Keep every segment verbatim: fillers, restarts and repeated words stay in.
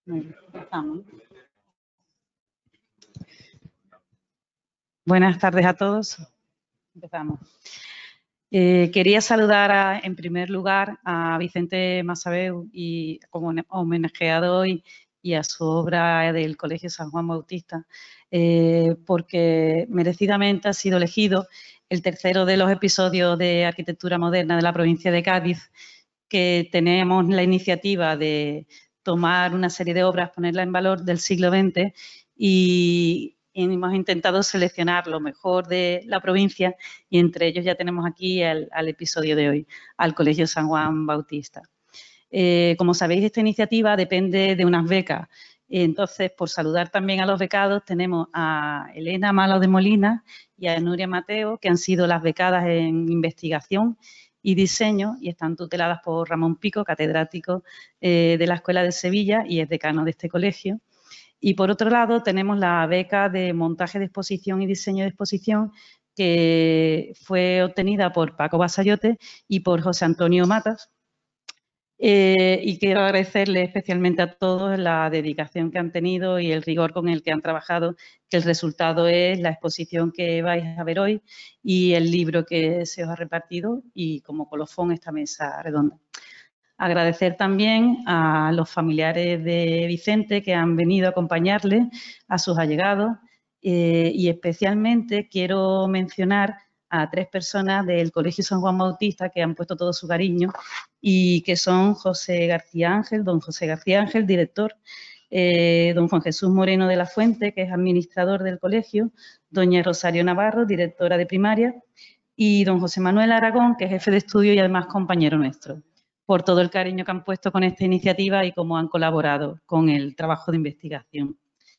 Empezamos. Buenas tardes a todos. Empezamos. Eh, quería saludar a, en primer lugar a Vicente Masabeu y como homenajeado hoy y a su obra del Colegio San Juan Bautista, eh, porque merecidamente ha sido elegido el tercero de los episodios de arquitectura moderna de la provincia de Cádiz, que tenemos la iniciativa de tomar una serie de obras, ponerlas en valor del siglo veinte y, y hemos intentado seleccionar lo mejor de la provincia y entre ellos ya tenemos aquí al, al episodio de hoy, al Colegio San Juan Bautista. Eh, como sabéis, esta iniciativa depende de unas becas. Entonces, por saludar también a los becados, tenemos a Elena Malo de Molina y a Nuria Mateo, que han sido las becadas en investigación y diseño y están tuteladas por Ramón Pico, catedrático eh, de la Escuela de Sevilla y es decano de este colegio. Y por otro lado, tenemos la beca de montaje de exposición y diseño de exposición que fue obtenida por Paco Basayote y por José Antonio Matas. Eh, y quiero agradecerle especialmente a todos la dedicación que han tenido y el rigor con el que han trabajado, que el resultado es la exposición que vais a ver hoy y el libro que se os ha repartido y como colofón esta mesa redonda. Agradecer también a los familiares de Vicente que han venido a acompañarle, a sus allegados eh, y especialmente quiero mencionar a tres personas del Colegio San Juan Bautista que han puesto todo su cariño y que son José García Ángel, don José García Ángel, director, eh, don Juan Jesús Moreno de la Fuente, que es administrador del colegio, doña Rosario Navarro, directora de primaria, y don José Manuel Aragón, que es jefe de estudio y además compañero nuestro, por todo el cariño que han puesto con esta iniciativa y cómo han colaborado con el trabajo de investigación.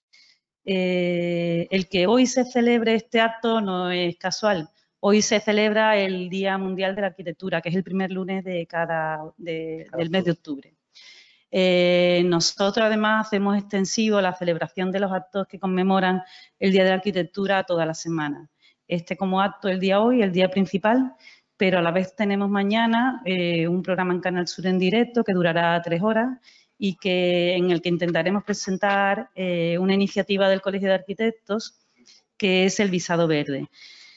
Eh, el que hoy se celebre este acto no es casual. Hoy se celebra el Día Mundial de la Arquitectura, que es el primer lunes de cada, de, del mes de octubre. Eh, nosotros, además, hacemos extensivo la celebración de los actos que conmemoran el Día de la Arquitectura toda la semana. Este como acto el día hoy, el día principal, pero a la vez tenemos mañana eh, un programa en Canal Sur en directo que durará tres horas y que, en el que intentaremos presentar eh, una iniciativa del Colegio de Arquitectos que es el visado verde.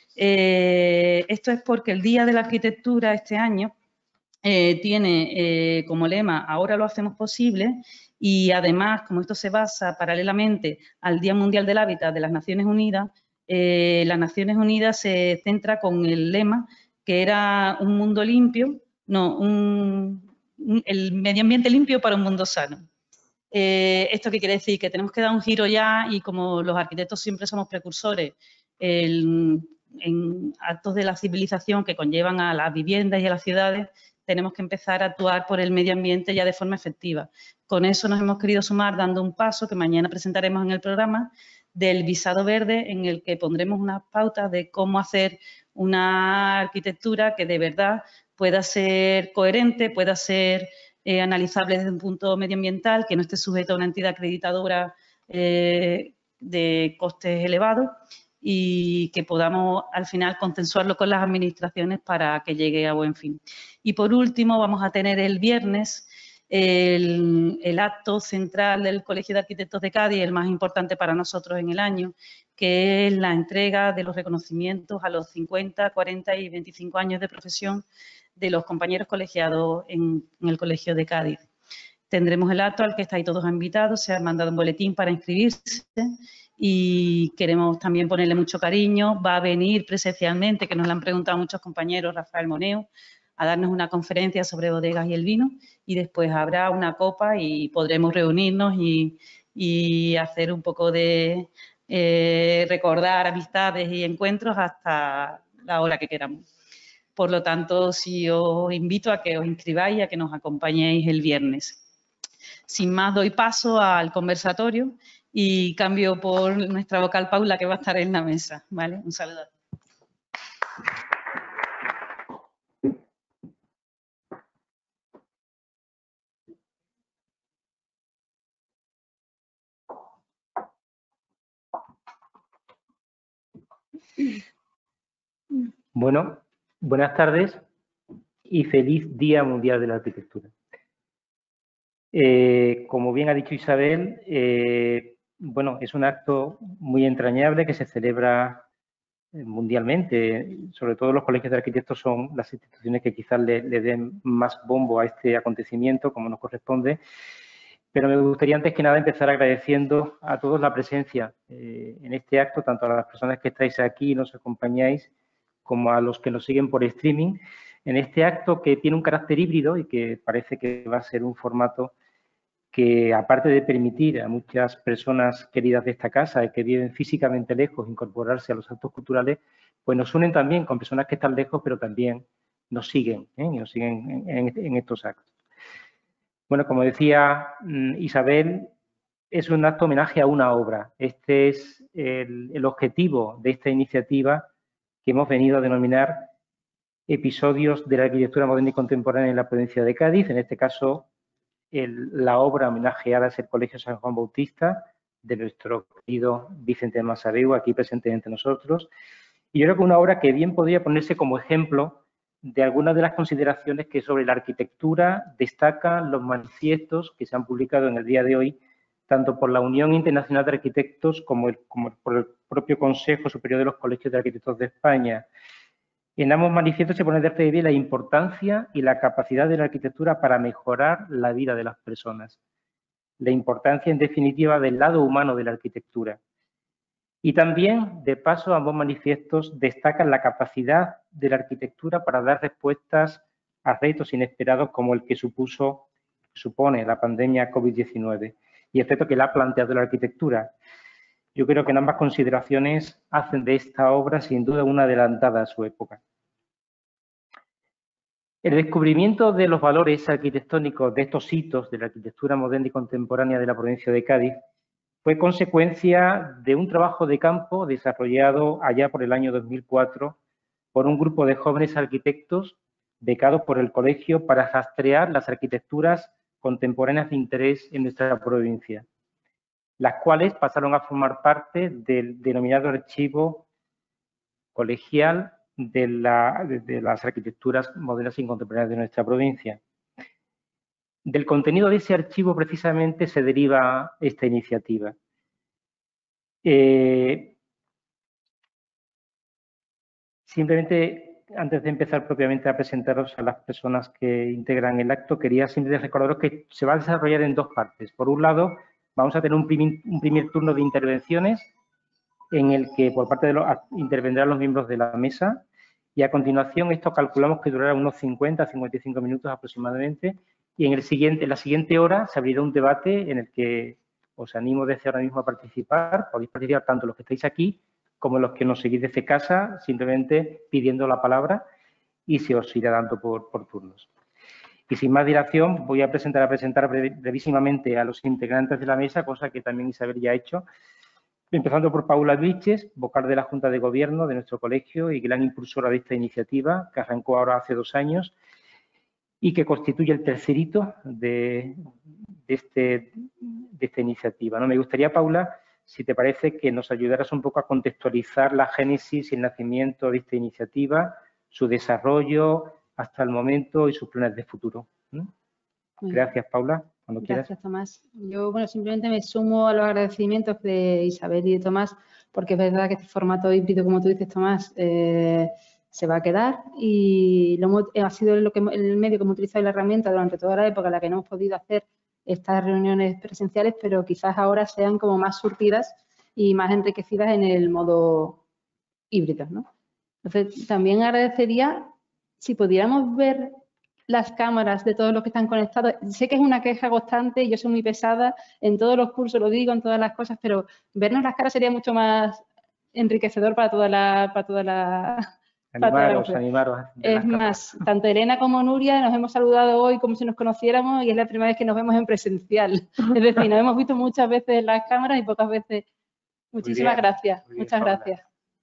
Eh, esto es porque el Día de la Arquitectura este año eh, tiene eh, como lema ahora lo hacemos posible y además, como esto se basa paralelamente al Día Mundial del Hábitat de las Naciones Unidas, eh, las Naciones Unidas se centra con el lema que era un mundo limpio, no, un, un, el medio ambiente limpio para un mundo sano. Eh, ¿Esto qué quiere decir? Que tenemos que dar un giro ya y como los arquitectos siempre somos precursores el, en actos de la civilización que conllevan a las viviendas y a las ciudades, tenemos que empezar a actuar por el medio ambiente ya de forma efectiva. Con eso nos hemos querido sumar dando un paso que mañana presentaremos en el programa del visado verde, en el que pondremos unas pautas de cómo hacer una arquitectura que de verdad pueda ser coherente, pueda ser eh, analizable desde un punto medioambiental, que no esté sujeto a una entidad acreditadora eh, de costes elevados y que podamos al final consensuarlo con las administraciones para que llegue a buen fin. Y por último, vamos a tener el viernes el, el acto central del Colegio de Arquitectos de Cádiz, el más importante para nosotros en el año, que es la entrega de los reconocimientos a los cincuenta, cuarenta y veinticinco años de profesión de los compañeros colegiados en, en el Colegio de Cádiz. Tendremos el acto al que estáis todos invitados, se ha mandado un boletín para inscribirse y queremos también ponerle mucho cariño. Va a venir presencialmente, que nos lo han preguntado muchos compañeros, Rafael Moneo, a darnos una conferencia sobre bodegas y el vino y después habrá una copa y podremos reunirnos y, y hacer un poco de eh, recordar amistades y encuentros hasta la hora que queramos. Por lo tanto, sí os invito a que os inscribáis y a que nos acompañéis el viernes. Sin más, doy paso al conversatorio y cambio por nuestra vocal Paula, que va a estar en la mesa. ¿Vale? Un saludo. Bueno, buenas tardes y feliz Día Mundial de la Arquitectura. Eh, como bien ha dicho Isabel, eh, bueno, es un acto muy entrañable que se celebra mundialmente. Sobre todo los colegios de arquitectos son las instituciones que quizás le, le den más bombo a este acontecimiento, como nos corresponde. Pero me gustaría antes que nada empezar agradeciendo a todos la presencia eh, en este acto, tanto a las personas que estáis aquí y nos acompañáis, como a los que nos siguen por streaming, en este acto que tiene un carácter híbrido y que parece que va a ser un formato que, aparte de permitir a muchas personas queridas de esta casa que viven físicamente lejos incorporarse a los actos culturales, pues nos unen también con personas que están lejos, pero también nos siguen, ¿eh? y nos siguen en, en, en estos actos. Bueno, como decía Isabel, es un acto homenaje a una obra. Este es el, el objetivo de esta iniciativa que hemos venido a denominar Episodios de la Arquitectura Moderna y Contemporánea en la provincia de Cádiz. En este caso, el, la obra homenajeada es el Colegio San Juan Bautista, de nuestro querido Vicente Masareu, aquí presente entre nosotros. Y yo creo que una obra que bien podría ponerse como ejemplo de algunas de las consideraciones que sobre la arquitectura destacan los manifiestos que se han publicado en el día de hoy, tanto por la Unión Internacional de Arquitectos como, el, como por el propio Consejo Superior de los Colegios de Arquitectos de España. En ambos manifiestos se pone de relieve la importancia y la capacidad de la arquitectura para mejorar la vida de las personas. La importancia, en definitiva, del lado humano de la arquitectura. Y también, de paso, ambos manifiestos destacan la capacidad de la arquitectura para dar respuestas a retos inesperados como el que supuso, supone la pandemia COVID diecinueve y el reto que le ha planteado la arquitectura. Yo creo que en ambas consideraciones hacen de esta obra, sin duda, una adelantada a su época. El descubrimiento de los valores arquitectónicos de estos hitos de la arquitectura moderna y contemporánea de la provincia de Cádiz fue consecuencia de un trabajo de campo desarrollado allá por el año dos mil cuatro por un grupo de jóvenes arquitectos becados por el colegio para rastrear las arquitecturas contemporáneas de interés en nuestra provincia, las cuales pasaron a formar parte del denominado archivo colegial de, la, de las arquitecturas modernas y contemporáneas de nuestra provincia. Del contenido de ese archivo precisamente se deriva esta iniciativa. Eh, simplemente, antes de empezar propiamente a presentaros a las personas que integran el acto, quería simplemente recordaros que se va a desarrollar en dos partes. Por un lado, vamos a tener un primer, un primer turno de intervenciones en el que por parte de los intervendrán los miembros de la mesa y a continuación esto calculamos que durará unos cincuenta a cincuenta y cinco minutos aproximadamente y en, el siguiente, en la siguiente hora se abrirá un debate en el que os animo desde ahora mismo a participar. Podéis participar tanto los que estáis aquí como los que nos seguís desde casa, simplemente pidiendo la palabra y se os irá dando por, por turnos. Y sin más dilación, voy a presentar a presentar brevísimamente a los integrantes de la mesa, cosa que también Isabel ya ha hecho, empezando por Paula Vilches, vocal de la Junta de Gobierno de nuestro colegio y gran impulsora de esta iniciativa, que arrancó ahora hace dos años y que constituye el tercer hito de, de, este, de esta iniciativa, ¿no? Me gustaría, Paula, si te parece, que nos ayudaras un poco a contextualizar la génesis y el nacimiento de esta iniciativa, su desarrollo hasta el momento y sus planes de futuro. ¿Mm? Gracias, Paula. Cuando Gracias, quieras. Tomás. Yo, bueno, simplemente me sumo a los agradecimientos de Isabel y de Tomás, porque es verdad que este formato híbrido, como tú dices, Tomás, eh, se va a quedar y lo hemos, ha sido lo que, el medio que hemos utilizado y la herramienta durante toda la época en la que no hemos podido hacer estas reuniones presenciales, pero quizás ahora sean como más surtidas y más enriquecidas en el modo híbrido, ¿no? Entonces, también agradecería si pudiéramos ver las cámaras de todos los que están conectados. Sé que es una queja constante y yo soy muy pesada, en todos los cursos lo digo, en todas las cosas, pero vernos las caras sería mucho más enriquecedor para toda la... Para toda la Animaros, animaros. Es más, tanto Elena como Nuria nos hemos saludado hoy como si nos conociéramos y es la primera vez que nos vemos en presencial. Es decir, nos hemos visto muchas veces en las cámaras y pocas veces. Muchísimas bien, gracias, bien, muchas Paula. gracias.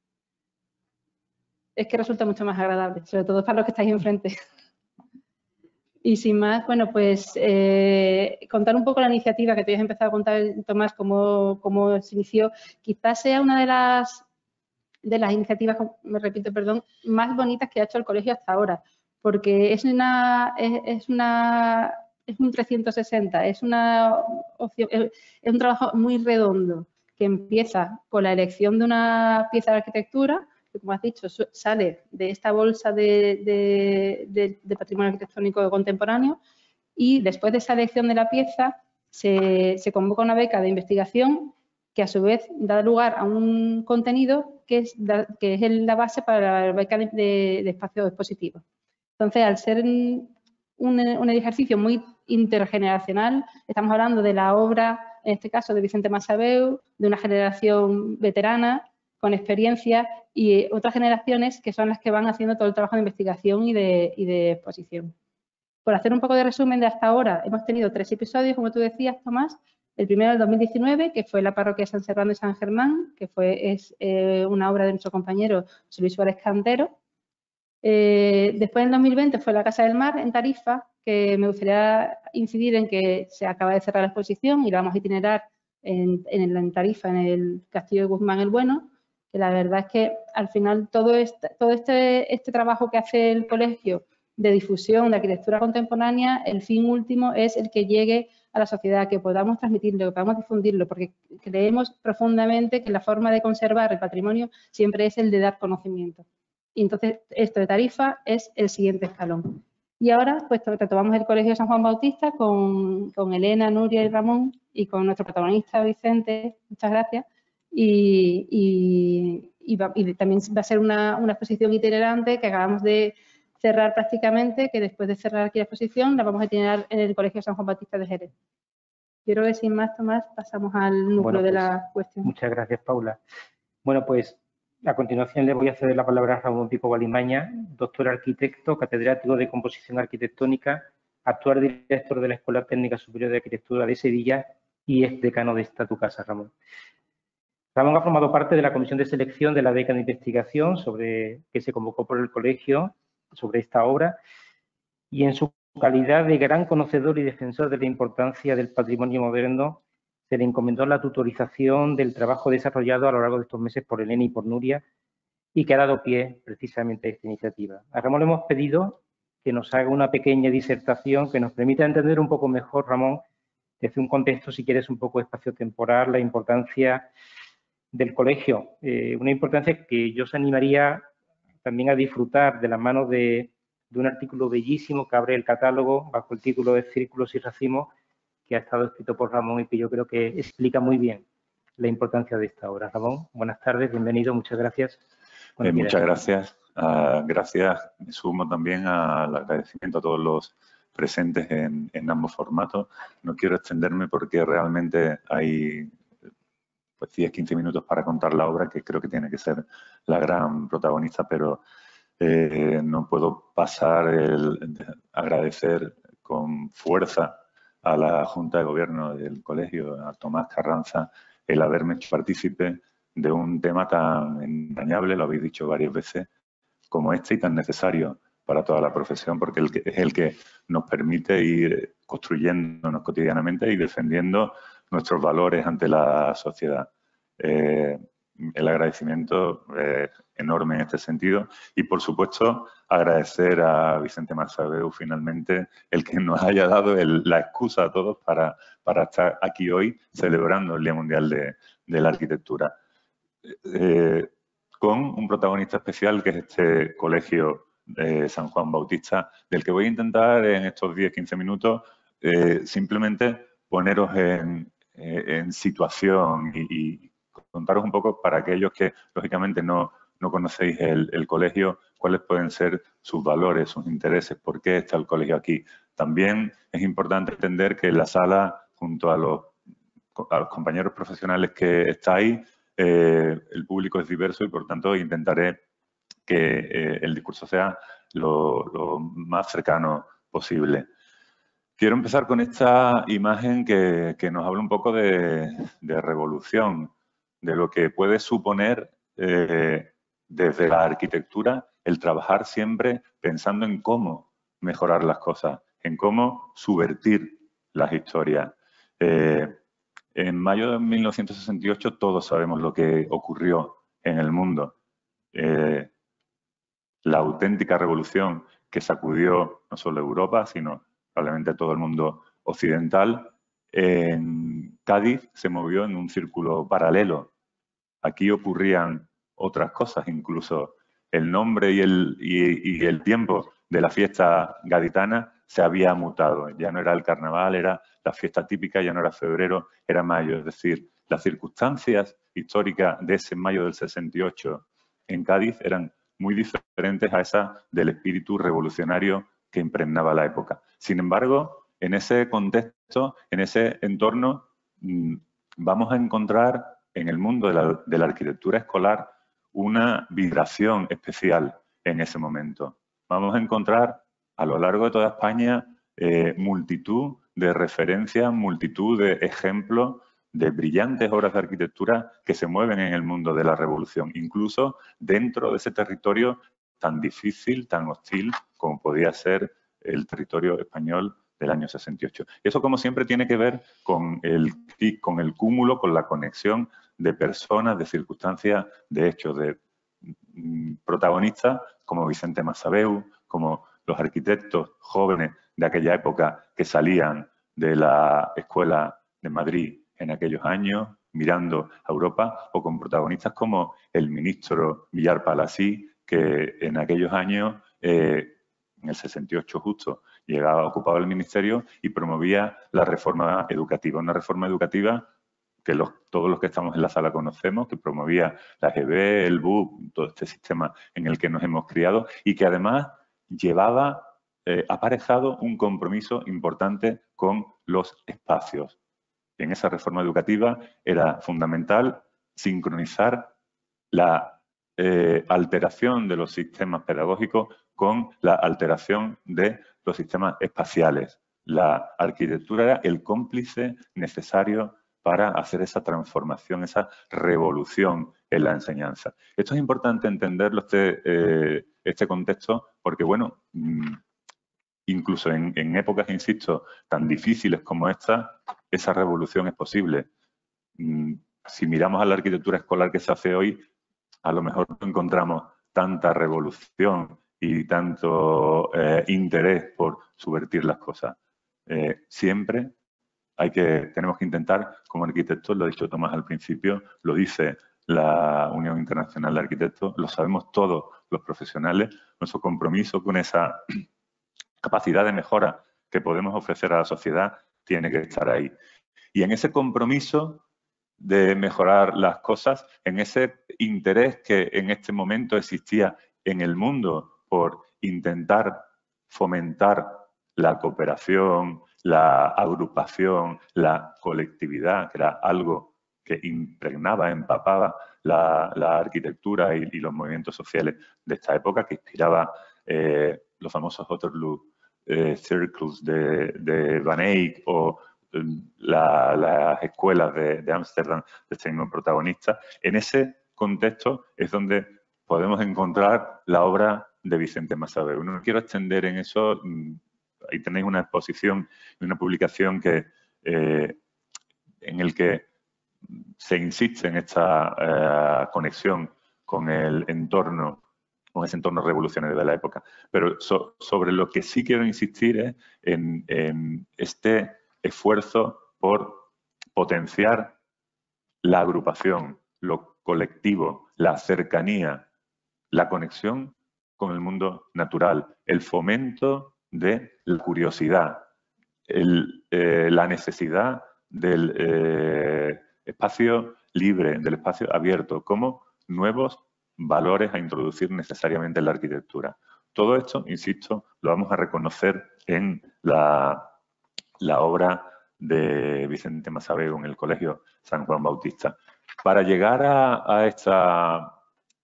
Es que resulta mucho más agradable, sobre todo para los que estáis enfrente. Y sin más, bueno, pues eh, contar un poco la iniciativa que te has empezado a contar, Tomás, cómo, cómo se inició. Quizás sea una de las, de las iniciativas, me repito, perdón, más bonitas que ha hecho el colegio hasta ahora, porque es una, es, es una es un trescientos sesenta, es, una opción, es, es un trabajo muy redondo que empieza con la elección de una pieza de arquitectura, que como has dicho, sale de esta bolsa de, de, de, de patrimonio arquitectónico contemporáneo, y después de esa elección de la pieza se, se convoca una beca de investigación que a su vez da lugar a un contenido que es, que es la base para la beca de, de, de espacio expositivo. Entonces, al ser un, un ejercicio muy intergeneracional, estamos hablando de la obra, en este caso de Vicente Massabeu, de una generación veterana con experiencia y otras generaciones que son las que van haciendo todo el trabajo de investigación y de, y de exposición. Por hacer un poco de resumen de hasta ahora, hemos tenido tres episodios, como tú decías, Tomás. El primero del dos mil diecinueve, que fue la parroquia de San Servando y San Germán, que fue, es eh, una obra de nuestro compañero José Luis Suárez Cantero. Eh, después, en dos mil veinte, fue la Casa del Mar, en Tarifa, que me gustaría incidir en que se acaba de cerrar la exposición y la vamos a itinerar en, en, en Tarifa, en el Castillo de Guzmán el Bueno, que la verdad es que al final todo este, todo este, este trabajo que hace el colegio de difusión de arquitectura contemporánea, el fin último es el que llegue a la sociedad, que podamos transmitirlo, que podamos difundirlo, porque creemos profundamente que la forma de conservar el patrimonio siempre es el de dar conocimiento. Y entonces, esto de Tarifa es el siguiente escalón. Y ahora, pues, retomamos el Colegio de San Juan Bautista con, con Elena, Nuria y Ramón, y con nuestro protagonista Vicente, muchas gracias, y, y, y, va, y también va a ser una, una exposición itinerante que acabamos de cerrar prácticamente, que después de cerrar aquí la exposición la vamos a itinerar en el Colegio de San Juan Bautista de Jerez. Quiero que sin más, Tomás, pasamos al núcleo bueno, pues, de la cuestión. Muchas gracias, Paula. Bueno, pues a continuación le voy a ceder la palabra a Ramón Pico Balimaña, doctor arquitecto, catedrático de composición arquitectónica, actual director de la Escuela Técnica Superior de Arquitectura de Sevilla y ex decano de esta tu casa, Ramón. Ramón ha formado parte de la comisión de selección de la beca de investigación sobre, que se convocó por el colegio sobre esta obra, y en su calidad de gran conocedor y defensor de la importancia del patrimonio moderno, se le encomendó la tutorización del trabajo desarrollado a lo largo de estos meses por Elena y por Nuria, y que ha dado pie precisamente a esta iniciativa. A Ramón le hemos pedido que nos haga una pequeña disertación que nos permita entender un poco mejor, Ramón, desde un contexto, si quieres, un poco espaciotemporal, la importancia del colegio, eh, una importancia que yo os animaría también a disfrutar de la mano de, de un artículo bellísimo que abre el catálogo bajo el título de Círculos y Racimos, que ha estado escrito por Ramón y que yo creo que explica muy bien la importancia de esta obra. Ramón, buenas tardes, bienvenido, muchas gracias. Eh, muchas gracias. Uh, gracias, me sumo también al agradecimiento a todos los presentes en, en ambos formatos. No quiero extenderme porque realmente hay pues diez, quince minutos para contar la obra, que creo que tiene que ser la gran protagonista, pero eh, no puedo pasar el, el agradecer con fuerza a la Junta de Gobierno del colegio, a Tomás Carranza, el haberme hecho partícipe de un tema tan entrañable, lo habéis dicho varias veces, como este y tan necesario para toda la profesión, porque el que, es el que nos permite ir construyéndonos cotidianamente y defendiendo nuestros valores ante la sociedad. Eh, el agradecimiento es enorme en este sentido y, por supuesto, agradecer a Vicente Massabeu finalmente el que nos haya dado el, la excusa a todos para, para estar aquí hoy celebrando el Día Mundial de, de la Arquitectura. Eh, con un protagonista especial que es este colegio de San Juan Bautista, del que voy a intentar en estos diez, quince minutos eh, simplemente poneros en, en situación y, y contaros un poco para aquellos que, lógicamente, no, no conocéis el, el colegio, cuáles pueden ser sus valores, sus intereses, por qué está el colegio aquí. También es importante entender que en la sala, junto a los, a los compañeros profesionales que estáis, eh, el público es diverso y, por tanto, intentaré que eh, el discurso sea lo, lo más cercano posible. Quiero empezar con esta imagen que, que nos habla un poco de, de revolución, de lo que puede suponer eh, desde la arquitectura el trabajar siempre pensando en cómo mejorar las cosas, en cómo subvertir las historias. Eh, en mayo de mil novecientos sesenta y ocho todos sabemos lo que ocurrió en el mundo. Eh, la auténtica revolución que sacudió no solo Europa, sino probablemente todo el mundo occidental, en Cádiz se movió en un círculo paralelo. Aquí ocurrían otras cosas, incluso el nombre y el, y, y el tiempo de la fiesta gaditana se había mutado. Ya no era el carnaval, era la fiesta típica, ya no era febrero, era mayo. Es decir, las circunstancias históricas de ese mayo del sesenta y ocho en Cádiz eran muy diferentes a esas del espíritu revolucionario que impregnaba la época. Sin embargo, en ese contexto, en ese entorno, vamos a encontrar en el mundo de la, de la arquitectura escolar una vibración especial en ese momento. Vamos a encontrar a lo largo de toda España eh, multitud de referencias, multitud de ejemplos de brillantes obras de arquitectura que se mueven en el mundo de la revolución, incluso dentro de ese territorio tan difícil, tan hostil como podía ser el territorio español del año sesenta y ocho. Eso, como siempre, tiene que ver con el, con el cúmulo, con la conexión de personas, de circunstancias, de hechos, de mm, protagonistas como Vicente Massabeu, como los arquitectos jóvenes de aquella época que salían de la Escuela de Madrid en aquellos años, mirando a Europa, o con protagonistas como el ministro Villar Palasí, que en aquellos años, eh, en el sesenta y ocho justo, llegaba, ocupaba el ministerio y promovía la reforma educativa. Una reforma educativa que los, todos los que estamos en la sala conocemos, que promovía la G B, el B U P, todo este sistema en el que nos hemos criado y que además llevaba eh, aparejado un compromiso importante con los espacios. En esa reforma educativa era fundamental sincronizar la eh, alteración de los sistemas pedagógicos con la alteración de los sistemas espaciales. La arquitectura era el cómplice necesario para hacer esa transformación, esa revolución en la enseñanza. Esto es importante entenderlo, este, eh, este contexto, porque, bueno, incluso en, en épocas, insisto, tan difíciles como esta, esa revolución es posible. Si miramos a la arquitectura escolar que se hace hoy, a lo mejor no encontramos tanta revolución y tanto eh, interés por subvertir las cosas. Eh, siempre hay que, tenemos que intentar, como arquitectos, lo ha dicho Tomás al principio, lo dice la Unión Internacional de Arquitectos, lo sabemos todos los profesionales, nuestro compromiso con esa capacidad de mejora que podemos ofrecer a la sociedad tiene que estar ahí. Y en ese compromiso de mejorar las cosas, en ese interés que en este momento existía en el mundo por intentar fomentar la cooperación, la agrupación, la colectividad, que era algo que impregnaba, empapaba la, la arquitectura y, y los movimientos sociales de esta época, que inspiraba eh, los famosos Waterloo eh, Circles de, de Van Eyck o la, las escuelas de Ámsterdam de este mismo protagonista. En ese contexto es donde podemos encontrar la obra de Vicente Massabeu. No quiero extender en eso. Ahí tenéis una exposición y una publicación que, eh, en el que se insiste en esta eh, conexión con el entorno, con ese entorno revolucionario de la época. Pero so, sobre lo que sí quiero insistir es en, en este esfuerzo por potenciar la agrupación, lo colectivo, la cercanía, la conexión con el mundo natural, el fomento de la curiosidad, el, eh, la necesidad del eh, espacio libre, del espacio abierto, como nuevos valores a introducir necesariamente en la arquitectura. Todo esto, insisto, lo vamos a reconocer en la, la obra de Vicente Massabeu en el Colegio San Juan Bautista. Para llegar a, a esta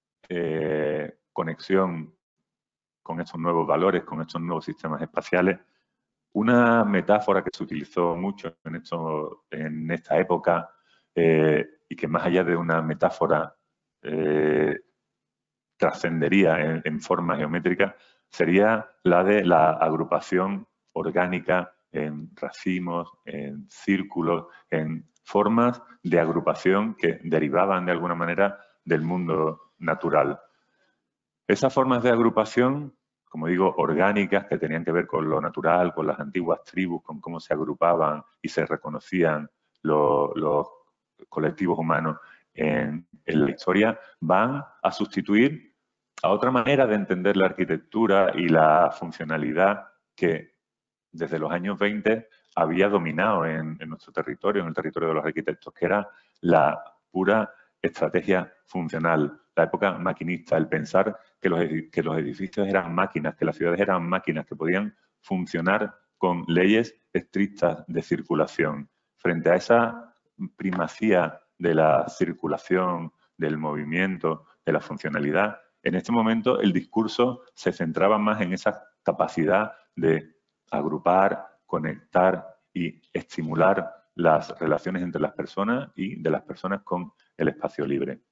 eh, conexión con estos nuevos valores, con estos nuevos sistemas espaciales, una metáfora que se utilizó mucho en, esto, en esta época eh, y que más allá de una metáfora eh, trascendería en, en forma geométrica, sería la de la agrupación orgánica en racimos, en círculos, en formas de agrupación que derivaban de alguna manera del mundo natural. Esas formas de agrupación como digo, orgánicas, que tenían que ver con lo natural, con las antiguas tribus, con cómo se agrupaban y se reconocían los, los colectivos humanos en, en la historia, van a sustituir a otra manera de entender la arquitectura y la funcionalidad que desde los años veinte había dominado en, en nuestro territorio, en el territorio de los arquitectos, que era la pura estrategia funcional, la época maquinista, el pensar que los, que los edificios eran máquinas, que las ciudades eran máquinas, que podían funcionar con leyes estrictas de circulación. Frente a esa primacía de la circulación, del movimiento, de la funcionalidad, en este momento el discurso se centraba más en esa capacidad de agrupar, conectar y estimular las relaciones entre las personas y de las personas con el espacio libre.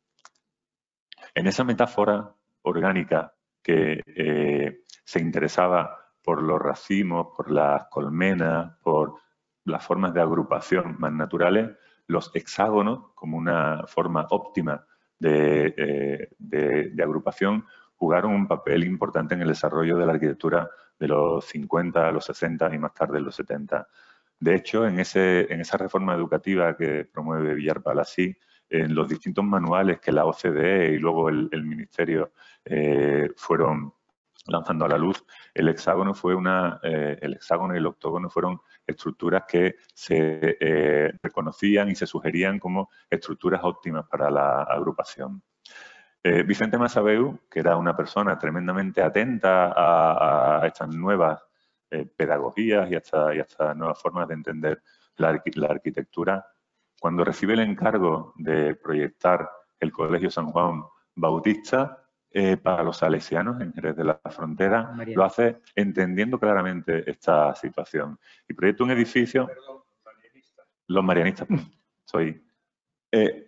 En esa metáfora orgánica que eh, se interesaba por los racimos, por las colmenas, por las formas de agrupación más naturales, los hexágonos, como una forma óptima de, eh, de, de agrupación, jugaron un papel importante en el desarrollo de la arquitectura de los cincuenta, los sesenta y más tarde los setenta. De hecho, en, ese, en esa reforma educativa que promueve Villar Palasí, en los distintos manuales que la O C D E y luego el, el Ministerio eh, fueron lanzando a la luz, el hexágono fue una, eh, el hexágono y el octógono fueron estructuras que se eh, reconocían y se sugerían como estructuras óptimas para la agrupación. Eh, Vicente Massabeu, que era una persona tremendamente atenta a, a estas nuevas eh, pedagogías y a, esta, y a estas nuevas formas de entender la, arqu la arquitectura, cuando recibe el encargo de proyectar el Colegio San Juan Bautista eh, para los salesianos en Jerez de la Frontera, Mariana. Lo hace entendiendo claramente esta situación. Y proyecta un edificio... Perdón, marianistas. Los marianistas, soy... Eh,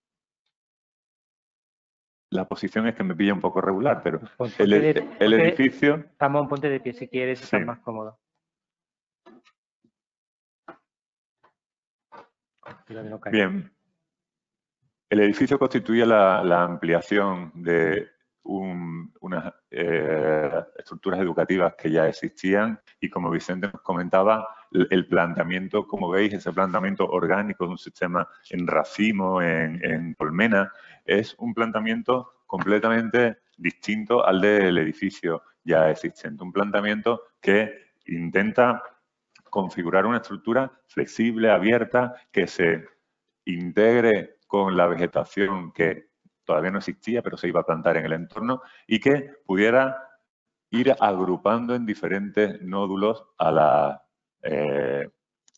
La posición es que me pilla un poco regular, pero ponte el, de, el ponte, edificio... Ramón, ponte de pie si quieres, estar sí. más cómodo. Bien. El edificio constituye la, la ampliación de un, unas eh, estructuras educativas que ya existían y, como Vicente nos comentaba, el, el planteamiento, como veis, ese planteamiento orgánico de un sistema en racimo, en, en colmena, es un planteamiento completamente distinto al del edificio ya existente. Un planteamiento que intenta configurar una estructura flexible, abierta, que se integre con la vegetación que todavía no existía, pero se iba a plantar en el entorno y que pudiera ir agrupando en diferentes nódulos a, la, eh,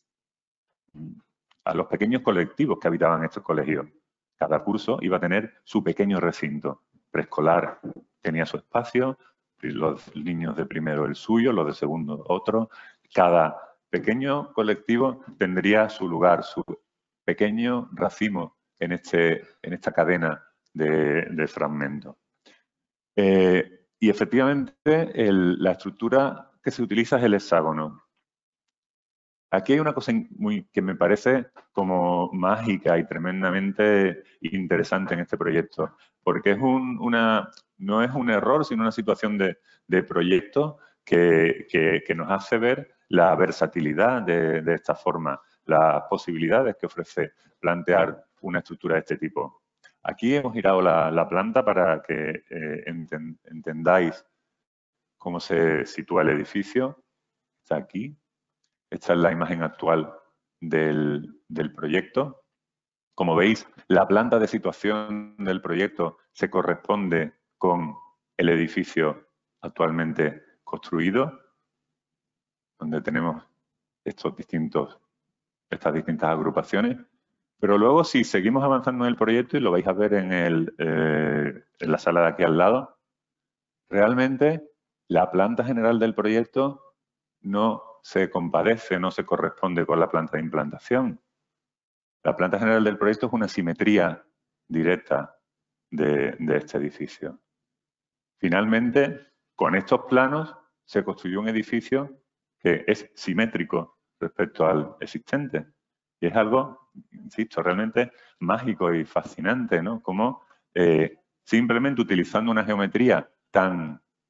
a los pequeños colectivos que habitaban estos colegios. Cada curso iba a tener su pequeño recinto. Preescolar tenía su espacio, los niños de primero el suyo, los de segundo otro. Cada pequeño colectivo tendría su lugar, su pequeño racimo en, este, en esta cadena de, de fragmentos. Eh, y efectivamente el, la estructura que se utiliza es el hexágono. Aquí hay una cosa muy, que me parece como mágica y tremendamente interesante en este proyecto, porque es un, una, no es un error, sino una situación de, de proyecto que, que, que nos hace ver la versatilidad de, de esta forma, las posibilidades que ofrece plantear una estructura de este tipo. Aquí hemos girado la, la planta para que eh, enten, entendáis cómo se sitúa el edificio. Está aquí. Esta es la imagen actual del, del proyecto. Como veis, la planta de situación del proyecto se corresponde con el edificio actualmente construido, donde tenemos estos distintos, estas distintas agrupaciones. Pero luego, si seguimos avanzando en el proyecto, y lo vais a ver en, el, eh, en la sala de aquí al lado, realmente la planta general del proyecto no se compadece, no se corresponde con la planta de implantación. La planta general del proyecto es una simetría directa de, de este edificio. Finalmente, con estos planos se construyó un edificio que es simétrico respecto al existente. Y es algo, insisto, realmente mágico y fascinante, ¿no? Como eh, simplemente utilizando una geometría tan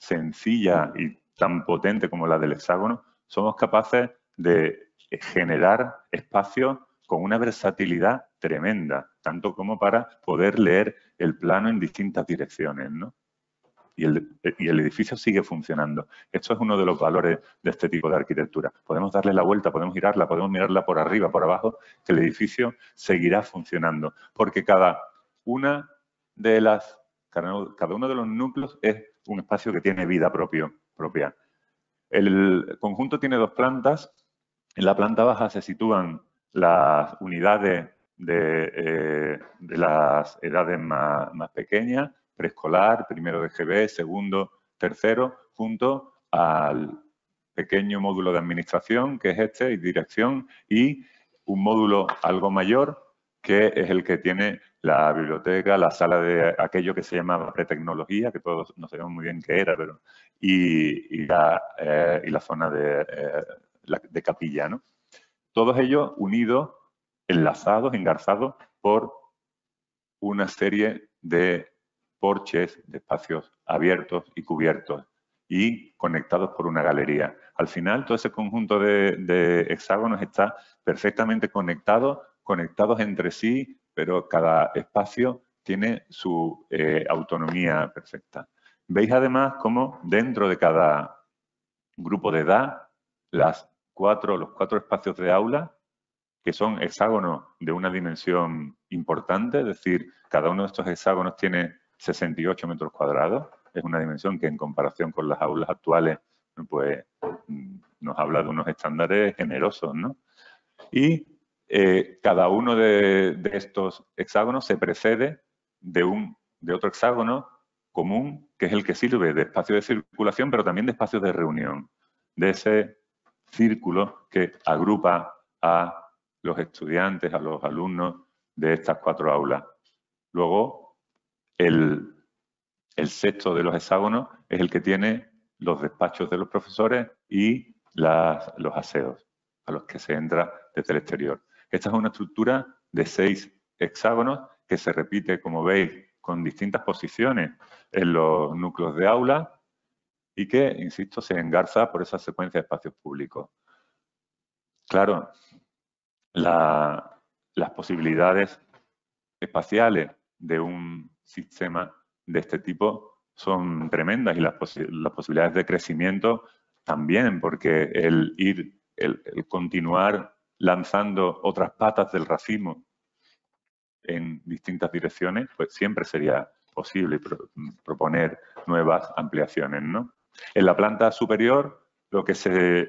sencilla y tan potente como la del hexágono, somos capaces de generar espacios con una versatilidad tremenda, tanto como para poder leer el plano en distintas direcciones, ¿no? Y el, y el edificio sigue funcionando. Esto es uno de los valores de este tipo de arquitectura. Podemos darle la vuelta, podemos girarla, podemos mirarla por arriba, por abajo, que el edificio seguirá funcionando. Porque cada una de las, cada uno de los núcleos es un espacio que tiene vida propio, propia. El conjunto tiene dos plantas. En la planta baja se sitúan las unidades de, eh, de las edades más, más pequeñas, preescolar, primero de G B, segundo, tercero, junto al pequeño módulo de administración, que es este, y dirección, y un módulo algo mayor, que es el que tiene la biblioteca, la sala de aquello que se llama pretecnología, que todos no sabemos muy bien qué era, pero y, y, la, eh, y la zona de, eh, la, de capilla, ¿no? Todos ellos unidos, enlazados, engarzados por una serie de porches, de espacios abiertos y cubiertos y conectados por una galería. Al final, todo ese conjunto de, de hexágonos está perfectamente conectado, conectados entre sí, pero cada espacio tiene su eh, autonomía perfecta. Veis además cómo dentro de cada grupo de edad, las cuatro, los cuatro espacios de aula, que son hexágonos de una dimensión importante, es decir, cada uno de estos hexágonos tiene sesenta y ocho metros cuadrados. Es una dimensión que en comparación con las aulas actuales pues, nos habla de unos estándares generosos, ¿no? Y eh, cada uno de, de estos hexágonos se precede de, un, de otro hexágono común, que es el que sirve de espacio de circulación, pero también de espacio de reunión, de ese círculo que agrupa a los estudiantes, a los alumnos de estas cuatro aulas. Luego, el, el sexto de los hexágonos es el que tiene los despachos de los profesores y las, los aseos, a los que se entra desde el exterior. Esta es una estructura de seis hexágonos que se repite, como veis, con distintas posiciones en los núcleos de aula y que, insisto, se engarza por esa secuencia de espacios públicos. Claro, la, las posibilidades espaciales de un sistema de este tipo son tremendas y las, posi las posibilidades de crecimiento también, porque el ir, el, el continuar lanzando otras patas del racimo en distintas direcciones, pues siempre sería posible pro proponer nuevas ampliaciones, ¿no? En la planta superior lo que se eh,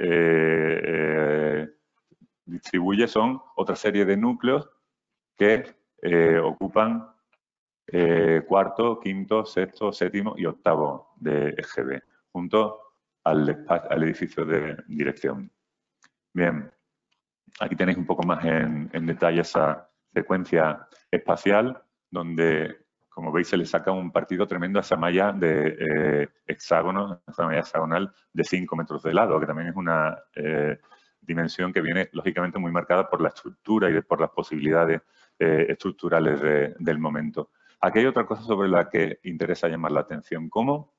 eh, distribuye son otra serie de núcleos que eh, ocupan eh, cuarto, quinto, sexto, séptimo y octavo de E G B, junto al, al edificio de dirección. Bien, aquí tenéis un poco más en, en detalle esa secuencia espacial, donde, como veis, se le saca un partido tremendo a esa malla de eh, hexágono, esa malla hexagonal de cinco metros de lado, que también es una eh, dimensión que viene, lógicamente, muy marcada por la estructura y por las posibilidades eh, estructurales de, del momento. Aquí hay otra cosa sobre la que interesa llamar la atención. ¿Cómo?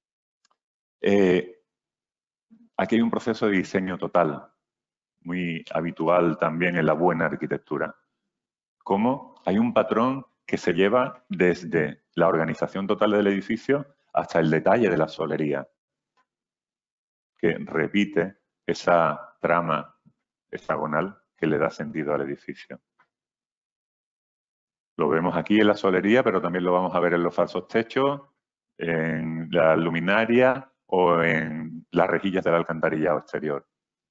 Eh, aquí hay un proceso de diseño total, muy habitual también en la buena arquitectura. Cómo hay un patrón que se lleva desde la organización total del edificio hasta el detalle de la solería, que repite esa trama hexagonal que le da sentido al edificio. Lo vemos aquí en la solería, pero también lo vamos a ver en los falsos techos, en la luminaria o en las rejillas del alcantarillado exterior.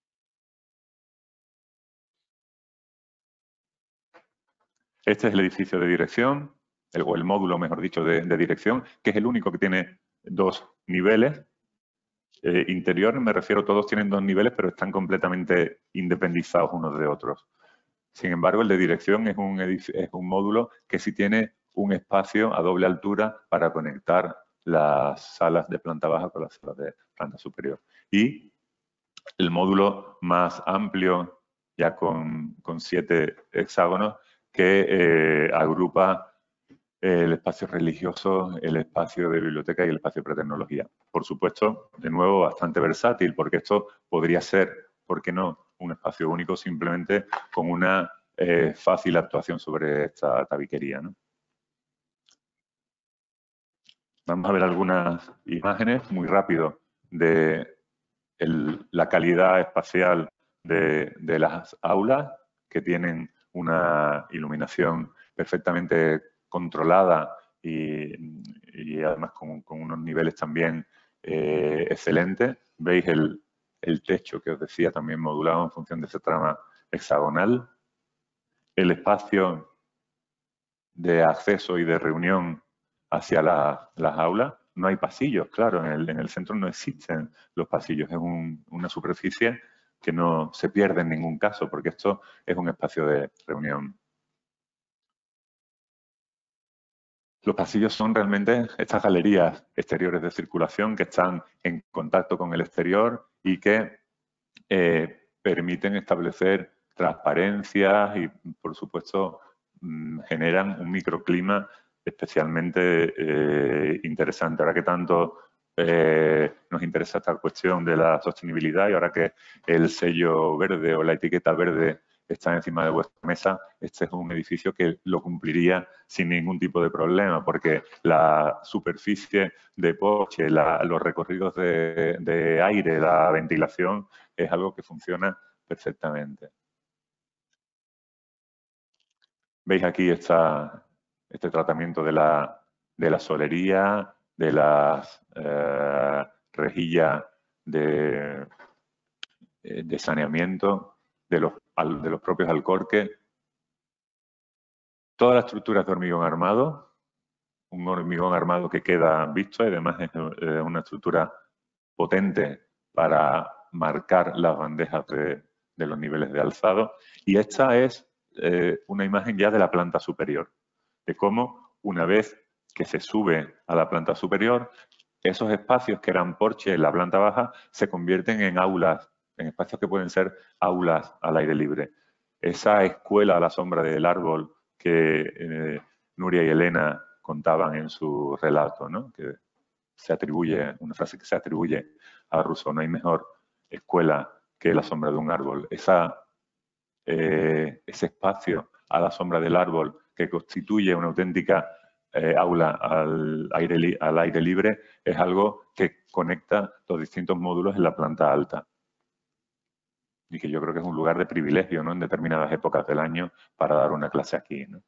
Este es el edificio de dirección, el, o el módulo, mejor dicho, de, de dirección, que es el único que tiene dos niveles. Eh, interior, me refiero, todos tienen dos niveles, pero están completamente independizados unos de otros. Sin embargo, el de dirección es un, es un módulo que sí tiene un espacio a doble altura para conectar las salas de planta baja con las salas de planta superior. Y el módulo más amplio, ya con, con siete hexágonos, que eh, agrupa el espacio religioso, el espacio de biblioteca y el espacio de tecnología. Por supuesto, de nuevo, bastante versátil, porque esto podría ser, ¿por qué no?, un espacio único simplemente con una eh, fácil actuación sobre esta tabiquería, ¿no? Vamos a ver algunas imágenes muy rápido de el, la calidad espacial de, de las aulas, que tienen una iluminación perfectamente controlada y, y además con, con unos niveles también eh, excelentes. Veis el, el techo que os decía, también modulado en función de esa trama hexagonal. El espacio de acceso y de reunión hacia la, las aulas. No hay pasillos, claro, en el, en el centro no existen los pasillos, es un, una superficie que no se pierde en ningún caso, porque esto es un espacio de reunión. Los pasillos son realmente estas galerías exteriores de circulación que están en contacto con el exterior y que eh, permiten establecer transparencias y, por supuesto, mmm, generan un microclima especialmente eh, interesante. Ahora que tanto eh, nos interesa esta cuestión de la sostenibilidad y ahora que el sello verde o la etiqueta verde está encima de vuestra mesa, este es un edificio que lo cumpliría sin ningún tipo de problema, porque la superficie de porche, la, los recorridos de, de aire, la ventilación, es algo que funciona perfectamente. Veis aquí esta, este tratamiento de la, de la solería, de las eh, rejillas de, de saneamiento, de los, de los propios alcorques. Toda la estructura de hormigón armado, un hormigón armado que queda visto y además es una estructura potente para marcar las bandejas de, de los niveles de alzado. Y esta es eh, una imagen ya de la planta superior, de cómo una vez que se sube a la planta superior, esos espacios que eran porche en la planta baja se convierten en aulas, en espacios que pueden ser aulas al aire libre. Esa escuela a la sombra del árbol que eh, Nuria y Elena contaban en su relato, ¿no?, que se atribuye, una frase que se atribuye a Rousseau: no hay mejor escuela que la sombra de un árbol. Esa, eh, ese espacio a la sombra del árbol que constituye una auténtica eh, aula al aire, al aire libre es algo que conecta los distintos módulos en la planta alta. Y que yo creo que es un lugar de privilegio, ¿no?, en determinadas épocas del año para dar una clase aquí, ¿no?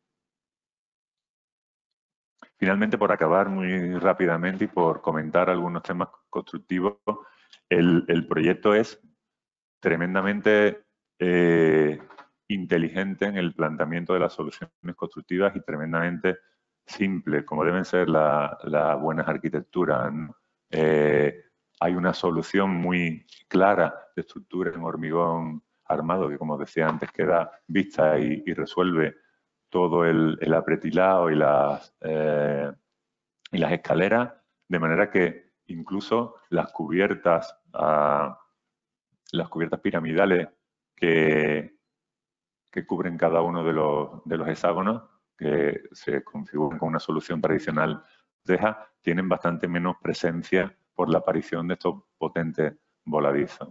Finalmente, por acabar muy rápidamente y por comentar algunos temas constructivos, el, el proyecto es tremendamente eh, inteligente en el planteamiento de las soluciones constructivas y tremendamente simple, como deben ser las la buenas arquitecturas, ¿no? Eh, hay una solución muy clara de estructura en hormigón armado que, como decía antes, queda vista y, y resuelve todo el, el apretilado y las, eh, y las escaleras, de manera que incluso las cubiertas, uh, las cubiertas piramidales que, que cubren cada uno de los, de los hexágonos, que se configuran con una solución tradicional deja, tienen bastante menos presencia por la aparición de estos potentes voladizos.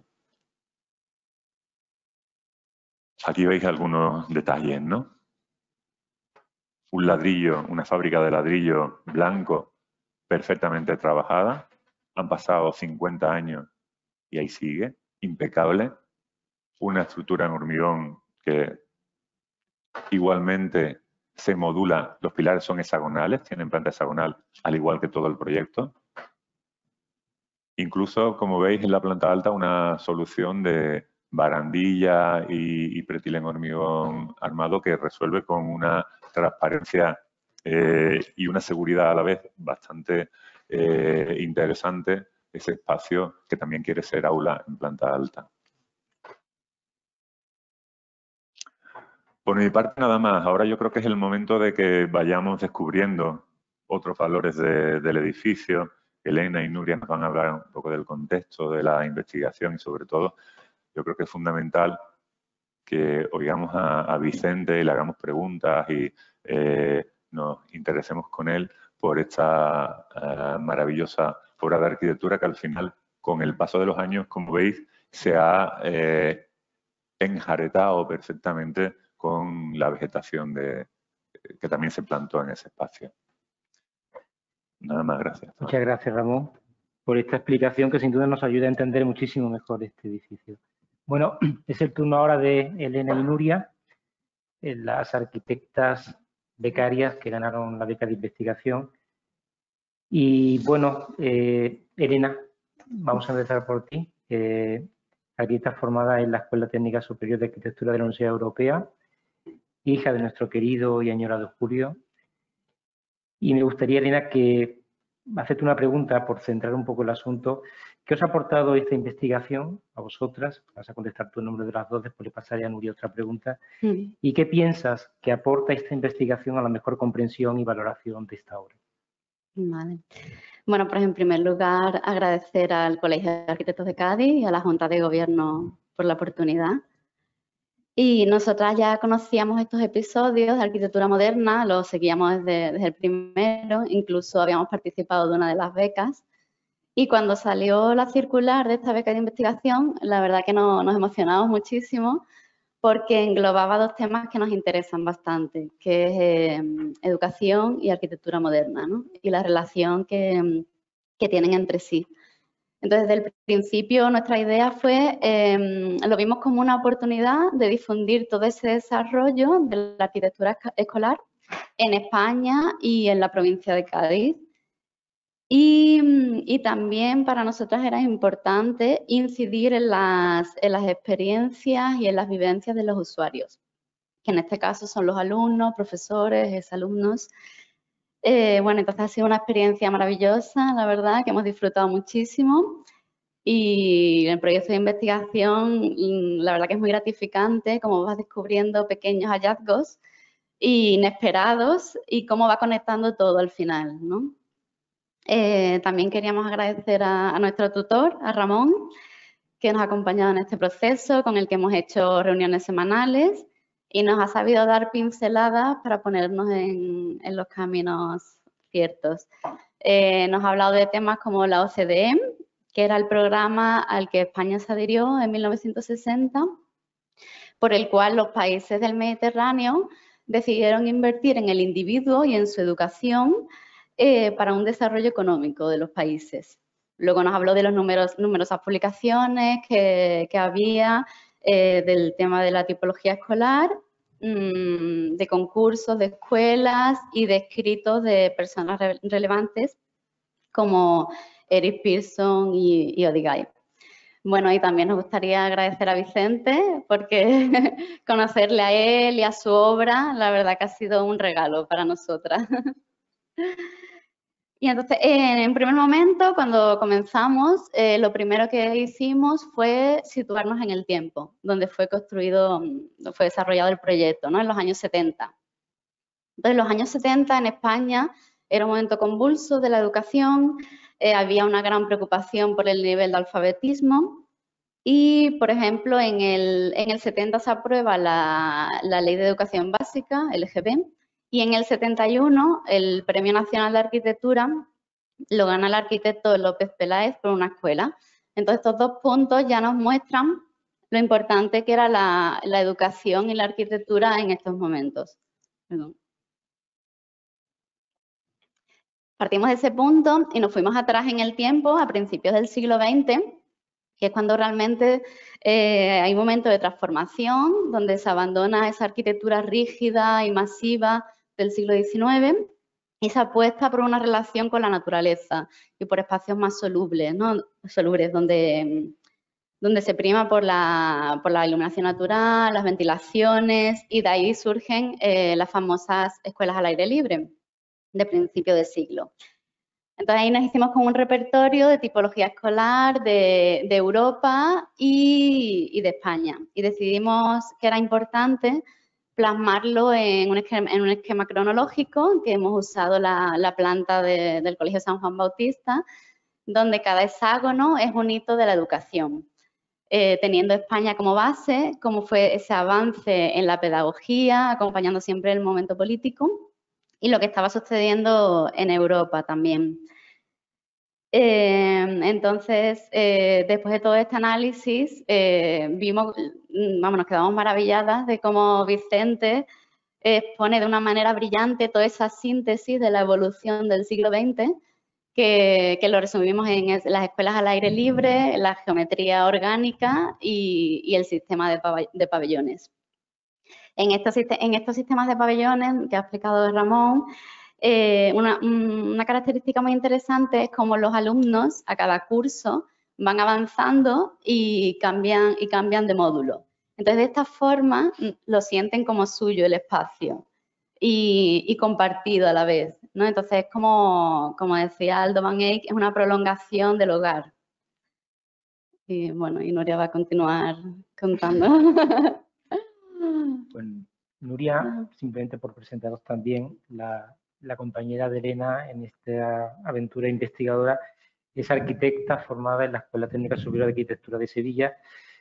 Aquí veis algunos detalles, ¿no? Un ladrillo, una fábrica de ladrillo blanco perfectamente trabajada. Han pasado cincuenta años y ahí sigue, impecable. Una estructura en hormigón que igualmente se modula. Los pilares son hexagonales, tienen planta hexagonal, al igual que todo el proyecto. Incluso, como veis, en la planta alta una solución de barandilla y, y pretil en hormigón armado que resuelve con una transparencia eh, y una seguridad a la vez bastante eh, interesante ese espacio que también quiere ser aula en planta alta. Por mi parte, nada más. Ahora yo creo que es el momento de que vayamos descubriendo otros valores de, del edificio. Elena y Nuria nos van a hablar un poco del contexto de la investigación y, sobre todo, yo creo que es fundamental que oigamos a, a Vicente y le hagamos preguntas y eh, nos interesemos con él por esta uh, maravillosa obra de arquitectura que al final, con el paso de los años, como veis, se ha eh, enjaretado perfectamente con la vegetación de, que también se plantó en ese espacio. Nada más, gracias. Muchas gracias, Ramón, por esta explicación que sin duda nos ayuda a entender muchísimo mejor este edificio. Bueno, es el turno ahora de Elena y Nuria, las arquitectas becarias que ganaron la beca de investigación. Y bueno, eh, Elena, vamos a empezar por ti. Eh, arquitecta formada en la Escuela Técnica Superior de Arquitectura de la Universidad Europea, hija de nuestro querido y añorado Julio. Y me gustaría, Elena, que hacerte una pregunta por centrar un poco el asunto. ¿Qué os ha aportado esta investigación a vosotras? Vas a contestar tu nombre de las dos, después le pasaré a Nuria otra pregunta. Mm. ¿Y qué piensas que aporta esta investigación a la mejor comprensión y valoración de esta obra? Vale. Bueno, pues en primer lugar agradecer al Colegio de Arquitectos de Cádiz y a la Junta de Gobierno por la oportunidad. Y nosotras ya conocíamos estos episodios de arquitectura moderna, los seguíamos desde, desde el primero, incluso habíamos participado de una de las becas. Y cuando salió la circular de esta beca de investigación, la verdad que no, nos emocionamos muchísimo porque englobaba dos temas que nos interesan bastante, que es eh, educación y arquitectura moderna, ¿no? Y la relación que, que tienen entre sí. Entonces, desde el principio, nuestra idea fue, eh, lo vimos como una oportunidad de difundir todo ese desarrollo de la arquitectura escolar en España y en la provincia de Cádiz. Y, y también para nosotras era importante incidir en las, en las experiencias y en las vivencias de los usuarios, que en este caso son los alumnos, profesores, exalumnos. Eh, bueno, entonces ha sido una experiencia maravillosa, la verdad, que hemos disfrutado muchísimo. Y el proyecto de investigación, la verdad que es muy gratificante, como vas descubriendo pequeños hallazgos inesperados y cómo va conectando todo al final, ¿no? Eh, también queríamos agradecer a, a nuestro tutor, a Ramón, que nos ha acompañado en este proceso, con el que hemos hecho reuniones semanales y nos ha sabido dar pinceladas para ponernos en, en los caminos ciertos. Eh, nos ha hablado de temas como la O C D E, que era el programa al que España se adhirió en mil novecientos sesenta, por el cual los países del Mediterráneo decidieron invertir en el individuo y en su educación eh, para un desarrollo económico de los países. Luego nos habló de las numerosas publicaciones que, que había, eh, del tema de la tipología escolar, mmm, de concursos, de escuelas y de escritos de personas re relevantes como Eric Pearson y, y Odigai. Bueno, y también nos gustaría agradecer a Vicente porque conocerle a él y a su obra, la verdad que ha sido un regalo para nosotras. Y entonces, eh, en primer momento, cuando comenzamos, eh, lo primero que hicimos fue situarnos en el tiempo, donde fue construido, fue desarrollado el proyecto, ¿no? En los años setenta. Entonces, en los años setenta en España era un momento convulso de la educación, eh, había una gran preocupación por el nivel de alfabetismo y, por ejemplo, en el, en el setenta se aprueba la, la Ley de Educación Básica, L G B, y en el setenta y uno el Premio Nacional de Arquitectura lo gana el arquitecto López Peláez por una escuela. Entonces, estos dos puntos ya nos muestran lo importante que era la, la educación y la arquitectura en estos momentos. Perdón. Partimos de ese punto y nos fuimos atrás en el tiempo, a principios del siglo veinte, que es cuando realmente eh, hay un momento de transformación, donde se abandona esa arquitectura rígida y masiva del siglo diecinueve y se apuesta por una relación con la naturaleza y por espacios más solubles, ¿no? Solubles, donde, donde se prima por la, por la iluminación natural, las ventilaciones, y de ahí surgen eh, las famosas escuelas al aire libre de principio de siglo. Entonces ahí nos hicimos con un repertorio de tipología escolar de, de Europa y, y de España y decidimos que era importante plasmarlo en un esquema, en un esquema cronológico, que hemos usado la, la planta de, del Colegio San Juan Bautista, donde cada hexágono es un hito de la educación, eh, teniendo España como base, cómo fue ese avance en la pedagogía, acompañando siempre el momento político. y lo que estaba sucediendo en Europa también. Eh, entonces, eh, después de todo este análisis, eh, vimos, vamos, nos quedamos maravilladas de cómo Vicente expone de una manera brillante toda esa síntesis de la evolución del siglo veinte, que, que lo resumimos en las escuelas al aire libre, la geometría orgánica y, y el sistema de, de pabellones. En estos, en estos sistemas de pabellones que ha explicado Ramón, eh, una, una característica muy interesante es cómo los alumnos a cada curso van avanzando y cambian, y cambian de módulo. Entonces, de esta forma lo sienten como suyo el espacio y, y compartido a la vez, ¿no? Entonces, es como, como decía Aldo Van Eyck, es una prolongación del hogar. Y bueno, y Nuria va a continuar contando. Pues Nuria, simplemente por presentaros también, la, la compañera de Elena en esta aventura investigadora, es arquitecta formada en la Escuela Técnica Superior de Arquitectura de Sevilla.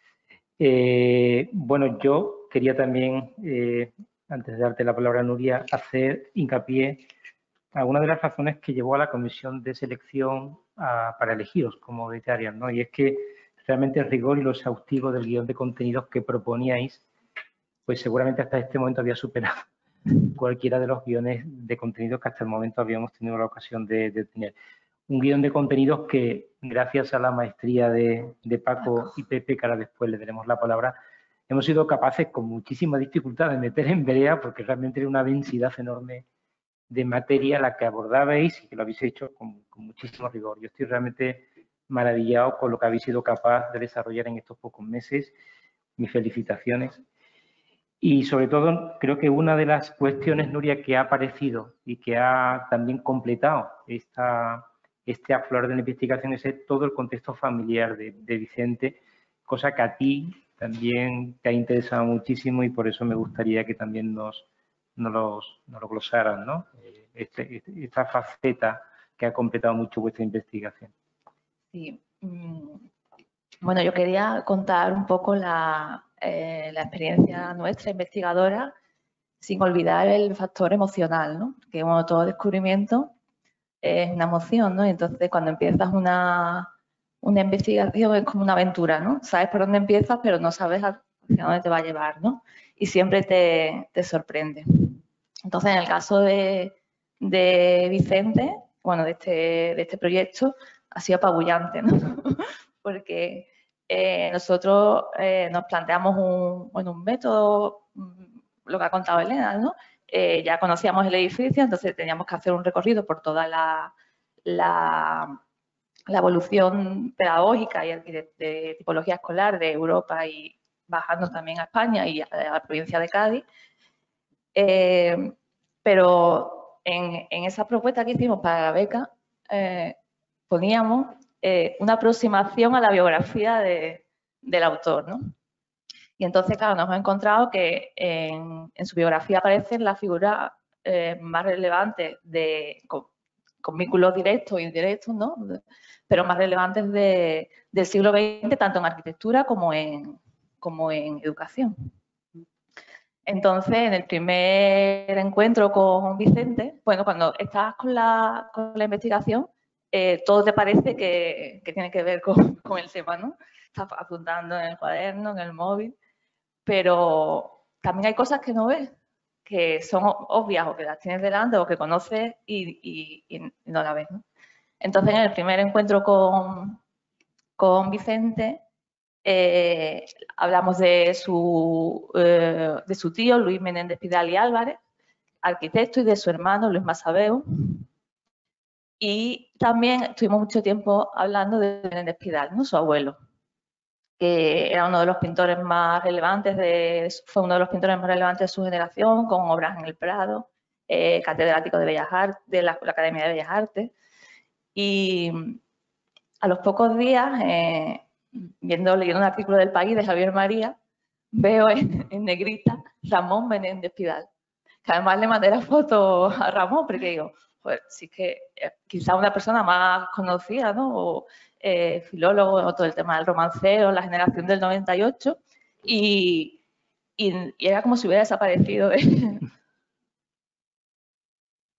Eh, bueno, yo quería también, eh, antes de darte la palabra, Nuria, hacer hincapié en algunas de las razones que llevó a la comisión de selección a, para elegiros como becarias, ¿no? Y es que realmente el rigor y lo exhaustivo del guión de contenidos que proponíais, pues seguramente hasta este momento había superado cualquiera de los guiones de contenidos que hasta el momento habíamos tenido la ocasión de, de tener. Un guión de contenidos que, gracias a la maestría de, de Paco y Pepe, que ahora después le daremos la palabra, hemos sido capaces con muchísima dificultad de meter en vereda, porque realmente era una densidad enorme de materia la que abordabais y que lo habéis hecho con, con muchísimo rigor. Yo estoy realmente maravillado con lo que habéis sido capaz de desarrollar en estos pocos meses. Mis felicitaciones. Y sobre todo, creo que una de las cuestiones, Nuria, que ha aparecido y que ha también completado esta, este aflorar de la investigación es todo el contexto familiar de, de Vicente, cosa que a ti también te ha interesado muchísimo y por eso me gustaría que también nos, nos, los, nos lo glosaran, ¿no? Este, este, esta faceta que ha completado mucho vuestra investigación. Sí. Bueno, yo quería contar un poco la, eh, la experiencia nuestra investigadora sin olvidar el factor emocional, ¿no? Que como todo descubrimiento es una emoción, ¿no? Y entonces cuando empiezas una, una investigación es como una aventura, ¿no? Sabes por dónde empiezas, pero no sabes hacia dónde te va a llevar, ¿no? Y siempre te, te sorprende. Entonces, en el caso de, de Vicente, bueno, de este, de este proyecto, ha sido apabullante, ¿no? Porque eh, nosotros eh, nos planteamos un, bueno, un método, lo que ha contado Elena, ¿no? Eh, ya conocíamos el edificio, entonces teníamos que hacer un recorrido por toda la, la, la evolución pedagógica y de, de tipología escolar de Europa y bajando también a España y a, a la provincia de Cádiz. Eh, pero en, en esa propuesta que hicimos para la beca eh, poníamos eh, una aproximación a la biografía de, del autor, ¿no? Y entonces, claro, nos hemos encontrado que en, en su biografía aparecen las figuras eh, más relevantes de, con, con vínculos directos e indirectos, ¿no? Pero más relevantes de, del siglo veinte, tanto en arquitectura como en, como en educación. Entonces, en el primer encuentro con Vicente, bueno, cuando estás con la, con la investigación, eh, todo te parece que, que tiene que ver con, con el tema, ¿no? Estás apuntando en el cuaderno, en el móvil, pero también hay cosas que no ves, que son obvias o que las tienes delante o que conoces y, y, y no las ves, ¿no? Entonces, en el primer encuentro con, con Vicente, Eh, hablamos de su, eh, de su tío, Luis Menéndez Pidal y Álvarez, arquitecto, y de su hermano, Luis Masabeu. Y también estuvimos mucho tiempo hablando de Menéndez Pidal, ¿no? Su abuelo, que era uno de los pintores más relevantes, de, fue uno de los pintores más relevantes de su generación, con obras en el Prado, eh, catedrático de Bellas Artes, de la, la Academia de Bellas Artes. Y a los pocos días, eh, viendo, leyendo un artículo del País de Javier María, veo en, en negrita Ramón Menéndez Pidal. Que además le mandé la foto a Ramón, porque digo, pues sí que eh, quizá una persona más conocida, ¿no? O eh, filólogo, o todo el tema del romancero, la generación del noventa y ocho, y, y, y era como si hubiera desaparecido.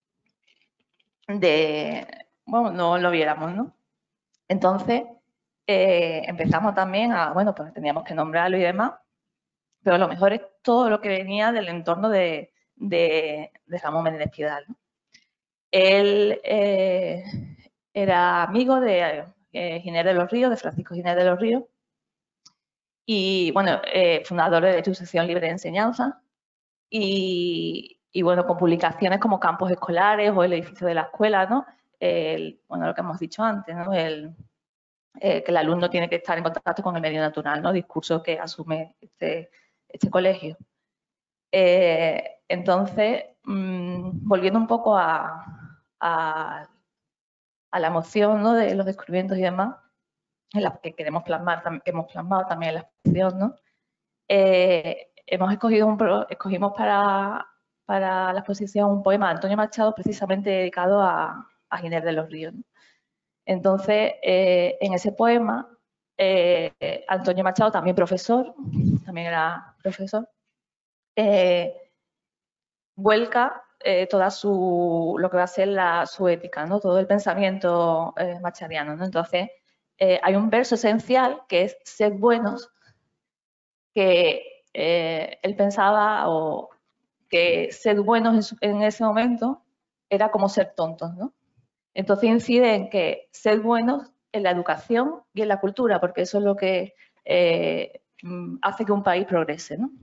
de, bueno, no lo viéramos, ¿no? Entonces, eh, empezamos también a, bueno, pues teníamos que nombrarlo y demás, pero lo mejor es todo lo que venía del entorno de, de, de Ramón Menéndez Pidal, ¿no? Él eh, era amigo de eh, Ginés de los Ríos, de Francisco Ginés de los Ríos, y, bueno, eh, fundador de la Institución Libre de Enseñanza, y, y, bueno, con publicaciones como Campos Escolares o El Edificio de la Escuela, ¿no? El, bueno, lo que hemos dicho antes, ¿no? El, eh, que el alumno tiene que estar en contacto con el medio natural, ¿no? Discurso que asume este, este colegio. Eh, entonces, mmm, volviendo un poco a, a, a la emoción, ¿no? De los descubrimientos y demás, en las que queremos plasmar, que hemos plasmado también en la exposición, ¿no? Eh, hemos escogido un pro, escogimos para, para la exposición un poema de Antonio Machado precisamente dedicado a, a Ginés de los Ríos, ¿no? Entonces, eh, en ese poema, eh, Antonio Machado, también profesor, también era profesor, eh, vuelca eh, toda su, lo que va a ser la, su ética, ¿no? Todo el pensamiento eh, machadiano, ¿no? Entonces, eh, hay un verso esencial que es sed buenos, que eh, él pensaba o que ser buenos en, su, en ese momento era como ser tontos, ¿no? Entonces incide en que ser buenos en la educación y en la cultura, porque eso es lo que eh, hace que un país progrese, ¿no?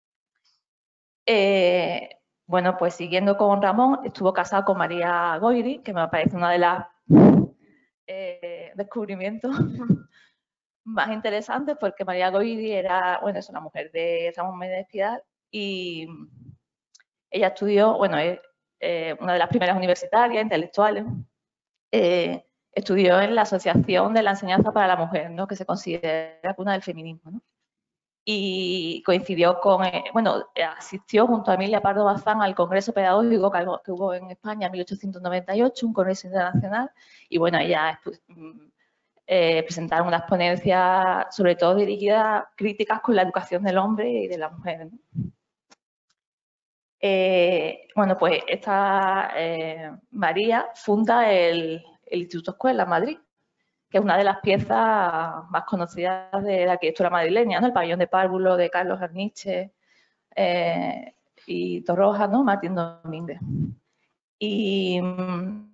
Eh, bueno, pues siguiendo con Ramón, estuvo casado con María Goyri, que me parece una de las eh, descubrimientos más interesantes, porque María Goyri era, bueno, es una mujer de Ramón Menéndez Pidal y ella estudió, bueno, es eh, una de las primeras universitarias, intelectuales, eh, estudió en la Asociación de la Enseñanza para la Mujer, ¿no? Que se considera cuna del feminismo, ¿no? Y coincidió con, eh, bueno, asistió junto a Emilia Pardo Bazán al Congreso Pedagógico que, que hubo en España en mil ochocientos noventa y ocho, un congreso internacional, y bueno, ella eh, presentaron unas ponencias sobre todo dirigidas críticas con la educación del hombre y de la mujer, ¿no? Eh, bueno, pues esta eh, María funda el, el Instituto Escuela Madrid, que es una de las piezas más conocidas de la arquitectura madrileña, ¿no? El pabellón de párvulo de Carlos Arniche eh, y Torroja, ¿no? Martín Domínguez. Y mm,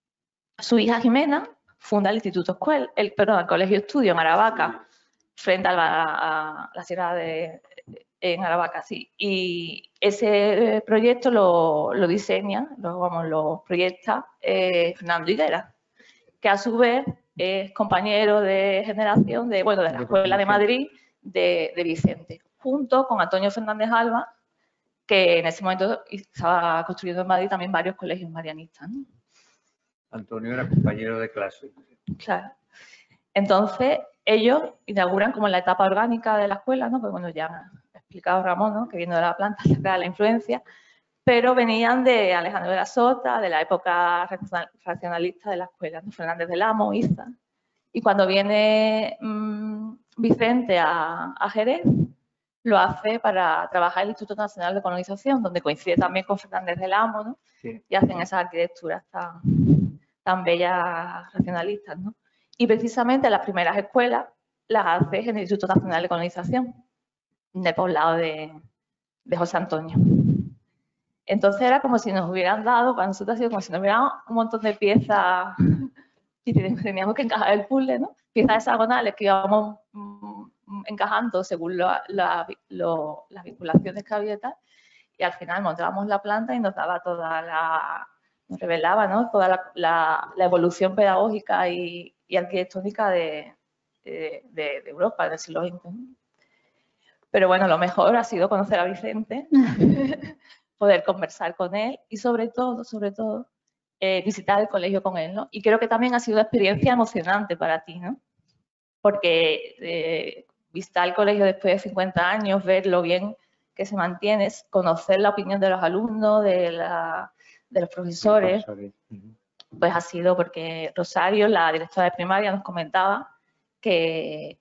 su hija Jimena funda el Instituto Escuela, el, perdón, el Colegio Estudio en Aravaca, frente a la, a la Sierra de en Aravaca, sí. Y ese proyecto lo, lo diseña, lo, vamos, lo proyecta eh, Fernando Higuera, que a su vez es compañero de generación de, bueno, de la Escuela de Madrid de, de Vicente, junto con Antonio Fernández Alba, que en ese momento estaba construyendo en Madrid también varios colegios marianistas, ¿no? Antonio era compañero de clase. Claro. Entonces, ellos inauguran como la etapa orgánica de la escuela, ¿no? Pues bueno, ya ha explicado Ramón, ¿no? Que viendo de la planta acerca de la influencia, pero venían de Alejandro de la Sota, de la época racionalista de la escuela, ¿no? Fernández del Amo, Iza. Y cuando viene mmm, Vicente a, a Jerez, lo hace para trabajar en el Instituto Nacional de Colonización, donde coincide también con Fernández del Amo, ¿no? Sí. Y hacen esas arquitecturas tan, tan bellas racionalistas, ¿no? Y precisamente las primeras escuelas las hace en el Instituto Nacional de Colonización, del poblado de, de José Antonio. Entonces era como si nos hubieran dado, para nosotros ha sido como si nos hubieran dado un montón de piezas y teníamos que encajar el puzzle, ¿no? Piezas hexagonales que íbamos encajando según lo, la, lo, las vinculaciones que había y tal, y al final montábamos la planta y nos daba toda la, nos revelaba, ¿no? Toda la, la, la evolución pedagógica y, y arquitectónica de, de, de, de Europa del siglo veinte, ¿no? Pero bueno, lo mejor ha sido conocer a Vicente, poder conversar con él y sobre todo, sobre todo, eh, visitar el colegio con él, ¿no? Y creo que también ha sido una experiencia emocionante para ti, ¿no? Porque eh, visitar el colegio después de cincuenta años, ver lo bien que se mantiene, conocer la opinión de los alumnos, de, la, de los profesores, pues ha sido porque Rosario, la directora de primaria, nos comentaba que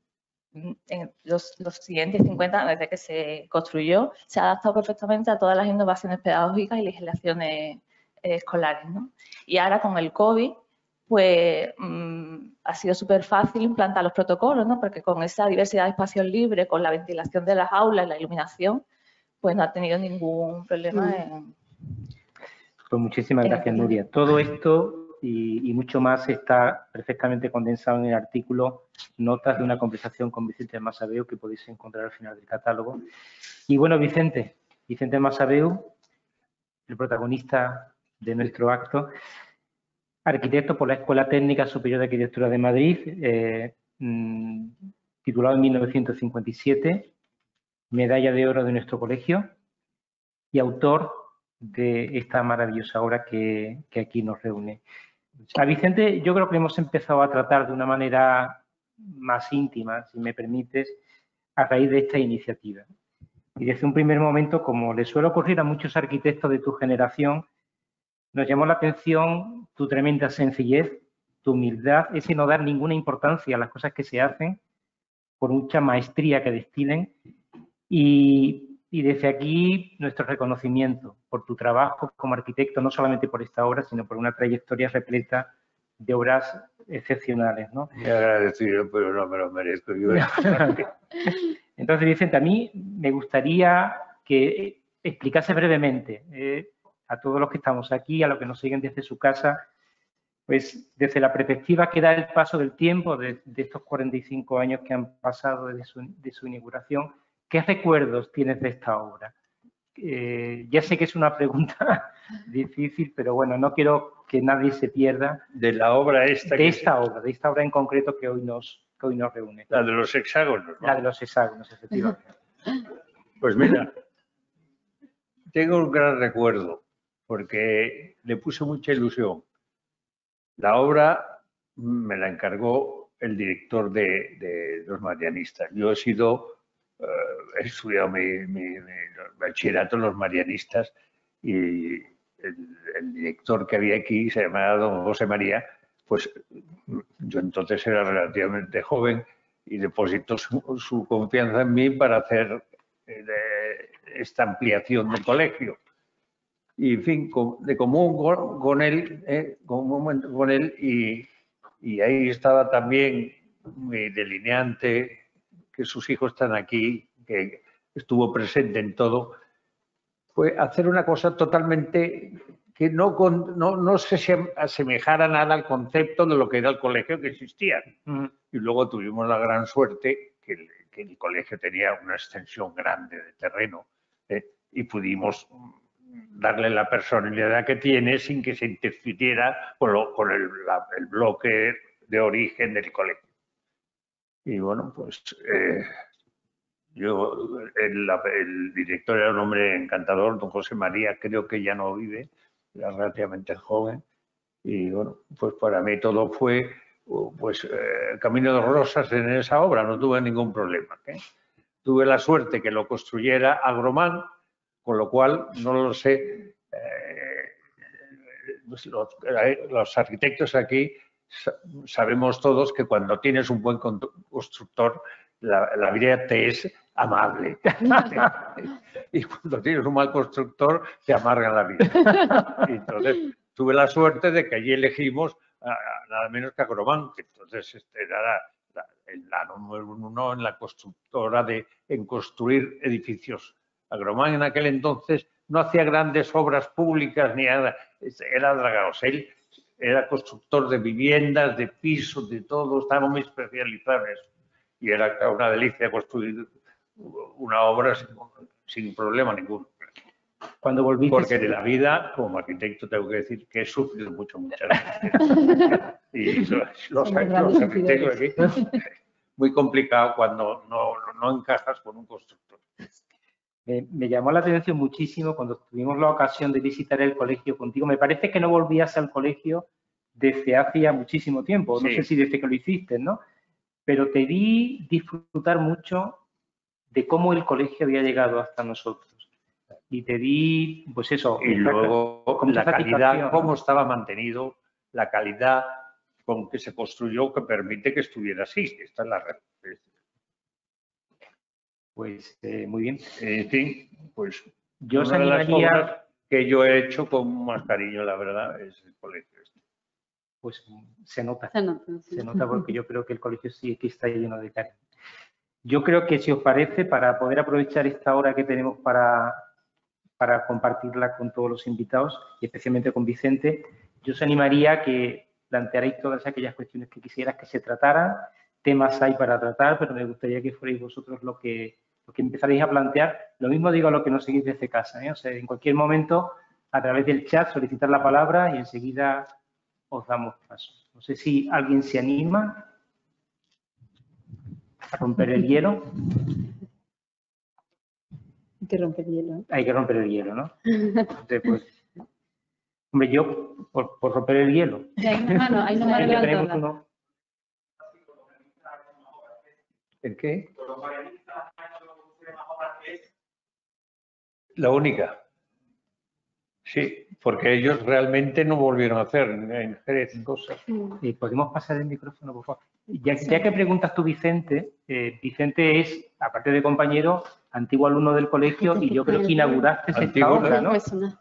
en los, los siguientes cincuenta años desde que se construyó, se ha adaptado perfectamente a todas las innovaciones pedagógicas y legislaciones eh, escolares, ¿no? Y ahora con el COVID, pues mmm, ha sido súper fácil implantar los protocolos, ¿no? Porque con esa diversidad de espacios libres, con la ventilación de las aulas, la iluminación, pues no ha tenido ningún problema en... Pues muchísimas gracias, Nuria. Todo esto y, y mucho más está perfectamente condensado en el artículo Notas de una conversación con Vicente Masabeu, que podéis encontrar al final del catálogo. Y bueno, Vicente, Vicente Masabeu, el protagonista de nuestro acto, arquitecto por la Escuela Técnica Superior de Arquitectura de Madrid, eh, mmm, titulado en mil novecientos cincuenta y siete, medalla de oro de nuestro colegio y autor de esta maravillosa obra que, que aquí nos reúne. A Vicente yo creo que hemos empezado a tratar de una manera más íntima, si me permites, a raíz de esta iniciativa. Y desde un primer momento, como le suele ocurrir a muchos arquitectos de tu generación, nos llamó la atención tu tremenda sencillez, tu humildad, ese no dar ninguna importancia a las cosas que se hacen, por mucha maestría que destilen. Y, y desde aquí nuestro reconocimiento por tu trabajo como arquitecto, no solamente por esta obra, sino por una trayectoria repleta de obras excepcionales, ¿no? Muy agradecido, pero no me lo merezco. Yo... Entonces, Vicente, a mí me gustaría que explicase brevemente eh, a todos los que estamos aquí, a los que nos siguen desde su casa, pues desde la perspectiva que da el paso del tiempo, de, de estos cuarenta y cinco años que han pasado desde su, de su inauguración, ¿qué recuerdos tienes de esta obra? Eh, ya sé que es una pregunta difícil, pero bueno, no quiero que nadie se pierda. De la obra esta. De esta obra, de esta obra en concreto que hoy nos, que hoy nos reúne. La de los hexágonos, ¿no? La de los hexágonos, efectivamente. Pues mira, tengo un gran recuerdo, porque le puse mucha ilusión. La obra me la encargó el director de, de los marianistas. Yo he sido... Uh, he estudiado mi, mi, mi bachillerato en los marianistas y el, el director que había aquí se llamaba don José María, pues yo entonces era relativamente joven y depositó su, su confianza en mí para hacer eh, esta ampliación del colegio. Y en fin, con, de común con, con él, eh, común con él y, y ahí estaba también mi delineante, que sus hijos están aquí, que estuvo presente en todo, fue hacer una cosa totalmente que no, con, no, no se asemejara nada al concepto de lo que era el colegio que existía. Mm. Y luego tuvimos la gran suerte que el, que el colegio tenía una extensión grande de terreno eh, y pudimos darle la personalidad que tiene sin que se interfiriera con, lo, con el, la, el bloque de origen del colegio. Y bueno, pues eh, yo, el, el director era un hombre encantador, don José María, creo que ya no vive, era relativamente joven. Y bueno, pues para mí todo fue pues eh, camino de rosas en esa obra, no tuve ningún problema. ¿eh? Tuve la suerte que lo construyera Agromán, con lo cual, no lo sé, eh, los, los arquitectos aquí sabemos todos que cuando tienes un buen constructor, la, la vida te es amable. Y cuando tienes un mal constructor, te amarga la vida. Y entonces, tuve la suerte de que allí elegimos a, a, nada menos que Agromán, que entonces este, era la, la, la número uno en la constructora de en construir edificios. Agromán en aquel entonces no hacía grandes obras públicas ni nada, era dragados. Él era constructor de viviendas, de pisos, de todo, estaba muy especializado en eso. Y era una delicia construir una obra sin, sin problema ninguno. Cuando volviste... Porque de la vida, como arquitecto, tengo que decir que he sufrido mucho, muchas veces. Y los, los, los arquitectos aquí, muy complicado cuando no, no encajas con un constructor. Me, me llamó la atención muchísimo cuando tuvimos la ocasión de visitar el colegio contigo. Me parece que no volvías al colegio desde hacía muchísimo tiempo. No sí. sé si desde que lo hiciste, ¿no? Pero te vi disfrutar mucho de cómo el colegio había llegado hasta nosotros. Y te vi, pues eso. Y luego la calidad, cómo estaba mantenido, la calidad con que se construyó que permite que estuviera así. Esta es la realidad. Pues eh, muy bien. En fin, pues yo os animaría, que yo he hecho con más cariño, la verdad, es el colegio este. Pues se nota, Se nota, sí. se nota porque yo creo que el colegio sí que está lleno de cariño. Yo creo que si os parece, para poder aprovechar esta hora que tenemos para, para compartirla con todos los invitados y especialmente con Vicente, yo os animaría a que plantearais todas aquellas cuestiones que quisieras que se trataran. Temas hay para tratar, pero me gustaría que fuerais vosotros lo que, lo que empezaréis a plantear. Lo mismo digo a lo que nos seguís desde casa, ¿eh? O sea, en cualquier momento, a través del chat, solicitar la palabra y enseguida os damos paso. No sé si alguien se anima a romper el hielo. Hay que romper hielo. Hay que romper el hielo, ¿no? Entonces, pues, hombre, yo, por, por romper el hielo. Sí, hay una mano, hay una mano Ya tenemos levantada. uno. ¿El qué? La única. Sí, porque ellos realmente no volvieron a hacer en Jerez cosas. Eh, ¿Podemos pasar el micrófono, por favor? Ya, ya que preguntas tú, Vicente, eh, Vicente es, aparte de compañero, antiguo alumno del colegio y yo creo que inauguraste esta Antiguo, obra, ¿no?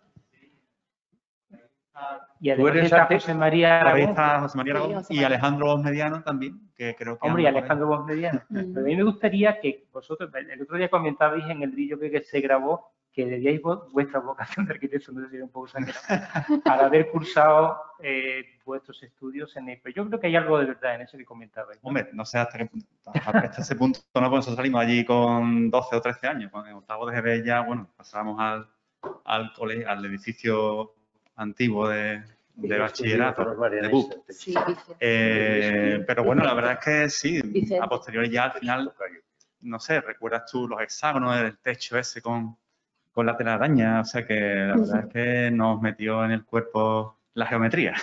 Y además eres está ante- José María Por ahí Aragón. está José María Sí, Aragón José y María. Alejandro Voz Mediano también, que creo que... Hombre, y anda por ahí. Alejandro Voz Mediano. Pero a mí me gustaría que vosotros, el otro día comentabais en el vídeo que se grabó que debíais vo- vuestra vocación de arquitecto, no sé si era un poco sangrado, al haber cursado eh, vuestros estudios en el... Pero yo creo que hay algo de verdad en eso que comentabais, ¿no? Hombre, no sé hasta qué punto, hasta ese punto no, porque nosotros salimos allí con doce o trece años. Cuando en octavo de G B ya, bueno, pasábamos al, al, cole, al edificio antiguo de, de bachillerato, de B U P. Sí, Eh, pero bueno, la verdad es que sí, Vicente. a posteriori ya al final, no sé, recuerdas tú los hexágonos del techo ese con, con la telaraña, o sea que la verdad es que nos metió en el cuerpo la geometría.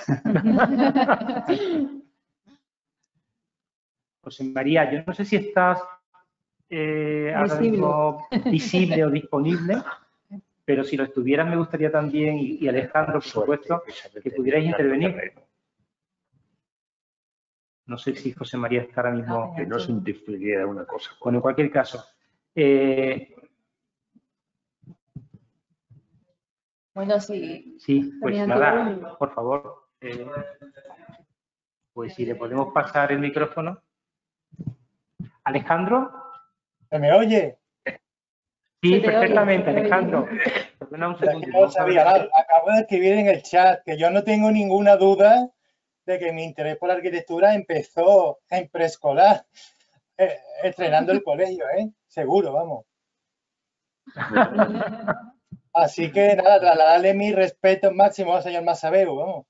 José María, yo no sé si estás eh, ahora Visible. mismo visible o disponible, pero si lo estuvieras me gustaría también, y, y Alejandro, por supuesto, que pudierais intervenir. No sé si José María está ahora mismo... Que no se interfiriera una cosa. Bueno, en cualquier caso. eh, Bueno, sí. sí, pues Mediante nada, volumen. por favor. eh, pues si le podemos pasar el micrófono. Alejandro. ¿Se me oye? Sí, Se te oye, perfectamente, se te oye. Alejandro. Perdona un Es que segundo. no lo sabía nada. Acabo de escribir en el chat que yo no tengo ninguna duda de que mi interés por la arquitectura empezó en preescolar, eh, estrenando el colegio, ¿eh? Seguro, vamos. Así que nada, trasladarle mi respeto máximo al señor Masabeu, vamos.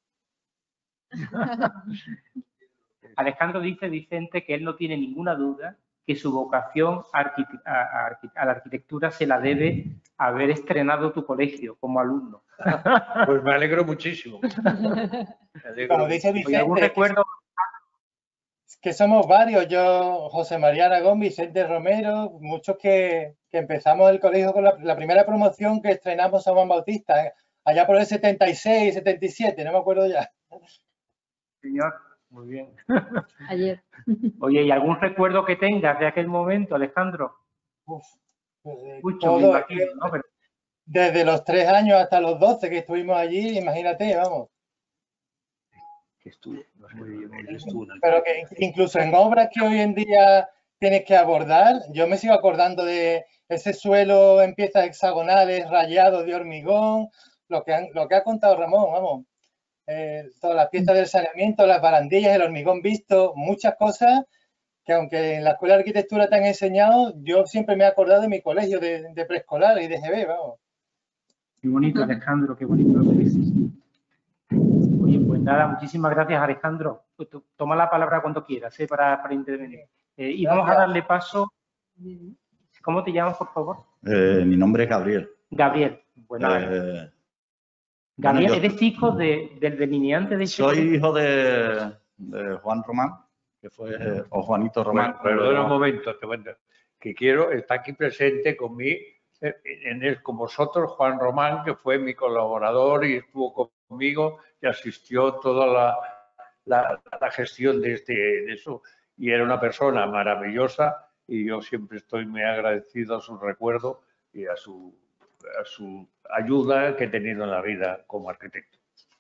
Alejandro dice, Vicente, que él no tiene ninguna duda que su vocación arquite- a, a arqui- a la arquitectura se la debe a haber estrenado tu colegio como alumno. Pues me alegro muchísimo. Me alegro Como dice ¿Hay algún Vicente, recuerdo? que somos varios, yo, José María Aragón, Vicente Romero, muchos que, que empezamos el colegio con la, la primera promoción que estrenamos San Juan Bautista, ¿eh? Allá por el setenta y seis, setenta y siete, no me acuerdo ya. Señor, muy bien. Ayer. Oye, ¿y algún recuerdo que tengas de aquel momento, Alejandro? Uf, eh, Mucho, me todo, imagino, ¿no? Pero- desde los tres años hasta los doce que estuvimos allí, imagínate, vamos. que estuvo, no sé, yo estuve en el- Pero que incluso en obras que hoy en día tienes que abordar, yo me sigo acordando de ese suelo en piezas hexagonales, rayado de hormigón, lo que, han- lo que ha contado Ramón, vamos. Eh, todas las piezas del saneamiento, las barandillas, el hormigón visto, muchas cosas que aunque en la escuela de arquitectura te han enseñado, yo siempre me he acordado de mi colegio de, de preescolar y de G B, vamos. Qué bonito, Alejandro, qué bonito lo que dices. Oye, pues nada, muchísimas gracias, Alejandro. Pues tú toma la palabra cuando quieras, ¿eh? para, para intervenir. Eh, y vamos a Gracias. darle paso. ¿Cómo te llamas, por favor? Eh, mi nombre es Gabriel. Gabriel. Bueno, Eh, Gabriel, bueno, yo- ¿eres hijo de, del delineante de este soy colegio? hijo de, de Juan Román, que fue, eh, o Juanito Román. Bueno, perdona un momento, te cuento, que quiero, está aquí presente conmigo, eh, en él, con vosotros, Juan Román, que fue mi colaborador y estuvo conmigo y asistió toda la, la, la gestión de, este, de eso. Y era una persona maravillosa y yo siempre estoy muy agradecido a su recuerdo y a su, a su ayuda que he tenido en la vida como arquitecto.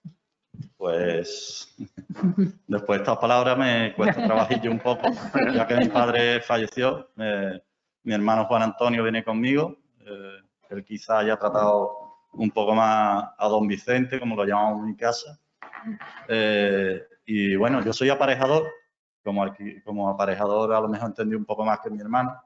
Pues después de estas palabras me cuesta trabajillo un poco, ya que mi padre falleció. Eh, mi hermano Juan Antonio viene conmigo. Eh, él quizá haya tratado un poco más a don Vicente, como lo llamamos en mi casa. Eh, y bueno, yo soy aparejador. Como, arqui- como aparejador a lo mejor entendí un poco más que mi hermano.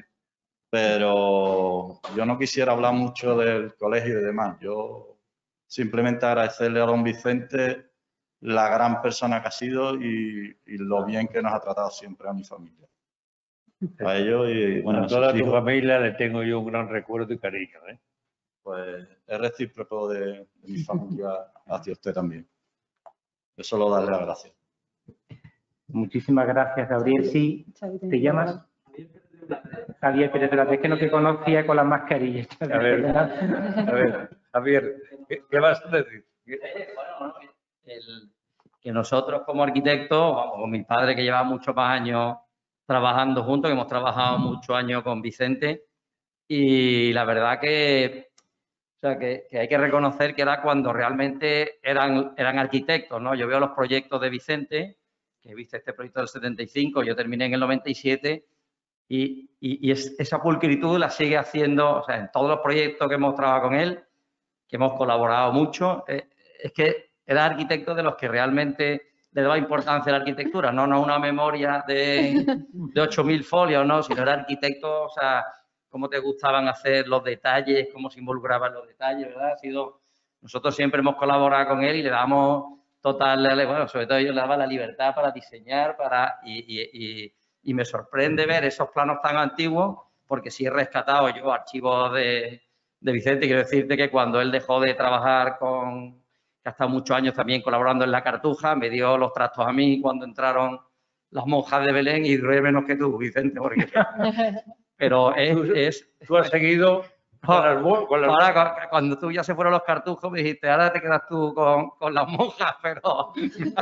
Pero yo no quisiera hablar mucho del colegio y demás. Yo simplemente agradecerle a don Vicente la gran persona que ha sido y, y lo bien que nos ha tratado siempre a mi familia. A ellos y bueno, A toda sus tu hijos, familia le tengo yo un gran recuerdo y cariño, ¿eh? pues es recíproco de, de mi familia hacia usted también. Yo solo darle las gracias. Muchísimas gracias, Gabriel. Sí, ¿te llamas? Javier Pérez de la Vez, que no te conocía con las mascarillas. A ver, a ver, Javier, ¿qué, qué vas a decir? Bueno, el, que nosotros como arquitectos, vamos, con mi padre que lleva muchos más años trabajando juntos, que hemos trabajado muchos años con Vicente, y la verdad que, o sea, que, que hay que reconocer que era cuando realmente eran, eran arquitectos, ¿no? Yo veo los proyectos de Vicente, que viste este proyecto del setenta y cinco, yo terminé en el noventa y siete, y, y, y es, esa pulcritud la sigue haciendo, o sea, en todos los proyectos que hemos trabajado con él, que hemos colaborado mucho, eh, es que era arquitecto de los que realmente le daba importancia a la arquitectura, no, no una memoria de, de ocho mil folios, no, sino era arquitecto, o sea, cómo te gustaban hacer los detalles, cómo se involucraban los detalles, ¿verdad? Ha sido, nosotros siempre hemos colaborado con él y le damos total, bueno, sobre todo yo le daba la libertad para diseñar, para y, y, y, y me sorprende ver esos planos tan antiguos, porque sí he rescatado yo archivos de, de Vicente. Quiero decirte que cuando él dejó de trabajar con, que ha estado muchos años también colaborando en la Cartuja, me dio los trastos a mí cuando entraron las monjas de Belén y duré menos que tú, Vicente, porque... Pero es... es tú has seguido con las, con las... Ahora, cuando tú ya se fueron los cartujos, me dijiste, ahora te quedas tú con, con las monjas, pero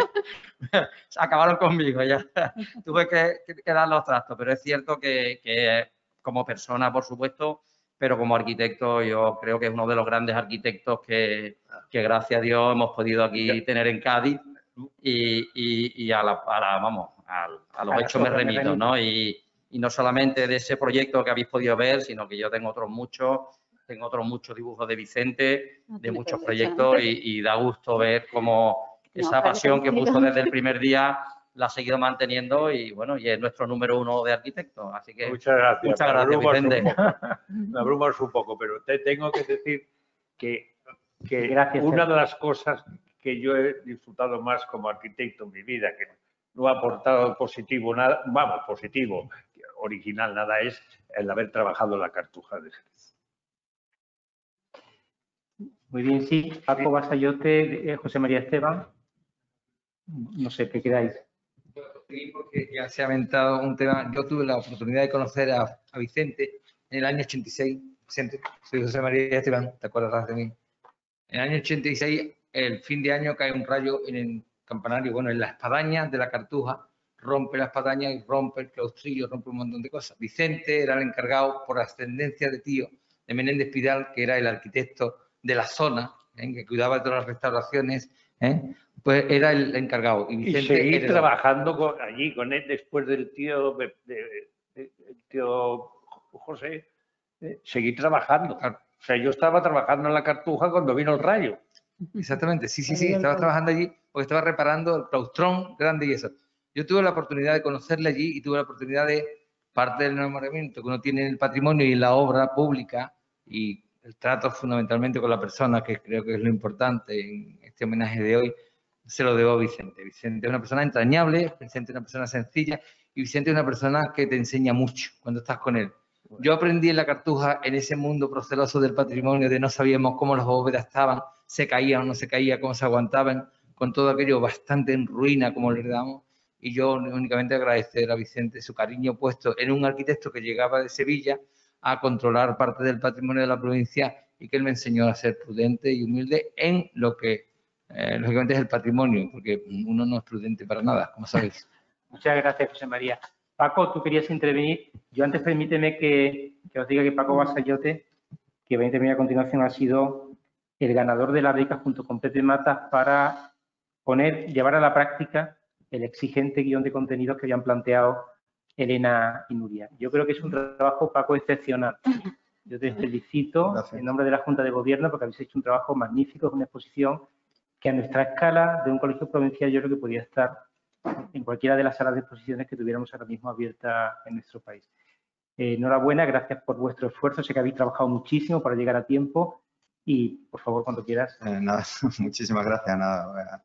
se acabaron conmigo ya. Tuve que, que, que dar los trastos, pero es cierto que, que como persona, por supuesto, pero como arquitecto yo creo que es uno de los grandes arquitectos que, que gracias a Dios hemos podido aquí tener en Cádiz y, y, y a, la, a, la, vamos, a, a los hechos me remito, ¿no? Y, y no solamente de ese proyecto que habéis podido ver, sino que yo tengo otros muchos, tengo otros muchos dibujos de Vicente, de muchos proyectos y, y da gusto ver cómo esa pasión que puso desde el primer día la ha seguido manteniendo y bueno, y es nuestro número uno de arquitectos. Así que muchas gracias, muchas gracias, Vicente. Me abrumas un poco, pero te tengo que decir que, que gracias, una de las cosas que yo he disfrutado más como arquitecto en mi vida, que no ha aportado positivo nada, vamos, positivo, original nada, es el haber trabajado en la Cartuja de Jerez. Muy bien, sí. Paco Basayote, José María Esteban. No sé, ¿qué queráis? Porque ya se ha aventado un tema. Yo tuve la oportunidad de conocer a, a Vicente en el año ochenta y seis. Vicente, soy José María Esteban, ¿te acuerdas de mí? En el año ochenta y seis, el fin de año, cae un rayo en el campanario, bueno, en la espadaña de la Cartuja, rompe la espadaña y rompe el claustrillo, rompe un montón de cosas. Vicente era el encargado, por ascendencia de tío, de Menéndez Pidal, que era el arquitecto de la zona, ¿eh? Que cuidaba de todas las restauraciones, ¿eh? Pues era el encargado. Y, y seguir trabajando con, allí con él después del tío, de, de, de, del tío José, eh, seguir trabajando. Claro. O sea, yo estaba trabajando en la Cartuja cuando vino el rayo. Exactamente, sí, sí, sí, estaba trabajando allí porque estaba reparando el claustrón grande y eso. Yo tuve la oportunidad de conocerle allí y tuve la oportunidad de, parte del enamoramiento que uno tiene en el patrimonio y en la obra pública y el trato fundamentalmente con la persona, que creo que es lo importante en este homenaje de hoy, se lo debo a Vicente. Vicente es una persona entrañable, Vicente es una persona sencilla y Vicente es una persona que te enseña mucho cuando estás con él. Yo aprendí en la Cartuja, en ese mundo proceloso del patrimonio, de no sabíamos cómo las bóvedas estaban, se caían o no se caían, cómo se aguantaban, con todo aquello bastante en ruina, como le damos. Y yo únicamente agradecer a Vicente su cariño puesto en un arquitecto que llegaba de Sevilla a controlar parte del patrimonio de la provincia y que él me enseñó a ser prudente y humilde en lo que, eh, lógicamente, es el patrimonio, porque uno no es prudente para nada, como sabéis. Muchas gracias, José María. Paco, tú querías intervenir. Yo antes permíteme que, que os diga que Paco Basayote, que va a intervenir a continuación ha sido el ganador de la beca junto con Pepe Matas para poner, llevar a la práctica el exigente guión de contenidos que habían planteado Elena y Nuria. Yo creo que es un trabajo, Paco, excepcional. Yo te felicito Gracias. En nombre de la Junta de Gobierno porque habéis hecho un trabajo magnífico, es una exposición que a nuestra escala de un colegio provincial yo creo que podía estar en cualquiera de las salas de exposiciones que tuviéramos ahora mismo abiertas en nuestro país. Eh, enhorabuena, gracias por vuestro esfuerzo, sé que habéis trabajado muchísimo para llegar a tiempo y, por favor, cuando quieras. Eh, nada, muchísimas gracias, nada,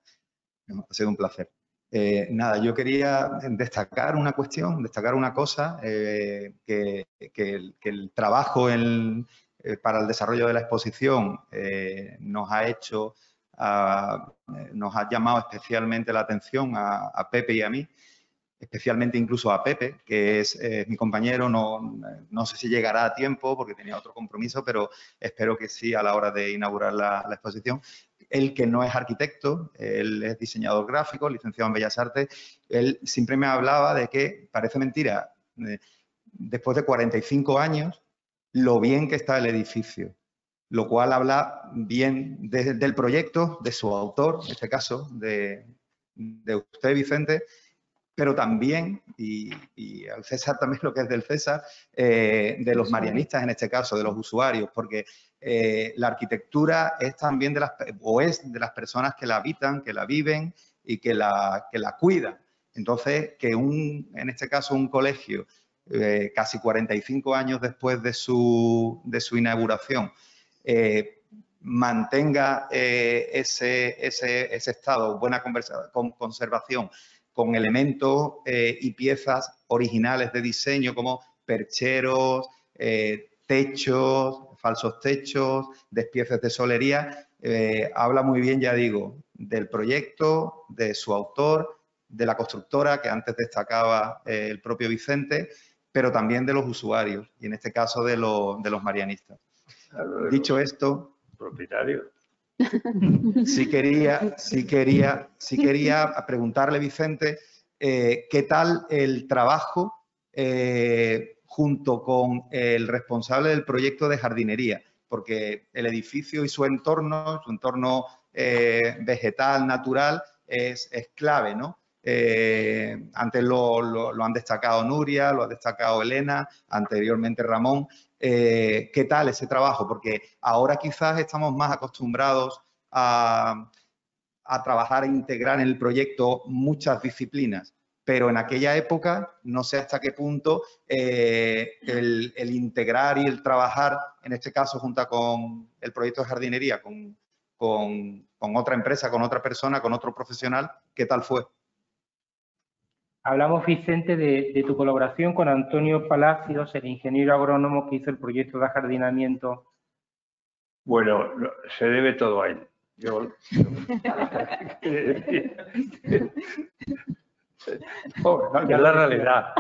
ha sido un placer. Eh, nada, yo quería destacar una cuestión, destacar una cosa, eh, que, que, el, que el trabajo en, eh, para el desarrollo de la exposición eh, nos ha hecho, a, nos ha llamado especialmente la atención a, a Pepe y a mí, especialmente incluso a Pepe, que es eh, mi compañero, no, no sé si llegará a tiempo porque tenía otro compromiso, pero espero que sí a la hora de inaugurar la, la exposición. Él, que no es arquitecto, él es diseñador gráfico, licenciado en Bellas Artes, él siempre me hablaba de que, parece mentira, eh, después de cuarenta y cinco años, lo bien que está el edificio, lo cual habla bien de, del proyecto, de su autor, en este caso, de, de usted, Vicente, pero también, y, y al César también lo que es del César, eh, de los marianistas en este caso, de los usuarios, porque eh, la arquitectura es también de las, o es de las personas que la habitan, que la viven y que la, que la cuidan. Entonces, que un, en este caso un colegio, eh, casi cuarenta y cinco años después de su, de su inauguración, eh, mantenga eh, ese, ese, ese estado, buena conversa, con conservación, con elementos eh, y piezas originales de diseño como percheros, eh, techos, falsos techos, despieces de solería. Eh, habla muy bien, ya digo, del proyecto, de su autor, de la constructora, que antes destacaba eh, el propio Vicente, pero también de los usuarios, y en este caso de, lo, de los marianistas. Claro, dicho esto, propietario. Sí quería, sí quería, sí quería preguntarle, Vicente, eh, ¿qué tal el trabajo eh, junto con el responsable del proyecto de jardinería? Porque el edificio y su entorno, su entorno eh, vegetal, natural, es, es clave, ¿no? Eh, antes lo, lo, lo han destacado Nuria, lo ha destacado Elena, anteriormente Ramón. Eh, ¿Qué tal ese trabajo? Porque ahora quizás estamos más acostumbrados a, a trabajar e integrar en el proyecto muchas disciplinas, pero en aquella época no sé hasta qué punto eh, el, el integrar y el trabajar, en este caso junto con el proyecto de jardinería, con, con, con otra empresa, con otra persona, con otro profesional, ¿qué tal fue? Hablamos, Vicente, de, de tu colaboración con Antonio Palacios, el ingeniero agrónomo que hizo el proyecto de ajardinamiento. Bueno, se debe todo a él. Yo, oh, no, es la realidad.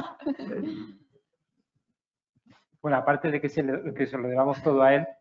Bueno, aparte de que se, le, que se lo debamos todo a él,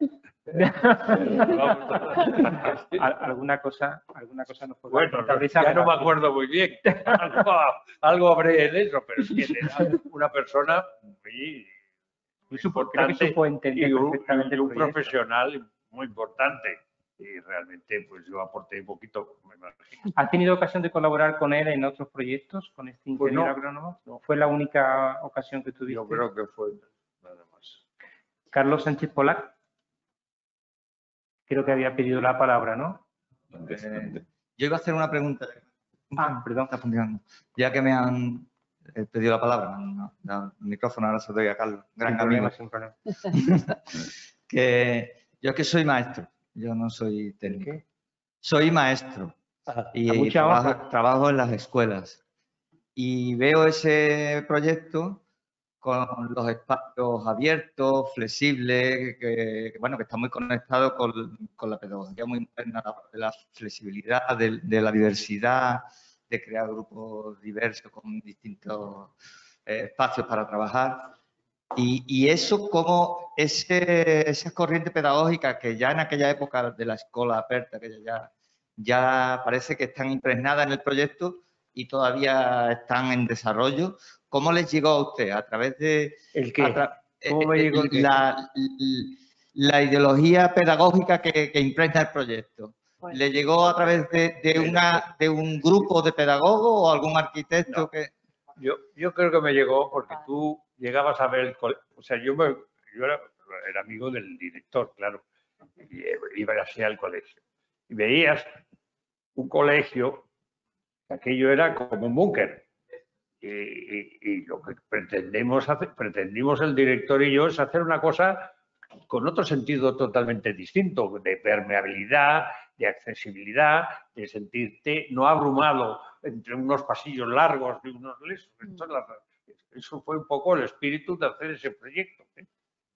alguna cosa, alguna cosa nos puede. Bueno, no, ya no me acuerdo muy bien. Algo, algo habré en eso, pero es que era una persona muy, muy importante que entender y un, y un profesional muy importante. Y realmente, pues yo aporté un poquito. ¿Has tenido ocasión de colaborar con él en otros proyectos, con este ingeniero pues no, agrónomo? No. ¿Fue la única ocasión que tuviste? Yo creo que fue nada más. Carlos Sánchez Polac. Creo que había pedido la palabra, ¿no? Eh, yo iba a hacer una pregunta. Ah, perdón. Está funcionando. Ya que me han eh, pedido la palabra, no, no, el micrófono ahora se lo doy a Carlos. Gran sin amigo. problema, sin problema. Que yo es que soy maestro, yo no soy técnico. ¿Qué? Soy maestro Ajá. y trabajo, trabajo en las escuelas. Y veo ese proyecto con los espacios abiertos, flexibles, que, que, bueno, que está muy conectado con, con la pedagogía muy moderna, de la flexibilidad, de, de la diversidad, de crear grupos diversos con distintos eh, espacios para trabajar. Y, y eso como ese, esa corriente pedagógica que ya en aquella época de la escuela aperta, que ya, ya parece que están impregnadas en el proyecto y todavía están en desarrollo, ¿cómo les llegó a usted? ¿A través de...? ¿El qué? Tra ¿Cómo me llegó el qué? La, la ideología pedagógica que, que impregna el proyecto. Bueno. ¿Le llegó a través de, de, una, de un grupo de pedagogos o algún arquitecto No. que...? Yo, yo creo que me llegó porque tú llegabas a ver el colegio. O sea, yo, me, yo era, era amigo del director, claro, y iba así al colegio. Y veías un colegio, que aquello era como un búnker. Y, y, y lo que pretendemos hacer, pretendimos el director y yo es hacer una cosa con otro sentido totalmente distinto, de permeabilidad, de accesibilidad, de sentirte no abrumado entre unos pasillos largos y unos lesos. Esto es la, eso fue un poco el espíritu de hacer ese proyecto, ¿eh?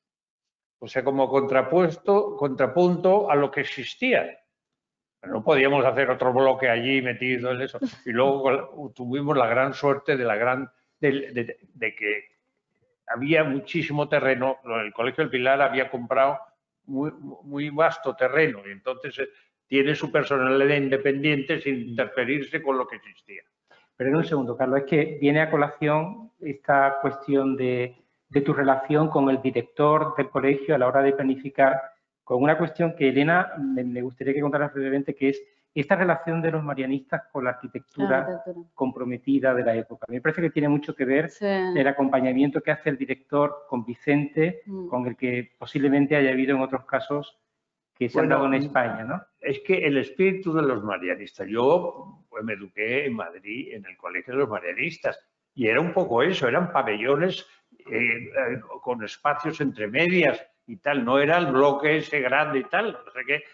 O sea, como contrapuesto, contrapunto a lo que existía. No podíamos hacer otro bloque allí metido en eso. Y luego tuvimos la gran suerte de la gran de, de, de que había muchísimo terreno. El Colegio del Pilar había comprado muy, muy vasto terreno y entonces tiene su personalidad independiente sin interferirse con lo que existía. Perdón un segundo, Carlos, es que viene a colación esta cuestión de, de tu relación con el director del colegio a la hora de planificar, con una cuestión que, Elena, me, me gustaría que contaras brevemente, que es esta relación de los marianistas con la arquitectura, La arquitectura. comprometida de la época. A mí me parece que tiene mucho que ver Sí. el acompañamiento que hace el director con Vicente, Mm. con el que posiblemente haya habido en otros casos que se Bueno, han dado en España, ¿no? Es que el espíritu de los marianistas, yo pues, me eduqué en Madrid en el Colegio de los Marianistas y era un poco eso, eran pabellones eh, eh, con espacios entre medias y tal, no era el bloque ese grande y tal. O sea que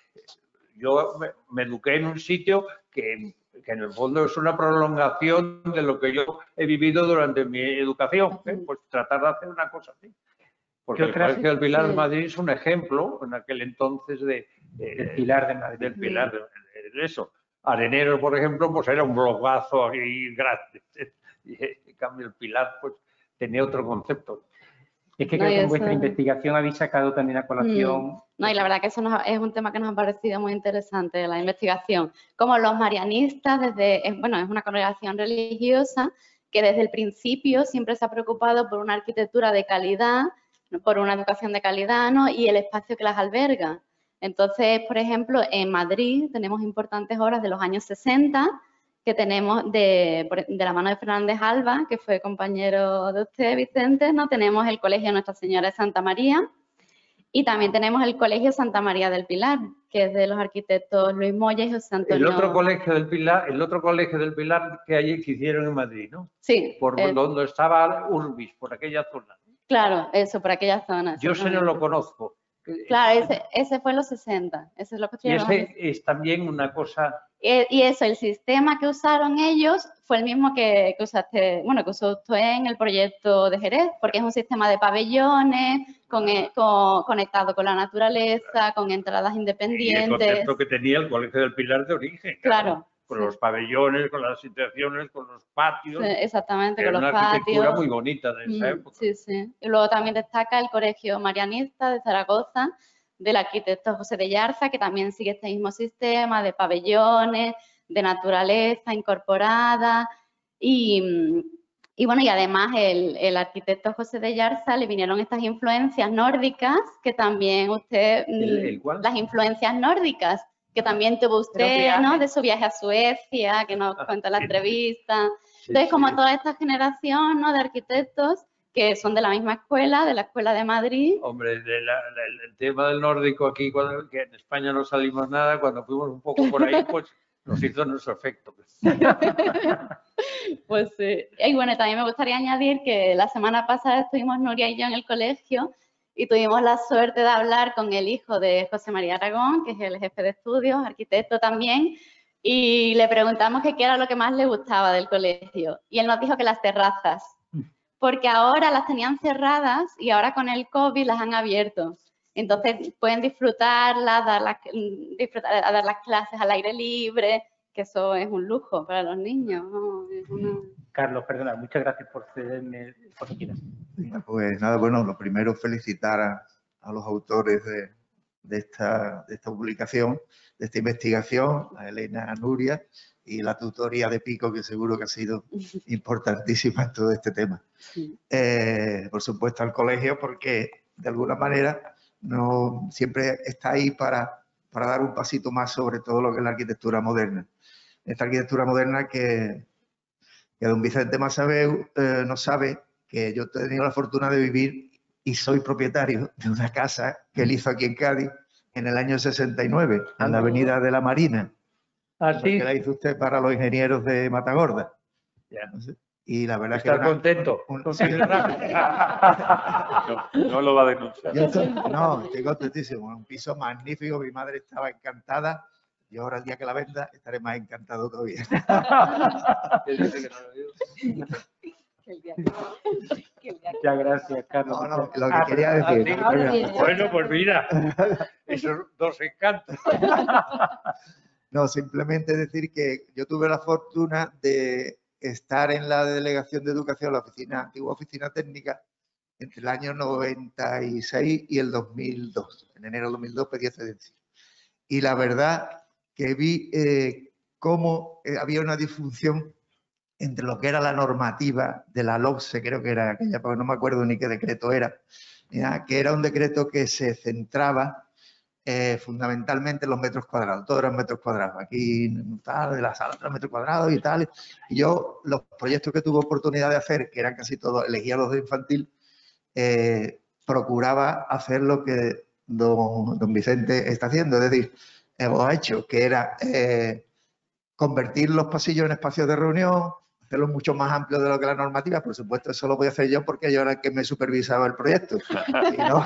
yo me, me eduqué en un sitio que, que en el fondo es una prolongación de lo que yo he vivido durante mi educación, ¿eh? Pues tratar de hacer una cosa así. Porque el Colegio del Pilar de Madrid es un ejemplo en aquel entonces de, de del Pilar de Madrid. Del Pilar de, de eso. Areneros, por ejemplo, pues era un blocazo ahí grande. Y en cambio el Pilar pues tenía otro concepto. Es que No, creo y que en eso- vuestra investigación habéis sacado también a colación... Mm. No, y la verdad que eso nos ha- es un tema que nos ha parecido muy interesante, la investigación. Como los marianistas, desde, es- bueno, es una congregación religiosa que desde el principio siempre se ha preocupado por una arquitectura de calidad, por una educación de calidad, ¿no? Y el espacio que las alberga. Entonces, por ejemplo, en Madrid tenemos importantes obras de los años sesenta que tenemos de, por- de la mano de Fernández Alba, que fue compañero de usted, Vicente, ¿no? Tenemos el Colegio Nuestra Señora de Santa María y también tenemos el Colegio Santa María del Pilar, que es de los arquitectos Luis Moya y José Antonio. El otro colegio del Pilar, el otro colegio del Pilar que allí que hicieron en Madrid, ¿no? Sí. Por el- donde estaba Urbis, por aquella zona. Claro, eso, por aquella zona. Yo ese no lo conozco. Claro, ese, ese fue en los sesenta. Ese es lo que Y estoy ese es también una cosa... Y, y eso, el sistema que usaron ellos fue el mismo que, que usaste, bueno, que usó usted en el proyecto de Jerez, porque es un sistema de pabellones, con, eh, con- conectado con la naturaleza, con entradas Y el independientes. concepto que tenía el Colegio del Pilar de origen. Claro, Con sí. los pabellones, con las situaciones, con los patios. Sí, exactamente, Era con los una arquitectura patios. muy bonita de esa Mm, época. sí, sí. Y luego también destaca el Colegio Marianista de Zaragoza, del arquitecto José de Yarza, que también sigue este mismo sistema de pabellones, de naturaleza incorporada. Y, y bueno, y además el, el arquitecto José de Yarza le vinieron estas influencias nórdicas, que también usted, ¿El- mm, el cuál? las influencias nórdicas, que también tuvo usted, viajes. ¿no? De su viaje a Suecia, que nos cuenta en la Sí. entrevista. Sí, Entonces, como sí. toda esta generación, ¿no? De arquitectos que son de la misma escuela, de la Escuela de Madrid. Hombre, de la- la- el tema del nórdico aquí, cuando, que en España no salimos nada, cuando fuimos un poco por ahí, pues nos hizo nuestro efecto. Pues sí. Y bueno, también me gustaría añadir que la semana pasada estuvimos Nuria y yo en el colegio y tuvimos la suerte de hablar con el hijo de José María Aragón, que es el jefe de estudios, arquitecto también, y le preguntamos que qué era lo que más le gustaba del colegio. Y él nos dijo que las terrazas, porque ahora las tenían cerradas y ahora con el COVID las han abierto. Entonces pueden disfrutarlas, dar las, disfrutar, a dar las clases al aire libre, que eso es un lujo para los niños, ¿no? Es una... Carlos, perdona, muchas gracias por cederme por que quieras. Pues nada, bueno, lo primero felicitar a, a los autores de, de, esta, de esta publicación, de esta investigación, a Elena, a Nuria y la tutoría de Pico, que seguro que ha sido importantísima en todo este tema. Sí. Eh, por supuesto al colegio, porque de alguna manera no siempre está ahí para, para dar un pasito más sobre todo lo que es la arquitectura moderna. Esta arquitectura moderna que, que don Vicente Massabeu eh, no sabe que yo he tenido la fortuna de vivir y soy propietario de una casa que él hizo aquí en Cádiz en el año sesenta y nueve, en la avenida de la Marina. ¿Ah, sí? Que la hizo usted para los ingenieros de Matagorda. Ya. Y la verdad ¿Está que... Una, contento? Un, no, sí. no, no lo va a denunciar. Yo estoy, no, estoy contentísimo. Un piso magnífico, mi madre estaba encantada. Y ahora el día que la venda estaré más encantado todavía. Muchas gracias, Carlos. No, no, lo que ah, quería decir. Ah, sí. Bueno, pues mira, esos dos encantos. No, simplemente decir que yo tuve la fortuna de estar en la delegación de educación, la oficina, antigua oficina técnica, entre el año noventa y seis y el dos mil dos. En enero del dos mil dos pedí excedencia. Y la verdad que vi eh, cómo eh, había una disfunción entre lo que era la normativa de la LOPSE, creo que era aquella, porque no me acuerdo ni qué decreto era, mira, que era un decreto que se centraba eh, fundamentalmente en los metros cuadrados, todos eran metros cuadrados, aquí tal, de la sala, tres metros cuadrados y tal. Y yo, los proyectos que tuve oportunidad de hacer, que eran casi todos, elegía los de infantil, eh, procuraba hacer lo que don, don Vicente está haciendo, es decir, hemos hecho, que era eh, convertir los pasillos en espacios de reunión, hacerlos mucho más amplios de lo que la normativa. Por supuesto, eso lo voy a hacer yo porque yo era el que me supervisaba el proyecto. Y, no,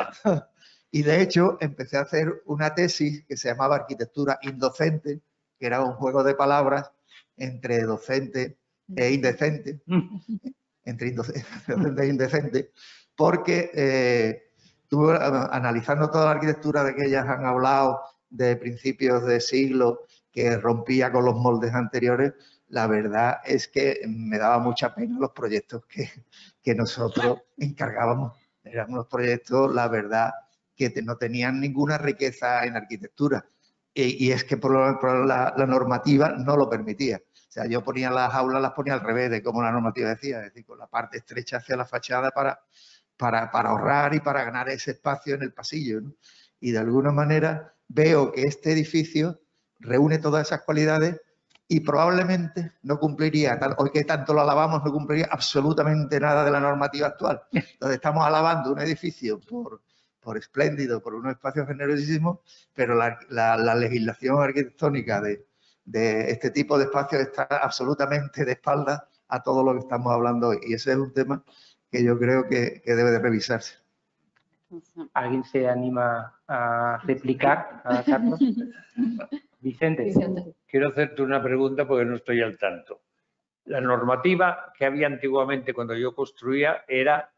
y de hecho, empecé a hacer una tesis que se llamaba Arquitectura Indocente, que era un juego de palabras entre docente e indecente, entre indocente e indecente, porque eh, tú, analizando toda la arquitectura de que ellas han hablado de principios de siglo, que rompía con los moldes anteriores, la verdad es que me daba mucha pena los proyectos que, que nosotros encargábamos. Eran unos proyectos, la verdad, que te, no tenían ninguna riqueza en arquitectura. Y, y es que por, lo, por la, la normativa no lo permitía. O sea, yo ponía las aulas, las ponía al revés de como la normativa decía, es decir, con la parte estrecha hacia la fachada para, para, para ahorrar y para ganar ese espacio en el pasillo, ¿no? Y de alguna manera veo que este edificio reúne todas esas cualidades y probablemente no cumpliría, tal, hoy que tanto lo alabamos, no cumpliría absolutamente nada de la normativa actual. Entonces estamos alabando un edificio por, por espléndido, por unos espacios generosísimos, pero la, la, la legislación arquitectónica de, de este tipo de espacios está absolutamente de espaldas a todo lo que estamos hablando hoy. Y ese es un tema que yo creo que, que debe de revisarse. ¿Alguien se anima a replicar a Carlos? Vicente. Vicente. Quiero hacerte una pregunta porque no estoy al tanto. La normativa que había antiguamente cuando yo construía era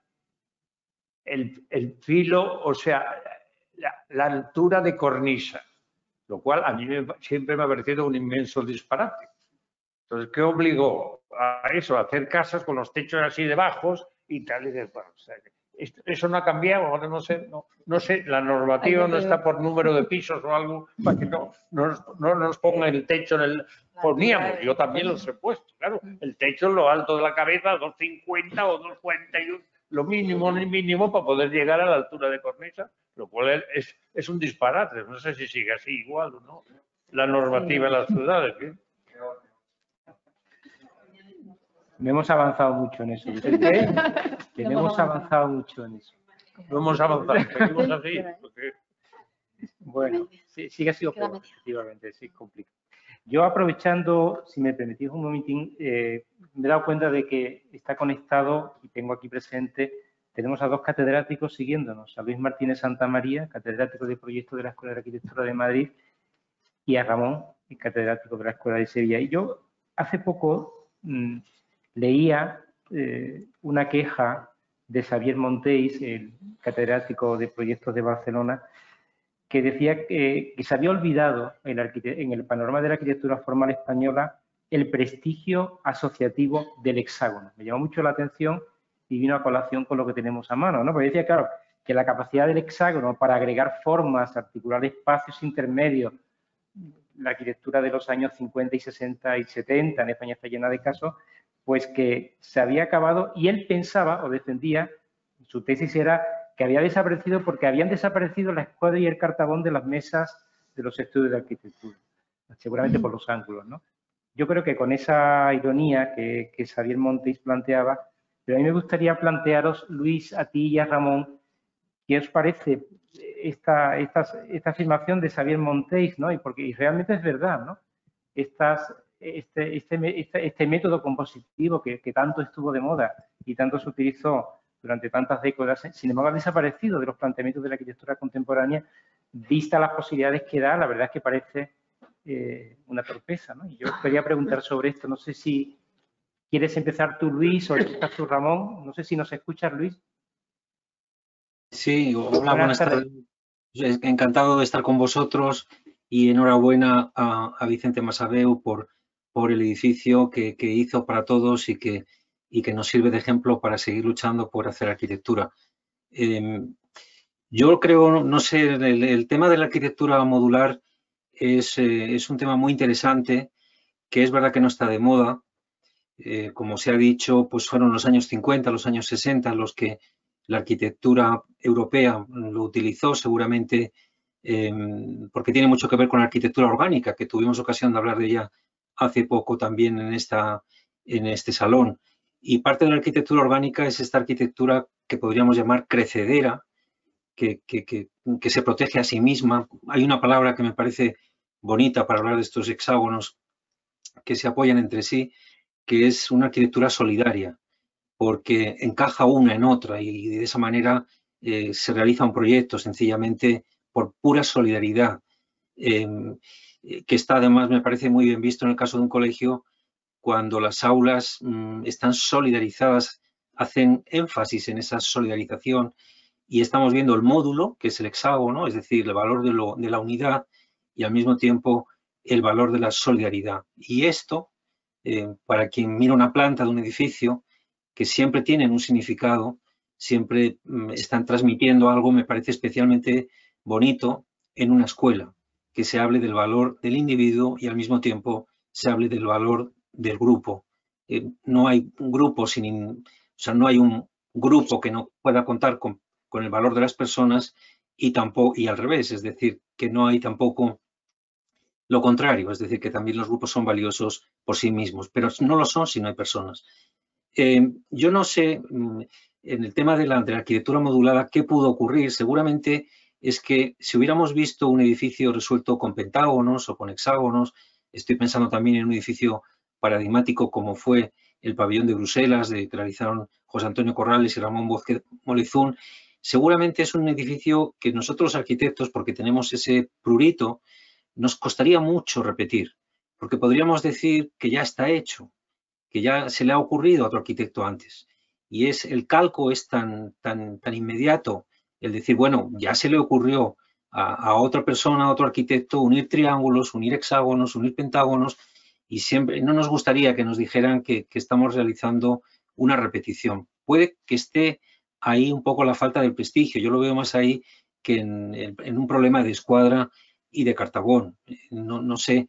el, el filo, o sea, la, la altura de cornisa, lo cual a mí me, siempre me ha parecido un inmenso disparate. Entonces, ¿qué obligó a eso? A hacer casas con los techos así de bajos y tal. Y de, bueno, o sea, eso no ha cambiado, ahora no sé, no, no sé, la normativa no está por número de pisos o algo para que no, no, no nos pongan el techo en el... Poníamos, yo también los he puesto, claro, el techo en lo alto de la cabeza, dos cincuenta o dos cuarenta y uno, lo mínimo, ni mínimo para poder llegar a la altura de cornisa, lo cual es, es un disparate, no sé si sigue así igual o no, la normativa en las ciudades. ¿Sí? No hemos avanzado mucho en eso. ¿Eh? Que no hemos avanzado mucho en eso. No hemos avanzado, seguimos así. Porque... Bueno, sí, sí que ha sido peor, efectivamente, sí, complicado. Yo aprovechando, si me permitís un momentín, eh, me he dado cuenta de que está conectado, y tengo aquí presente, tenemos a dos catedráticos siguiéndonos, a Luis Martínez Santamaría, catedrático de proyecto de la Escuela de Arquitectura de Madrid, y a Ramón, catedrático de la Escuela de Sevilla. Y yo hace poco mmm, leía eh, una queja de Xavier Monteis, el catedrático de proyectos de Barcelona, que decía que, que se había olvidado en, en el panorama de la arquitectura formal española el prestigio asociativo del hexágono. Me llamó mucho la atención y vino a colación con lo que tenemos a mano, ¿no? Porque decía, claro, que la capacidad del hexágono para agregar formas, articular espacios intermedios, la arquitectura de los años cincuenta y sesenta y setenta, en España está llena de casos, pues que se había acabado y él pensaba o defendía, su tesis era que había desaparecido porque habían desaparecido la escuadra y el cartabón de las mesas de los estudios de arquitectura, seguramente por los ángulos, ¿no? Yo creo que con esa ironía que, que Xavier Monteys planteaba, pero a mí me gustaría plantearos, Luis, a ti y a Ramón, ¿qué os parece esta, esta, esta afirmación de Xavier Monteys, ¿no? Y porque y realmente es verdad, ¿no? Estas, este, este, este, este método compositivo que, que tanto estuvo de moda y tanto se utilizó durante tantas décadas, sin embargo ha desaparecido de los planteamientos de la arquitectura contemporánea, vista las posibilidades que da, la verdad es que parece eh, una torpeza, ¿no? Y yo quería preguntar sobre esto, no sé si quieres empezar tú, Luis, o empiezas tú, Ramón, no sé si nos escuchas, Luis. Sí, hola, buenas, Buenas tardes. tardes. Encantado de estar con vosotros y enhorabuena a, a Vicente Masaveu por, por el edificio que, que hizo para todos y que, y que nos sirve de ejemplo para seguir luchando por hacer arquitectura. Eh, yo creo, no sé, el, el tema de la arquitectura modular es, eh, es un tema muy interesante, que es verdad que no está de moda. Eh, como se ha dicho, pues fueron los años cincuenta, los años sesenta los que la arquitectura europea lo utilizó, seguramente eh, porque tiene mucho que ver con la arquitectura orgánica, que tuvimos ocasión de hablar de ella hace poco también en, esta, en este salón. Y parte de la arquitectura orgánica es esta arquitectura que podríamos llamar crecedera, que, que, que, que se protege a sí misma. Hay una palabra que me parece bonita para hablar de estos hexágonos que se apoyan entre sí, que es una arquitectura solidaria, porque encaja una en otra y de esa manera eh, se realiza un proyecto sencillamente por pura solidaridad, eh, que está además, me parece muy bien visto en el caso de un colegio, cuando las aulas mmm, están solidarizadas, hacen énfasis en esa solidarización y estamos viendo el módulo, que es el hexágono, es decir, el valor de, lo, de la unidad y al mismo tiempo el valor de la solidaridad. Y esto, eh, para quien mira una planta de un edificio, que siempre tienen un significado, siempre mmm, están transmitiendo algo, me parece especialmente bonito en una escuela, que se hable del valor del individuo y al mismo tiempo se hable del valor del grupo. Eh, no hay un grupo sin, o sea, no hay un grupo que no pueda contar con, con el valor de las personas y tampoco, y al revés, es decir, que no hay tampoco lo contrario, es decir, que también los grupos son valiosos por sí mismos, pero no lo son si no hay personas. Eh, yo no sé, en el tema de la, de la arquitectura modulada, qué pudo ocurrir. Seguramente es que si hubiéramos visto un edificio resuelto con pentágonos o con hexágonos, estoy pensando también en un edificio paradigmático como fue el pabellón de Bruselas, de, que realizaron José Antonio Corrales y Ramón Vázquez Molizún, seguramente es un edificio que nosotros los arquitectos, porque tenemos ese prurito, nos costaría mucho repetir, porque podríamos decir que ya está hecho, que ya se le ha ocurrido a otro arquitecto antes. Y es el calco es tan, tan, tan inmediato, el decir, bueno, ya se le ocurrió a, a otra persona, a otro arquitecto, unir triángulos, unir hexágonos, unir pentágonos, y siempre no nos gustaría que nos dijeran que, que estamos realizando una repetición. Puede que esté ahí un poco la falta del prestigio, yo lo veo más ahí que en, en un problema de escuadra y de cartabón. No, no sé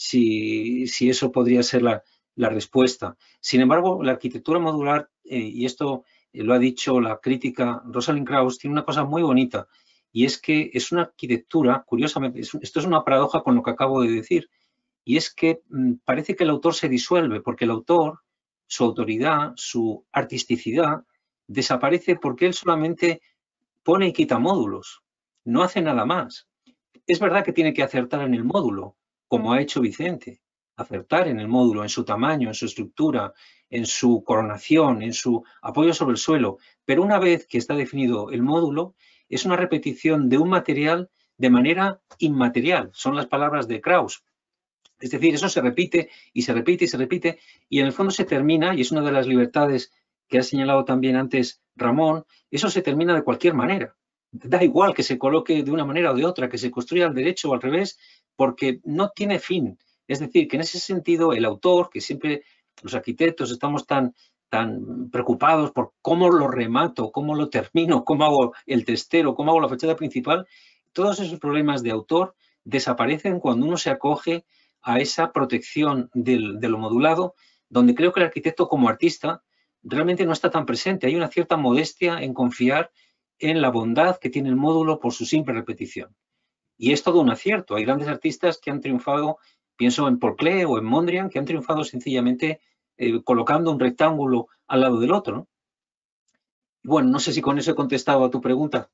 si, si eso podría ser la, la respuesta. Sin embargo, la arquitectura modular, eh, y esto eh, lo ha dicho la crítica Rosalind Krauss, tiene una cosa muy bonita, y es que es una arquitectura, curiosamente, es, esto es una paradoja con lo que acabo de decir, y es que mmm, parece que el autor se disuelve, porque el autor, su autoridad, su artisticidad, desaparece porque él solamente pone y quita módulos, no hace nada más. Es verdad que tiene que acertar en el módulo, como ha hecho Vicente, acertar en el módulo, en su tamaño, en su estructura, en su coronación, en su apoyo sobre el suelo, pero una vez que está definido el módulo, es una repetición de un material de manera inmaterial, son las palabras de Krauss. Es decir, eso se repite y se repite y se repite y en el fondo se termina, y es una de las libertades que ha señalado también antes Ramón, eso se termina de cualquier manera. Da igual que se coloque de una manera o de otra, que se construya al derecho o al revés, porque no tiene fin. Es decir, que en ese sentido el autor, que siempre los arquitectos estamos tan, tan preocupados por cómo lo remato, cómo lo termino, cómo hago el testero, cómo hago la fachada principal, todos esos problemas de autor desaparecen cuando uno se acoge a esa protección del, de lo modulado, donde creo que el arquitecto como artista realmente no está tan presente. Hay una cierta modestia en confiar en la bondad que tiene el módulo por su simple repetición. Y es todo un acierto. Hay grandes artistas que han triunfado, pienso en Paul Klee o en Mondrian, que han triunfado sencillamente eh, colocando un rectángulo al lado del otro, ¿no? Bueno, no sé si con eso he contestado a tu pregunta.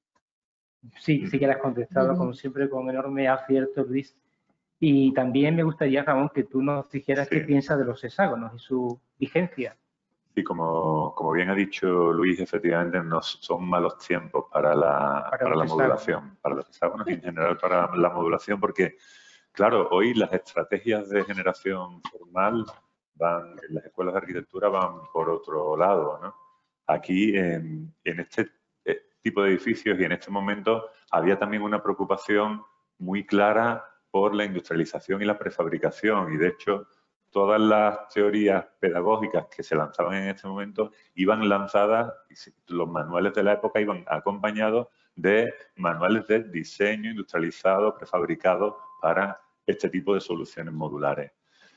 Sí, sí que la has contestado, Ujú. como siempre, con enorme acierto, Luis. Y también me gustaría, Ramón, que tú nos dijeras Sí. qué piensas de los hexágonos y su vigencia. Y como, como bien ha dicho Luis, efectivamente no son malos tiempos para la, Para para los la hexágonos. modulación, para los hexágonos y en general para la modulación, porque, claro, hoy las estrategias de generación formal van, en las escuelas de arquitectura van por otro lado, ¿no? Aquí, en, en este eh, tipo de edificios y en este momento, había también una preocupación muy clara por la industrialización y la prefabricación, y de hecho, todas las teorías pedagógicas que se lanzaban en este momento iban lanzadas, los manuales de la época iban acompañados de manuales de diseño industrializado, prefabricado para este tipo de soluciones modulares.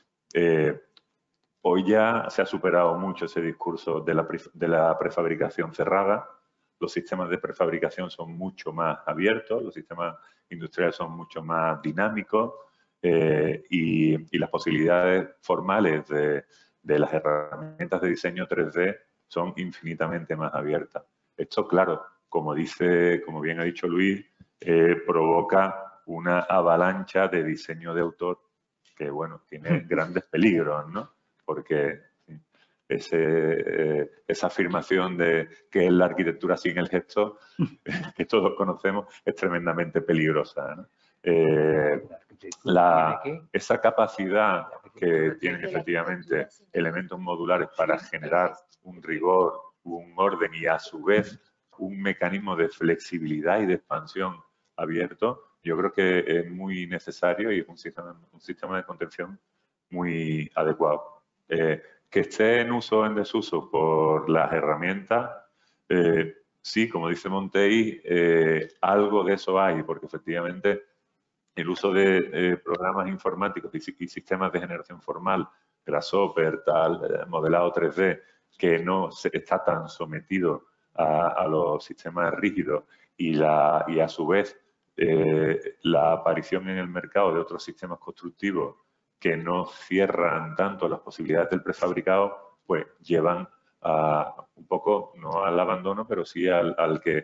Eh, hoy ya se ha superado mucho ese discurso de la, de la prefabricación cerrada. Los sistemas de prefabricación son mucho más abiertos, los sistemas industriales son mucho más dinámicos. Eh, y, y las posibilidades formales de, de las herramientas de diseño tres D son infinitamente más abiertas. Esto, claro, como dice, como bien ha dicho Luis, eh, provoca una avalancha de diseño de autor que, bueno, tiene grandes peligros, ¿no? Porque ese, eh, esa afirmación de que es la arquitectura sin el gesto, que todos conocemos, es tremendamente peligrosa, ¿no? Eh, la, esa capacidad que tienen efectivamente elementos modulares para generar un rigor, un orden y a su vez un mecanismo de flexibilidad y de expansión abierto, yo creo que es muy necesario y es un sistema, un sistema de contención muy adecuado. Eh, que esté en uso o en desuso por las herramientas, eh, sí, como dice Montey, eh, algo de eso hay, porque efectivamente el uso de eh, programas informáticos y, y sistemas de generación formal, Grasshopper, tal, eh, modelado tres D, que no se, está tan sometido a, a los sistemas rígidos y, la, y a su vez eh, la aparición en el mercado de otros sistemas constructivos que no cierran tanto las posibilidades del prefabricado, pues llevan a, un poco, no al abandono, pero sí al, al que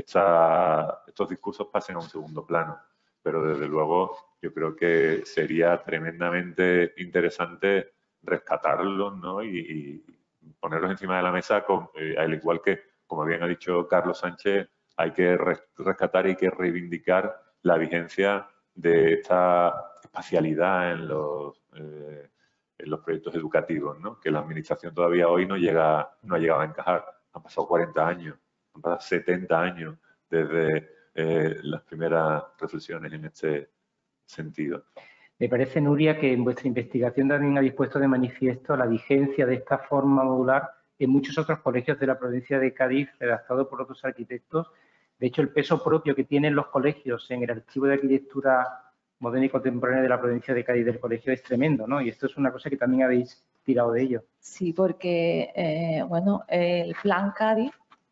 esta, estos discursos pasen a un segundo plano. Pero desde luego yo creo que sería tremendamente interesante rescatarlos, ¿no? y, y ponerlos encima de la mesa, con, eh, al igual que, como bien ha dicho Carlos Sánchez, hay que rescatar y hay que reivindicar la vigencia de esta espacialidad en los, eh, en los proyectos educativos, ¿no? Que la administración todavía hoy no llega, no ha llegado a encajar. Han pasado cuarenta años, han pasado setenta años desde eh, las primeras reflexiones en este sentido. Me parece, Nuria, que en vuestra investigación también habéis puesto de manifiesto la vigencia de esta forma modular en muchos otros colegios de la provincia de Cádiz, redactado por otros arquitectos. De hecho, el peso propio que tienen los colegios en el archivo de arquitectura moderna y contemporánea de la provincia de Cádiz del colegio es tremendo, ¿no? Y esto es una cosa que también habéis tirado de ello. Sí, porque, eh, bueno, el Plan Cádiz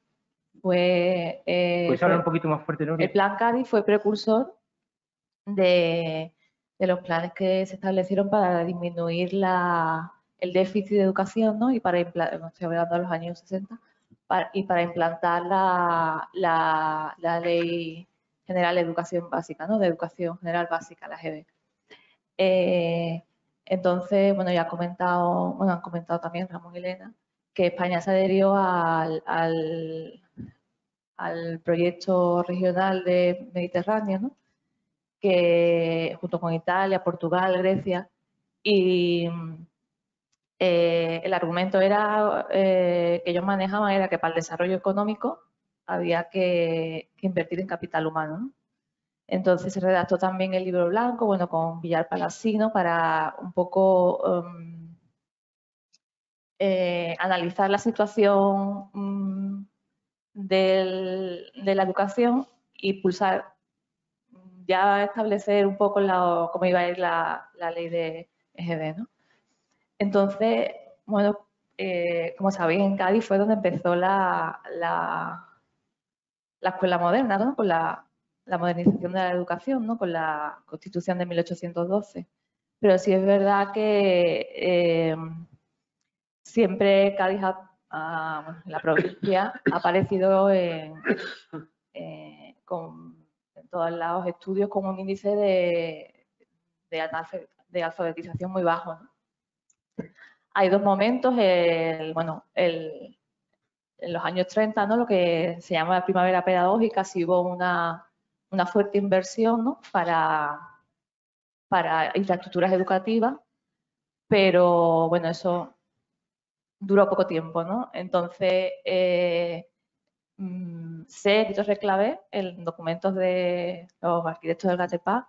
fue... Eh, ¿Puedes hablar un poquito más fuerte, Nuria? El Plan Cádiz fue precursor de, de los planes que se establecieron para disminuir la, el déficit de educación, ¿no? Y para implantar, estoy hablando de los años sesenta, para, y para implantar la, la, la Ley General de Educación Básica, ¿no? De Educación General Básica, la G B. Eh, entonces, bueno, ya ha comentado, bueno, han comentado también Ramón y Elena, que España se adherió al, al, al proyecto regional de Mediterráneo, ¿no? Que junto con Italia, Portugal, Grecia, y eh, el argumento era eh, que ellos manejaban era que para el desarrollo económico había que, que invertir en capital humano, ¿no? Entonces se redactó también el libro blanco, bueno, con Villar Palasino para un poco um, eh, analizar la situación um, del, de la educación y pulsar, ya establecer un poco la, cómo iba a ir la, la ley de E G B, ¿no? Entonces, bueno, eh, como sabéis, en Cádiz fue donde empezó la, la, la escuela moderna, ¿no? Con la, la modernización de la educación, ¿no? Con la Constitución de mil ochocientos doce. Pero sí es verdad que eh, siempre Cádiz, ha, ha, bueno, la provincia, ha aparecido en, eh, con, en todos lados estudios con un índice de, de, de alfabetización muy bajo, ¿no? Hay dos momentos, el, bueno, el, en los años treinta, ¿no? Lo que se llama la primavera pedagógica, sí hubo una, una fuerte inversión, ¿no? para, para infraestructuras educativas, pero bueno, eso duró poco tiempo, ¿no? Entonces, eh, mmm, sé, Víctor Reclavé, en documentos de los arquitectos del GATEPA,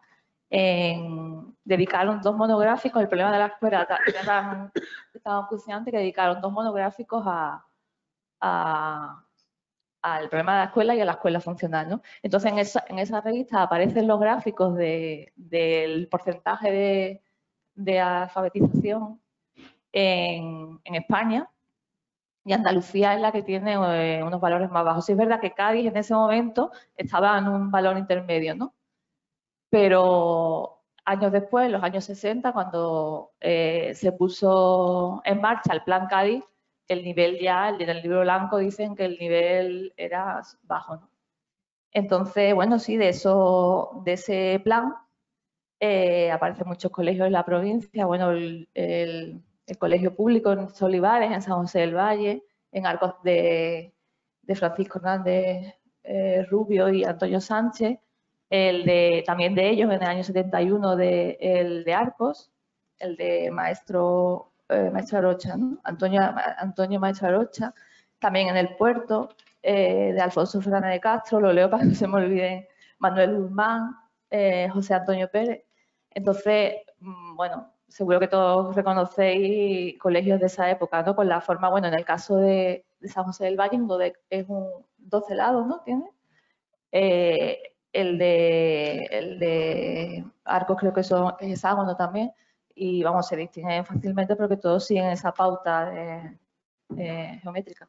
en, dedicaron dos monográficos, el problema de la escuela era tan, tan acuciante que dedicaron dos monográficos a, a, al problema de la escuela y a la escuela funcional, ¿no? Entonces, en esa, en esa revista aparecen los gráficos de, del porcentaje de, de alfabetización en, en España, y Andalucía es la que tiene eh, unos valores más bajos. Sí es verdad que Cádiz en ese momento estaba en un valor intermedio, ¿no? Pero años después, en los años sesenta, cuando eh, se puso en marcha el Plan Cádiz, el nivel ya, en el libro blanco dicen que el nivel era bajo, ¿no? Entonces, bueno, sí, de, eso, de ese plan eh, aparecen muchos colegios en la provincia. Bueno, el, el, el colegio público en Solivares, en San José del Valle, en Arcos de, de Francisco Hernández eh, Rubio y Antonio Sánchez, el de, también de ellos en el año setenta y uno, de, el de Arcos, el de Maestro, eh, Maestro Arocha, ¿no? Antonio, Antonio Maestro Arocha, también en el Puerto, eh, de Alfonso Fernández de Castro, lo leo para que no se me olviden, Manuel Guzmán, eh, José Antonio Pérez. Entonces, bueno, seguro que todos reconocéis colegios de esa época, ¿no? Con la forma, bueno, en el caso de, de San José del Valle, es un doce lados, ¿no? Tiene. Eh, el de, el de Arcos creo que, son, que es hexágono también, y vamos, se distinguen fácilmente porque todos siguen esa pauta de, de geométrica.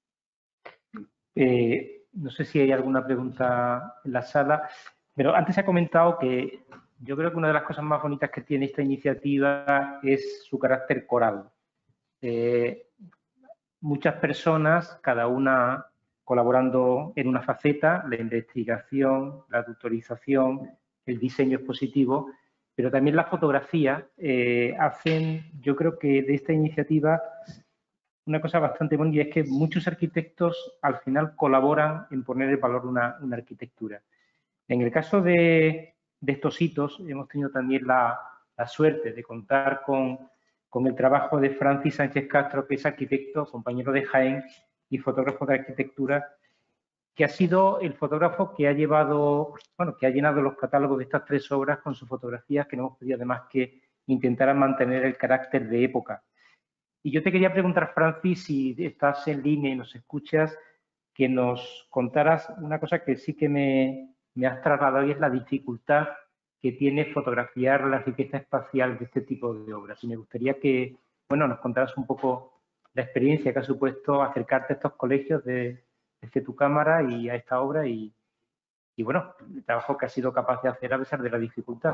Eh, no sé si hay alguna pregunta en la sala, pero antes se ha comentado que yo creo que una de las cosas más bonitas que tiene esta iniciativa es su carácter coral. Eh, muchas personas, cada una colaborando en una faceta, la investigación, la tutorización, el diseño expositivo, pero también la fotografía, eh, hacen, yo creo que de esta iniciativa, una cosa bastante bonita, y es que muchos arquitectos al final colaboran en poner en valor una, una arquitectura. En el caso de, de estos hitos, hemos tenido también la, la suerte de contar con, con el trabajo de Francis Sánchez Castro, que es arquitecto, compañero de Jaén y fotógrafo de arquitectura, que ha sido el fotógrafo que ha llevado, bueno, que ha llenado los catálogos de estas tres obras con sus fotografías, que no hemos pedido además que intentaran mantener el carácter de época. Y yo te quería preguntar, Francis, si estás en línea y nos escuchas, que nos contaras una cosa que sí que me, me has trasladado, y es la dificultad que tiene fotografiar la riqueza espacial de este tipo de obras. Y me gustaría que, bueno, nos contaras un poco la experiencia que ha supuesto acercarte a estos colegios de, desde tu cámara y a esta obra y, y, bueno, el trabajo que has sido capaz de hacer a pesar de la dificultad.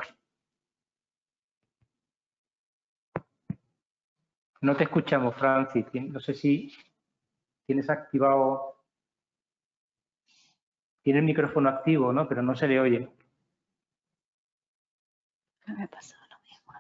No te escuchamos, Francis. No sé si tienes activado... Tiene el micrófono activo, ¿no? Pero no se le oye. Me pasa lo mismo.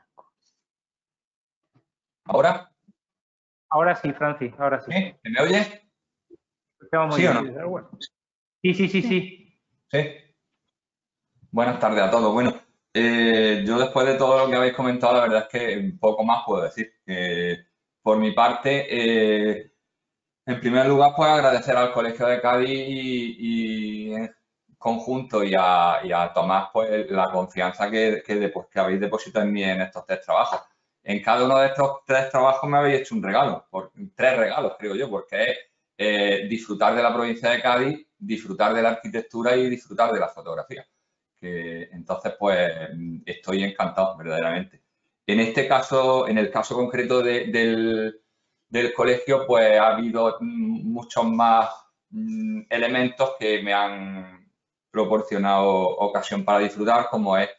¿Ahora? Ahora sí, Francis, ahora sí. ¿Sí? ¿Me oye? ¿Sí o no? Bueno. Sí, sí, sí, sí. Sí. Buenas tardes a todos. Bueno, eh, yo después de todo lo que habéis comentado, la verdad es que poco más puedo decir. Eh, por mi parte, eh, en primer lugar, pues agradecer al Colegio de Cádiz y, y en conjunto y a, y a Tomás pues la confianza que, que, pues, que habéis depositado en mí en estos tres trabajos. En cada uno de estos tres trabajos me habéis hecho un regalo, por, tres regalos creo yo, porque es eh, disfrutar de la provincia de Cádiz, disfrutar de la arquitectura y disfrutar de la fotografía. Que, entonces, pues estoy encantado verdaderamente. En este caso, en el caso concreto de, del... del colegio, pues ha habido muchos más mm, elementos que me han proporcionado ocasión para disfrutar, como es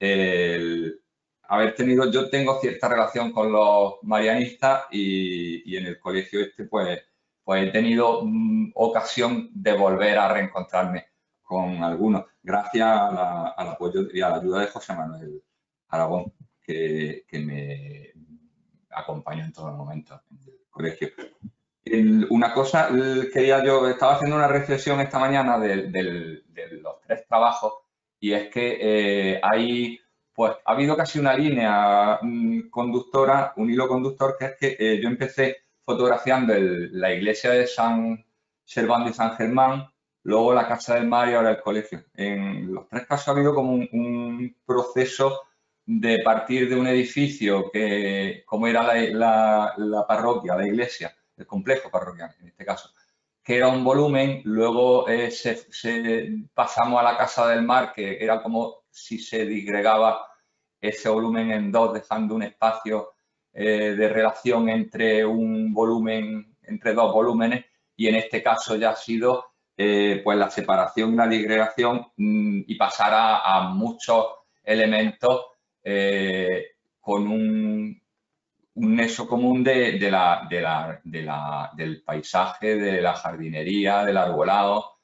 el haber tenido, yo tengo cierta relación con los marianistas y, y en el colegio este pues, pues he tenido mm, ocasión de volver a reencontrarme con algunos, gracias a la, al apoyo y a la ayuda de José Manuel Aragón, que, que me acompañó en todo momento en el colegio. El, una cosa, el, quería yo, estaba haciendo una reflexión esta mañana de, de, de los tres trabajos y es que eh, hay, pues ha habido casi una línea mm, conductora, un hilo conductor, que es que eh, yo empecé fotografiando el, la iglesia de San Servando y San Germán, luego la Casa del Mar y ahora el colegio. En los tres casos ha habido como un, un proceso de partir de un edificio que, como era la, la, la parroquia, la iglesia, el complejo parroquial en este caso, que era un volumen, luego eh, se, se pasamos a la Casa del Mar, que era como si se disgregaba ese volumen en dos, dejando un espacio eh, de relación entre un volumen, entre dos volúmenes, y en este caso ya ha sido eh, pues la separación y la disgregación mmm, y pasar a, a muchos elementos eh, con un un nexo común de, de la, de la, de la, del paisaje, de la jardinería, del arbolado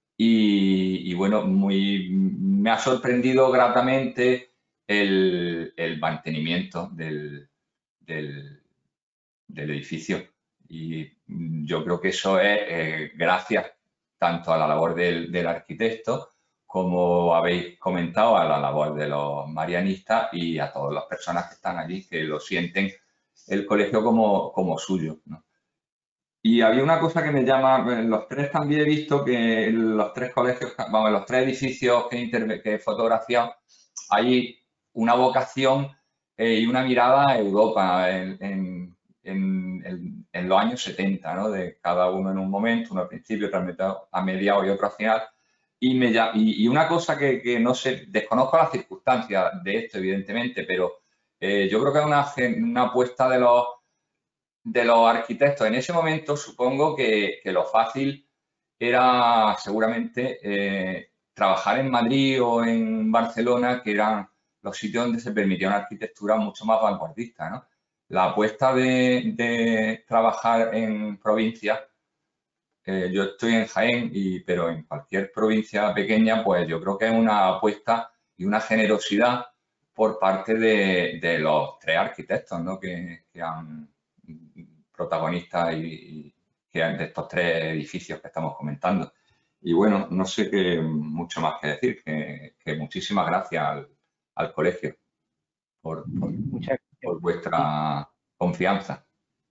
y, y bueno, muy, me ha sorprendido gratamente el, el mantenimiento del, del, del edificio y yo creo que eso es eh, gracias tanto a la labor del, del arquitecto como habéis comentado, a la labor de los marianistas y a todas las personas que están allí que lo sienten el colegio como, como suyo, ¿no? Y había una cosa que me llama, en los tres también he visto que en los tres colegios, vamos, en los tres edificios que, que he fotografiado, hay una vocación eh, y una mirada a Europa en, en, en, en los años setenta, ¿no? De cada uno en un momento, uno al principio, otro a mediados y otro al final. Y, me, y, y una cosa que, que no sé, desconozco las circunstancias de esto, evidentemente, pero Eh, yo creo que es una, una apuesta de los, de los arquitectos. En ese momento supongo que, que lo fácil era seguramente eh, trabajar en Madrid o en Barcelona, que eran los sitios donde se permitía una arquitectura mucho más vanguardista, ¿no? La apuesta de, de trabajar en provincias, eh, yo estoy en Jaén, y, pero en cualquier provincia pequeña, pues yo creo que es una apuesta y una generosidad por parte de, de los tres arquitectos, ¿no? que, que han protagonistas y, y que han de estos tres edificios que estamos comentando. Y bueno, no sé qué mucho más que decir, que, que muchísimas gracias al, al colegio por, por, por vuestra confianza.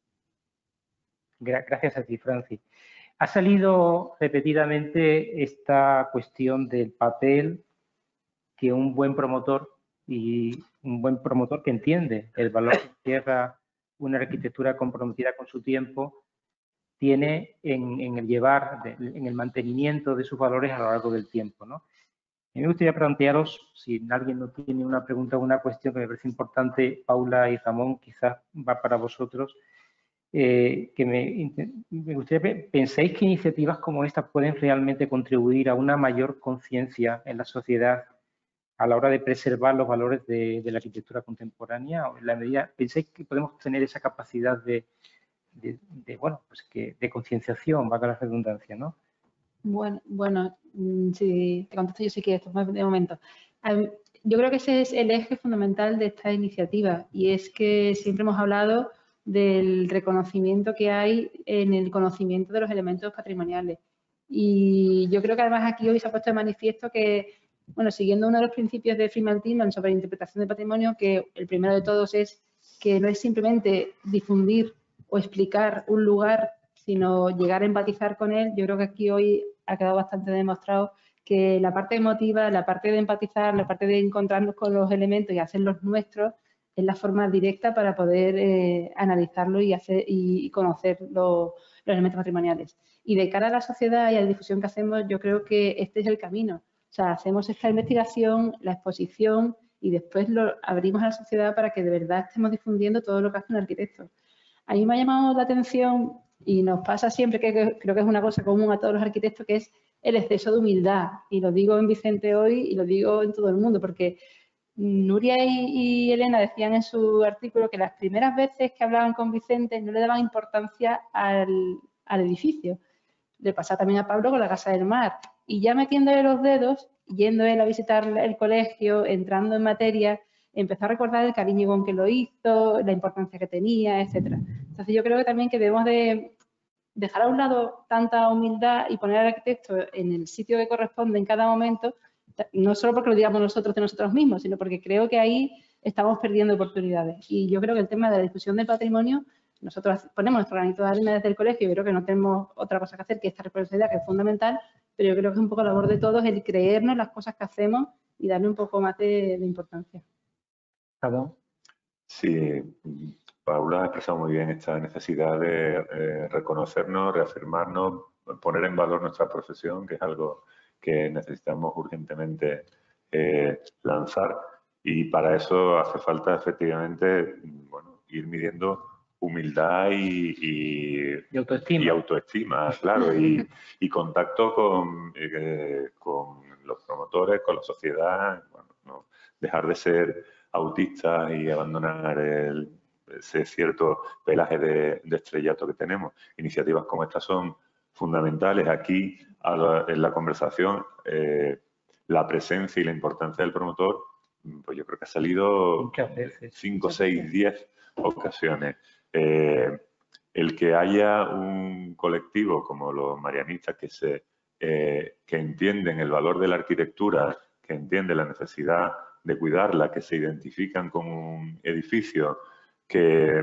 Gracias a ti, Francis. Ha salido repetidamente esta cuestión del papel que un buen promotor y un buen promotor que entiende el valor que encierra una arquitectura comprometida con su tiempo tiene en, en el llevar, de, en el mantenimiento de sus valores a lo largo del tiempo, ¿no? A mí me gustaría plantearos, si alguien no tiene una pregunta o una cuestión que me parece importante, Paula y Ramón, quizás va para vosotros, eh, que me, me gustaría penséis que iniciativas como esta pueden realmente contribuir a una mayor conciencia en la sociedad a la hora de preservar los valores de, de la arquitectura contemporánea, o en la medida, ¿pensáis que podemos tener esa capacidad de, de, de bueno, pues que de concienciación, valga la redundancia, ¿no? Bueno, bueno, si te contesto yo si quieres, de momento. Yo creo que ese es el eje fundamental de esta iniciativa y es que siempre hemos hablado del reconocimiento que hay en el conocimiento de los elementos patrimoniales. Y yo creo que además aquí hoy se ha puesto de manifiesto que, bueno, siguiendo uno de los principios de Friedman Tillman sobre interpretación de patrimonio, que el primero de todos es que no es simplemente difundir o explicar un lugar, sino llegar a empatizar con él. Yo creo que aquí hoy ha quedado bastante demostrado que la parte emotiva, la parte de empatizar, la parte de encontrarnos con los elementos y hacerlos nuestros es la forma directa para poder eh, analizarlo y, hacer, y conocer los, los elementos patrimoniales. Y de cara a la sociedad y a la difusión que hacemos, yo creo que este es el camino. O sea, hacemos esta investigación, la exposición y después lo abrimos a la sociedad para que de verdad estemos difundiendo todo lo que hace un arquitecto. A mí me ha llamado la atención Y nos pasa siempre, que, que creo que es una cosa común a todos los arquitectos, que es el exceso de humildad. Y lo digo en Vicente hoy y lo digo en todo el mundo, porque Nuria y, y Elena decían en su artículo que las primeras veces que hablaban con Vicente no le daban importancia al, al edificio. Le pasa también a Pablo con la Casa del Mar. Y ya metiéndole los dedos, yendo él a visitar el colegio, entrando en materia, empezó a recordar el cariño con que lo hizo, la importancia que tenía, etcétera. Entonces yo creo que también que debemos de dejar a un lado tanta humildad y poner al arquitecto en el sitio que corresponde en cada momento, no solo porque lo digamos nosotros de nosotros mismos, sino porque creo que ahí estamos perdiendo oportunidades. Y yo creo que el tema de la difusión del patrimonio, nosotros ponemos nuestro granito de arena desde el colegio y creo que no tenemos otra cosa que hacer que esta responsabilidad, que es fundamental, pero yo creo que es un poco labor de todos el creernos las cosas que hacemos y darle un poco más de, de importancia. Perdón. Sí, Paula ha expresado muy bien esta necesidad de eh, reconocernos, reafirmarnos, poner en valor nuestra profesión, que es algo que necesitamos urgentemente eh, lanzar. Y para eso hace falta efectivamente, bueno, ir midiendo humildad y, y, y autoestima, y autoestima claro, y, y contacto con, eh, con los promotores, con la sociedad, bueno, no, dejar de ser autistas y abandonar el, ese cierto pelaje de, de estrellato que tenemos. Iniciativas como estas son fundamentales. Aquí, a la, en la conversación, eh, la presencia y la importancia del promotor, pues yo creo que ha salido cinco, seis, diez ocasiones. Eh, el que haya un colectivo como los marianistas que, se, eh, que entienden el valor de la arquitectura, que entienden la necesidad de cuidarla, que se identifican con un edificio, que,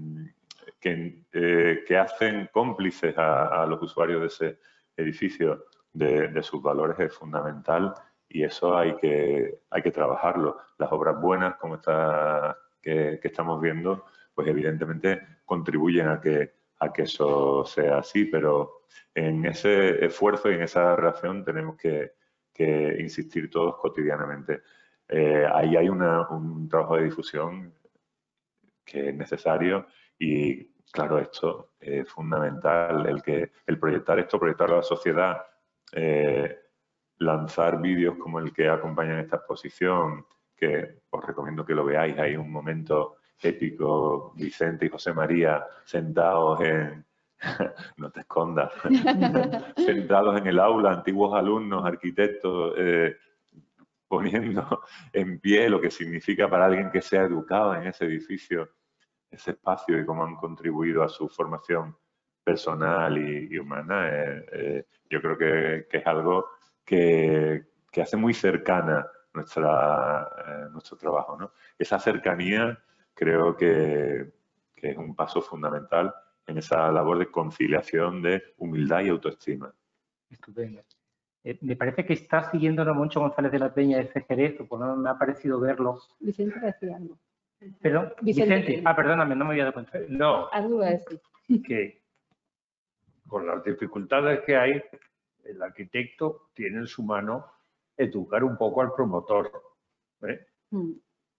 que, eh, que hacen cómplices a, a los usuarios de ese edificio de, de sus valores, es fundamental y eso hay que, hay que trabajarlo. Las obras buenas, como esta que, que estamos viendo, pues evidentemente contribuyen a que, a que eso sea así, pero en ese esfuerzo y en esa relación tenemos que, que insistir todos cotidianamente. Eh, ahí hay una, un trabajo de difusión que es necesario y, claro, esto es fundamental, el, que, el proyectar esto, proyectar a la sociedad, eh, lanzar vídeos como el que acompaña esta exposición, que os recomiendo que lo veáis, hay un momento épico, Vicente y José María sentados en, no te escondas, sentados en el aula, antiguos alumnos, arquitectos, eh, poniendo en pie lo que significa para alguien que sea educado en ese edificio, ese espacio y cómo han contribuido a su formación personal y, y humana. Eh, eh, yo creo que, que es algo que, que hace muy cercana nuestra, eh, nuestro trabajo, ¿no? Esa cercanía creo que, que es un paso fundamental en esa labor de conciliación de humildad y autoestima. Estupendo. Eh, me parece que está siguiéndonos Moncho González de la Peña de Jerez, o por lo menos me ha parecido verlo. Vicente decía algo. Pero, Vicente, Vicente. Ah, perdóname, no me había dado cuenta. No, algo a decir. Que con las dificultades que hay, el arquitecto tiene en su mano educar un poco al promotor. ¿eh? Mm.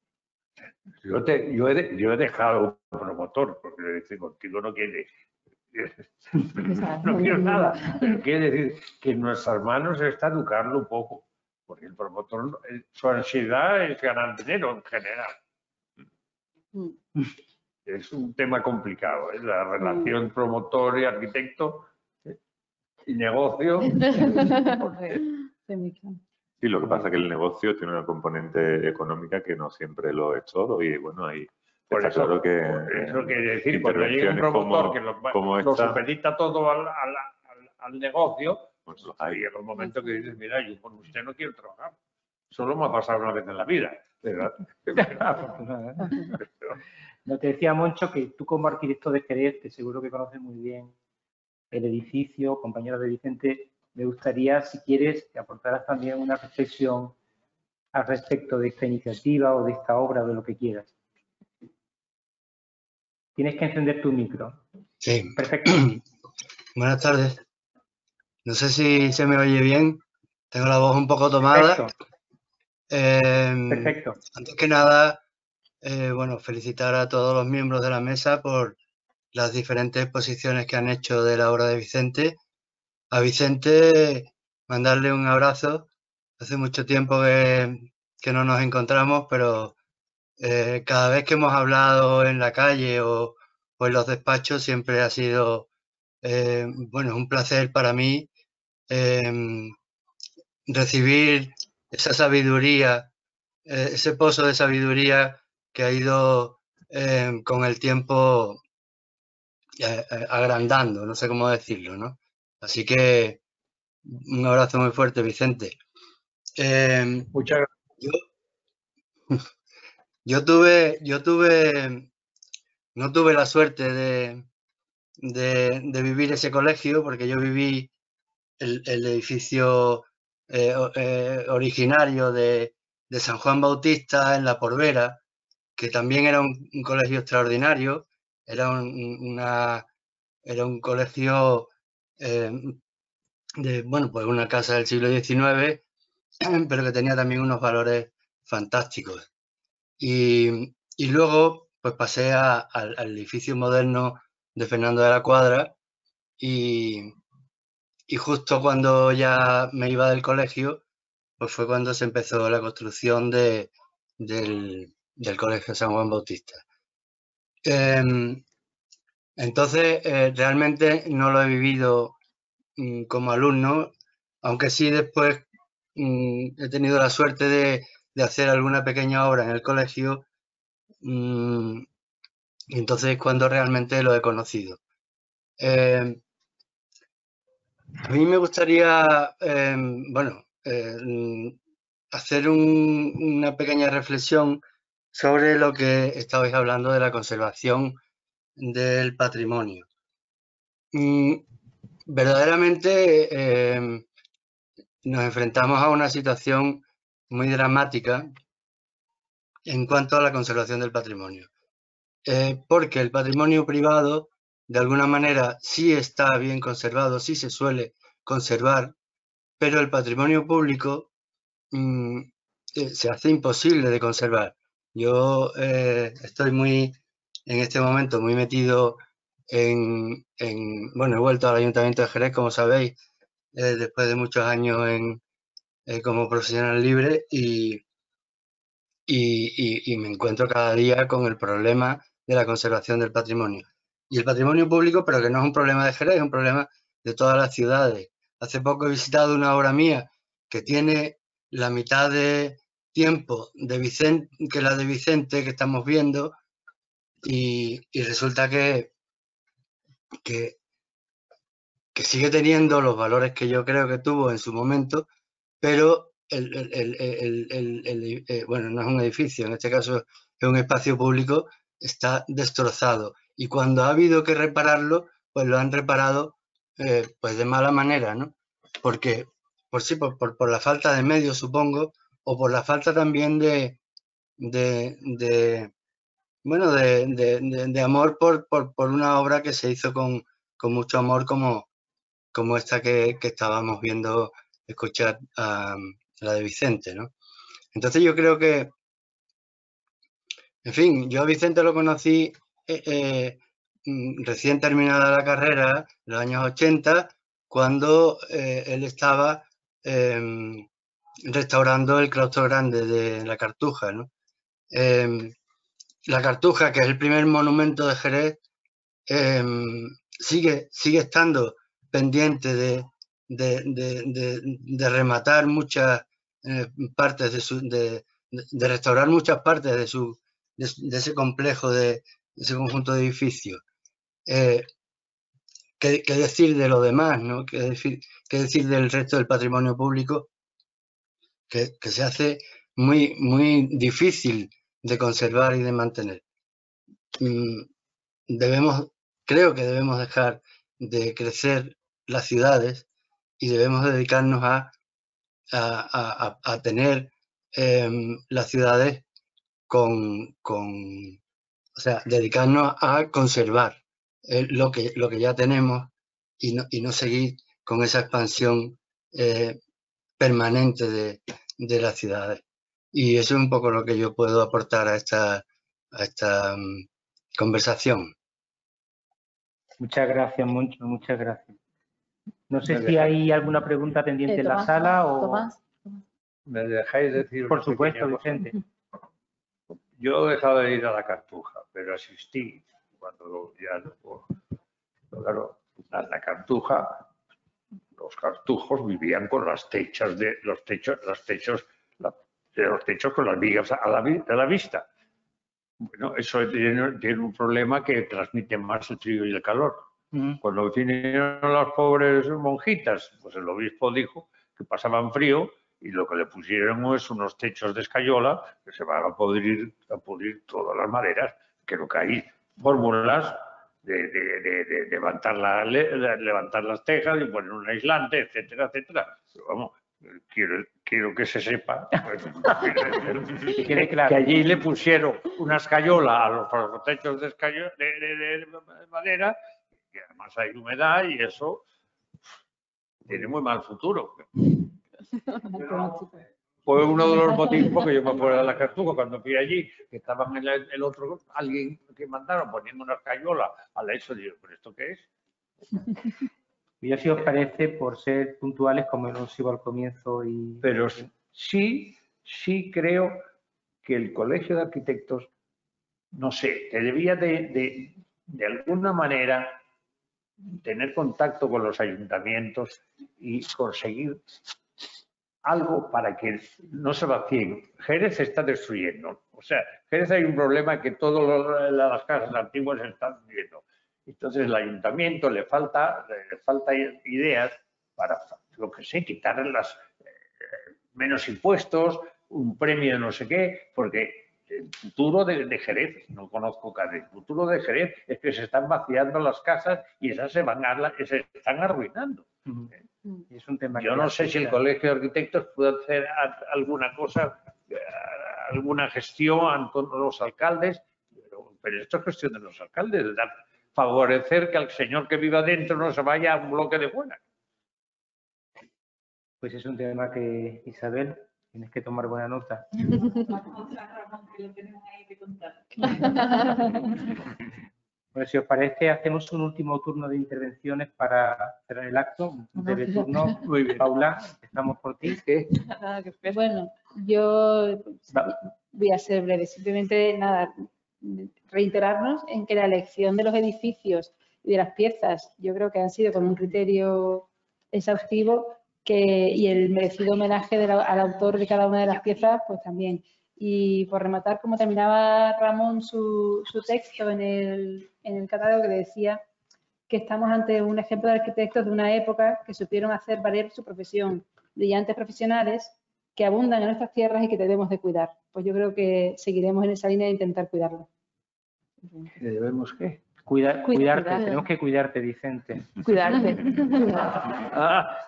Yo, te, yo, he, yo he dejado un promotor, porque le dice, contigo no quiere, no quiero nada. Pero quiere decir que en nuestras manos está educarlo un poco, porque el promotor, su ansiedad es ganar dinero en general. Mm. Es un tema complicado, ¿eh? La relación mm. promotor y arquitecto ¿eh? y negocio. Sí, lo que pasa es que el negocio tiene una componente económica que no siempre lo es todo y bueno, ahí por está eso, claro que... Eso quiere decir, cuando llega un promotor como, que lo, como lo supedita todo al, al, al, al negocio, pues hay llega un momento que dices, mira, yo con usted no quiero trabajar. Solo me ha pasado una vez en la vida. ¿Verdad? No, te decía, Moncho, que tú como arquitecto de Jerez, que seguro que conoces muy bien el edificio, compañero de Vicente, me gustaría, si quieres, que aportaras también una reflexión al respecto de esta iniciativa o de esta obra, de lo que quieras. Tienes que encender tu micro. Sí. Perfecto. Buenas tardes. No sé si se me oye bien. Tengo la voz un poco tomada. Perfecto. Eh, Perfecto. Antes que nada, eh, bueno, felicitar a todos los miembros de la mesa por, las diferentes exposiciones que han hecho de la obra de Vicente. A Vicente, mandarle un abrazo. Hace mucho tiempo que, que no nos encontramos, pero eh, cada vez que hemos hablado en la calle o, o en los despachos siempre ha sido, eh, bueno, un placer para mí eh, recibir esa sabiduría, eh, ese pozo de sabiduría que ha ido eh, con el tiempo eh, eh, agrandando, no sé cómo decirlo, ¿no? Así que un abrazo muy fuerte, Vicente. Eh, Muchas gracias. Yo, yo tuve, yo tuve, no tuve la suerte de, de, de vivir ese colegio porque yo viví el, el edificio eh, eh, originario de, de San Juan Bautista en La Porvera, que también era un, un colegio extraordinario, era un, una, era un colegio eh, de, bueno, pues una casa del siglo diecinueve, pero que tenía también unos valores fantásticos. Y, y luego, pues pasé a, al, al edificio moderno de Fernando de la Cuadra y, y justo cuando ya me iba del colegio, pues fue cuando se empezó la construcción de, del, del Colegio San Juan Bautista. Eh, entonces, eh, realmente no lo he vivido mm, como alumno, aunque sí después mm, he tenido la suerte de, de hacer alguna pequeña obra en el colegio, mm, y entonces es cuando realmente lo he conocido. Eh, a mí me gustaría, eh, bueno, eh, hacer un- una pequeña reflexión sobre lo que estabais hablando de la conservación del patrimonio. Mm, verdaderamente eh, nos enfrentamos a una situación muy dramática en cuanto a la conservación del patrimonio, eh, porque el patrimonio privado de alguna manera sí está bien conservado, sí se suele conservar, pero el patrimonio público mm, eh, se hace imposible de conservar. Yo eh, estoy muy, en este momento, muy metido en, en, bueno, he vuelto al Ayuntamiento de Jerez, como sabéis, eh, después de muchos años en, eh, como profesional libre y, y, y, y me encuentro cada día con el problema de la conservación del patrimonio. Y el patrimonio público, pero que no es un problema de Jerez, es un problema de todas las ciudades. Hace poco he visitado una obra mía que tiene la mitad de tiempo de Vicente, que la de Vicente que estamos viendo y, y resulta que, que, que sigue teniendo los valores que yo creo que tuvo en su momento, pero el, el, el, el, el eh, bueno, no es un edificio, en este caso es un espacio público, está destrozado. Y cuando ha habido que repararlo, pues lo han reparado eh, pues de mala manera, ¿no? Porque, por sí, por, por, por la falta de medios, supongo, o por la falta también de, de, de bueno, de, de, de, de amor por, por, por una obra que se hizo con, con mucho amor como, como esta que, que estábamos viendo, escuchar a la de Vicente, ¿no? Entonces yo creo que, en fin, yo a Vicente lo conocí eh, eh, recién terminada la carrera, en los años ochenta, cuando eh, él estaba eh, restaurando el claustro grande de la Cartuja, ¿no? Eh, la Cartuja, que es el primer monumento de Jerez, eh, sigue, sigue estando pendiente de, de, de, de, de rematar muchas eh, partes de su, de, de restaurar muchas partes de su de, de ese complejo, de, de ese conjunto de edificios. Eh, ¿qué, ¿Qué decir de lo demás, ¿no? ¿Qué decir, qué decir del resto del patrimonio público que, que se hace muy, muy difícil de conservar y de mantener? Mm, debemos, creo que debemos dejar de crecer las ciudades y debemos dedicarnos a, a, a, a tener eh, las ciudades con, con, o sea, dedicarnos a conservar eh, lo, que, lo que ya tenemos y no, y no seguir con esa expansión eh, permanente de, de las ciudades. Y eso es un poco lo que yo puedo aportar a esta, a esta um, conversación. Muchas gracias, mucho, muchas gracias. No sé si hay alguna pregunta pendiente Eh, en la Tomás, sala o... Tomás. ¿Me dejáis decir? Por una supuesto, pequeña cosa? Vicente. Yo he dejado de ir a la Cartuja, pero asistí cuando ya no puedo. Pero claro, a la Cartuja, los cartujos vivían con las techas de los techos, los techos, la- de los techos con las vigas a la, vi- a la vista. Bueno, eso tiene, tiene un problema que transmite más el frío y el calor. Cuando vinieron las pobres monjitas, pues el obispo dijo que pasaban frío y lo que le pusieron es unos techos de escayola que se van a pudrir, a pudrir todas las maderas. Creo que hay fórmulas de, de- de- de levantar, la, le- de levantar las tejas y poner un aislante, etcétera, etcétera. Pero vamos, quiero, quiero que se sepa pues, que, quede claro. que allí le pusieron una escayola a los, a los techos de, escayo- de, de- de- de madera, que además hay humedad y eso tiene muy mal futuro. Fue uno de los motivos porque yo me acuerdo de la Cartuja cuando fui allí, que estaban en el, el otro, alguien que mandaron poniendo una escayola al eso, digo, ¿pero esto qué es? Y si os parece, por ser puntuales, como hemos sido al comienzo y... Pero sí, sí creo que el Colegio de Arquitectos, no sé, que debía de, de, de alguna manera tener contacto con los ayuntamientos y conseguir algo para que no se vacíen. Jerez se está destruyendo. O sea, Jerez hay un problema que todas las casas antiguas se están viendo. Entonces, el ayuntamiento le falta, le falta ideas para, lo que sé, quitar las, eh, menos impuestos, un premio de no sé qué, porque el futuro de, de Jerez, no conozco Cádiz, el futuro de Jerez es que se están vaciando las casas y esas se, van a, se están arruinando. Es un tema Yo que no sé si el afecta. Colegio de Arquitectos puede hacer a- alguna cosa, eh, alguna gestión con los alcaldes, pero, pero esto es cuestión de los alcaldes, dar- favorecer que al señor que viva dentro no se vaya a un bloque de fuera. Pues es un tema que, Isabel, tienes que tomar buena nota. Bueno, si os parece, hacemos un último turno de intervenciones para cerrar el acto. Un breve turno. Muy bien. Paula, empezamos por ti. Bueno, yo voy a ser breve. Simplemente, nada, reiterarnos en que la elección de los edificios y de las piezas, yo creo que han sido con un criterio exhaustivo que, y el merecido homenaje de la- al autor de cada una de las piezas, pues también. Y por rematar, como terminaba Ramón su, su texto en el, en el catálogo, que decía que estamos ante un ejemplo de arquitectos de una época que supieron hacer valer su profesión, brillantes profesionales que abundan en nuestras tierras y que debemos de cuidar. Pues yo creo que seguiremos en esa línea de intentar cuidarlo. ¿Que debemos qué? Cuida- Cuida- cuidarte, cuidar. tenemos que cuidarte, Vicente. Cuidarte. Ah.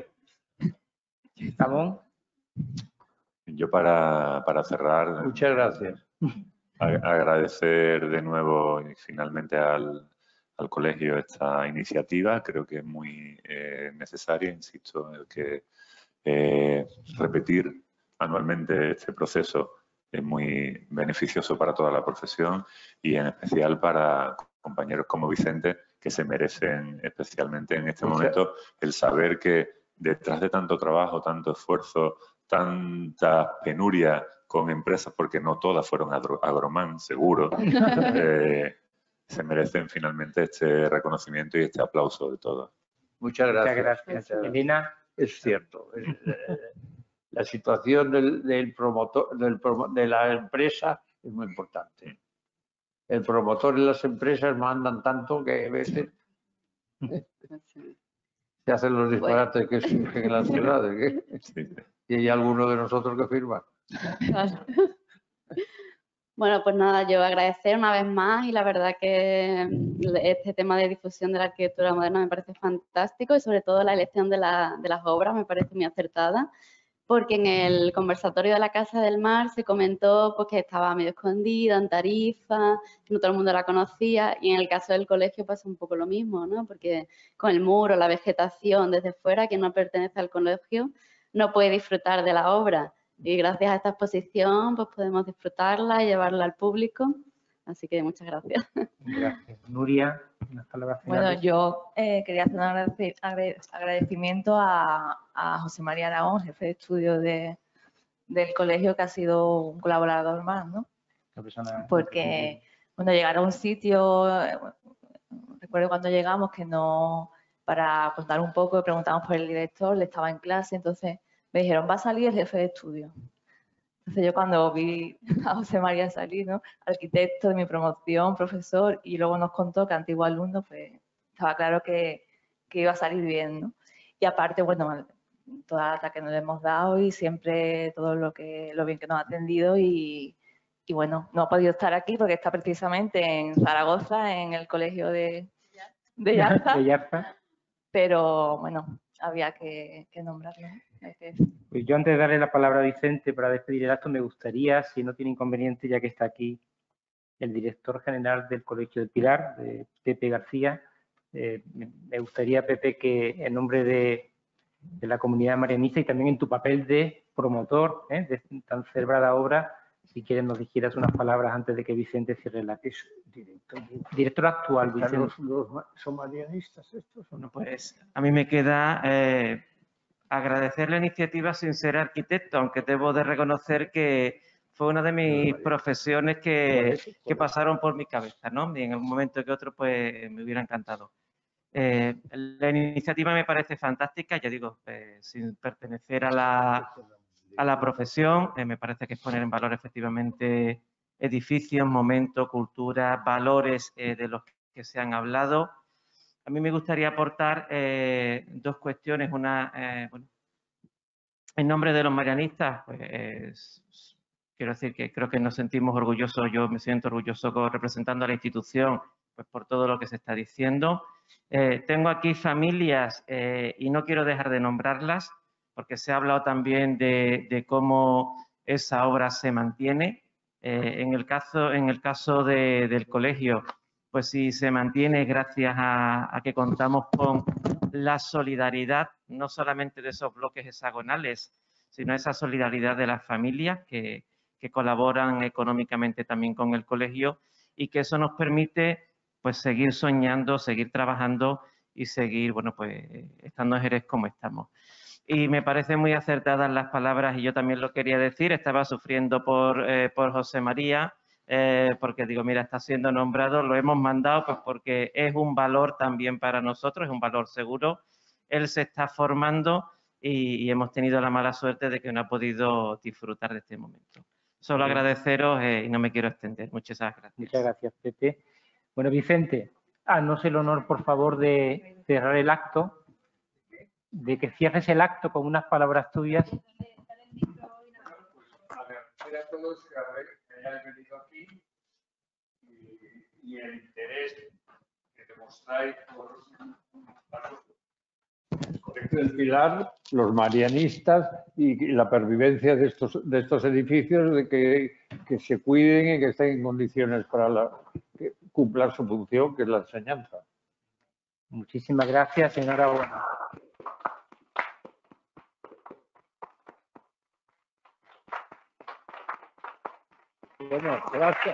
Ramón. Yo para, para cerrar... Muchas gracias. a- agradecer de nuevo y finalmente al, al colegio esta iniciativa. Creo que es muy eh, necesaria, insisto, en el que eh, repetir anualmente este proceso es muy beneficioso para toda la profesión y en especial para compañeros como Vicente, que se merecen especialmente en este Muchas- momento el saber que detrás de tanto trabajo, tanto esfuerzo, tanta penuria con empresas, porque no todas fueron agro- Agroman, seguro, eh, se merecen finalmente este reconocimiento y este aplauso de todos. Muchas gracias. Muchas gracias. Muchas gracias. Elena. Es cierto. es, eh, la situación del, del promotor, del promo- de la empresa es muy importante. El promotor y las empresas mandan tanto que a veces se hacen los disparates que surgen en las ciudades. ¿qué? Y hay alguno de nosotros que firma. Bueno, pues nada, yo agradecer una vez más y la verdad que este tema de difusión de la arquitectura moderna me parece fantástico y sobre todo la elección de, la- de las obras me parece muy acertada, porque en el conversatorio de la Casa del Mar se comentó pues, que estaba medio escondida en Tarifa, que no todo el mundo la conocía, y en el caso del colegio pasa un poco lo mismo, ¿no? Porque con el muro, la vegetación desde fuera, quien no pertenece al colegio no puede disfrutar de la obra. Y gracias a esta exposición pues podemos disfrutarla y llevarla al público. Así que muchas gracias. Gracias. Nuria, unas palabras Bueno, finales. yo eh, quería hacer un agradec- agrade- agradecimiento a, a José María Aragón, jefe de estudio de, del colegio, que ha sido un colaborador más, ¿no? Una persona- Porque cuando llegar a un sitio, eh, recuerdo cuando llegamos que no, para contar un poco, preguntamos por el director, le estaba en clase, entonces me dijeron, va a salir el jefe de estudio. Entonces yo cuando vi a José María salir, ¿no? Arquitecto de mi promoción, profesor, y luego nos contó que antiguo alumno, pues estaba claro que, que iba a salir bien, ¿no? Y aparte, bueno, toda la que nos hemos dado y siempre todo lo que lo bien que nos ha atendido y, y bueno, no ha podido estar aquí porque está precisamente en Zaragoza, en el colegio de, de Yarza, De Yarza. pero bueno, había que, que nombrarlo. Hay que decir. Pues yo antes de darle la palabra a Vicente para despedir el acto, me gustaría, si no tiene inconveniente, ya que está aquí el director general del Colegio del Pilar, de Pepe García, eh, me gustaría, Pepe, que en nombre de, de la comunidad marianista y también en tu papel de promotor ¿eh? de tan celebrada obra, si quieres nos dijeras unas palabras antes de que Vicente cierre la... Director, Director actual, Vicente. ¿Los, los, ¿Son marianistas estos? Bueno, pues a mí me queda eh, agradecer la iniciativa sin ser arquitecto, aunque debo de reconocer que fue una de mis profesiones que, que pasaron por mi cabeza, ¿no? Y en un momento que otro, pues me hubiera encantado. Eh, la iniciativa me parece fantástica, ya digo, eh, sin pertenecer a la, a la profesión, eh, me parece que es poner en valor efectivamente edificios, momentos, cultura, valores eh, de los que se han hablado. A mí me gustaría aportar eh, dos cuestiones. Una, eh, bueno, en nombre de los marianistas, pues, eh, quiero decir que creo que nos sentimos orgullosos, yo me siento orgulloso como representando a la institución, pues por todo lo que se está diciendo. Eh, tengo aquí familias eh, y no quiero dejar de nombrarlas, porque se ha hablado también de, de cómo esa obra se mantiene. Eh, en el caso, en el caso de, del colegio, pues sí se mantiene gracias a, a que contamos con la solidaridad, no solamente de esos bloques hexagonales, sino esa solidaridad de las familias que, que colaboran económicamente también con el colegio y que eso nos permite pues seguir soñando, seguir trabajando y seguir, bueno, pues estando en Jerez como estamos. Y me parecen muy acertadas las palabras y yo también lo quería decir, estaba sufriendo por, eh, por José María, eh, porque digo, mira, está siendo nombrado, lo hemos mandado pues porque es un valor también para nosotros, es un valor seguro. Él se está formando y, y hemos tenido la mala suerte de que no ha podido disfrutar de este momento. Solo Bien. agradeceros eh, y no me quiero extender. Muchas gracias. Muchas gracias, Pepe. Bueno, Vicente, haznos el honor, por favor, de cerrar el acto, de que cierres el acto con unas palabras tuyas. Agradecer a todos que hayan venido aquí y, y el interés que demostráis por el Colegio del Pilar, los marianistas y la pervivencia de estos, de estos edificios, de que, que se cuiden y que estén en condiciones para la, que cumplan su función, que es la enseñanza. Muchísimas gracias, enhorabuena. Bueno, gracias.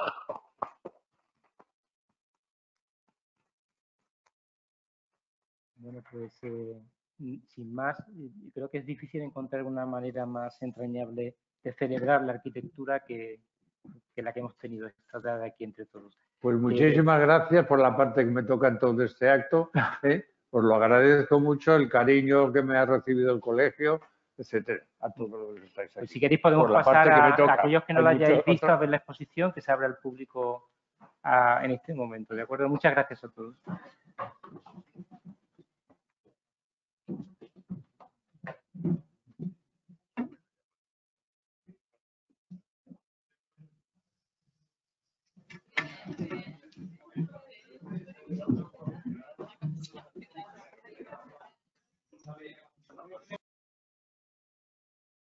Bueno, pues eh, sin más, creo que es difícil encontrar una manera más entrañable de celebrar la arquitectura que, que la que hemos tenido esta tarde aquí entre todos. Pues muchísimas eh, gracias por la parte que me toca en todo este acto. ¿eh? Os lo agradezco mucho, el cariño que me ha recibido el colegio, etcétera, a todos los que estáis aquí. Pues si queréis podemos pasar a, a aquellos que no lo hayáis visto a ver la exposición que se abre al público a, en este momento. ¿De acuerdo? Muchas gracias a todos.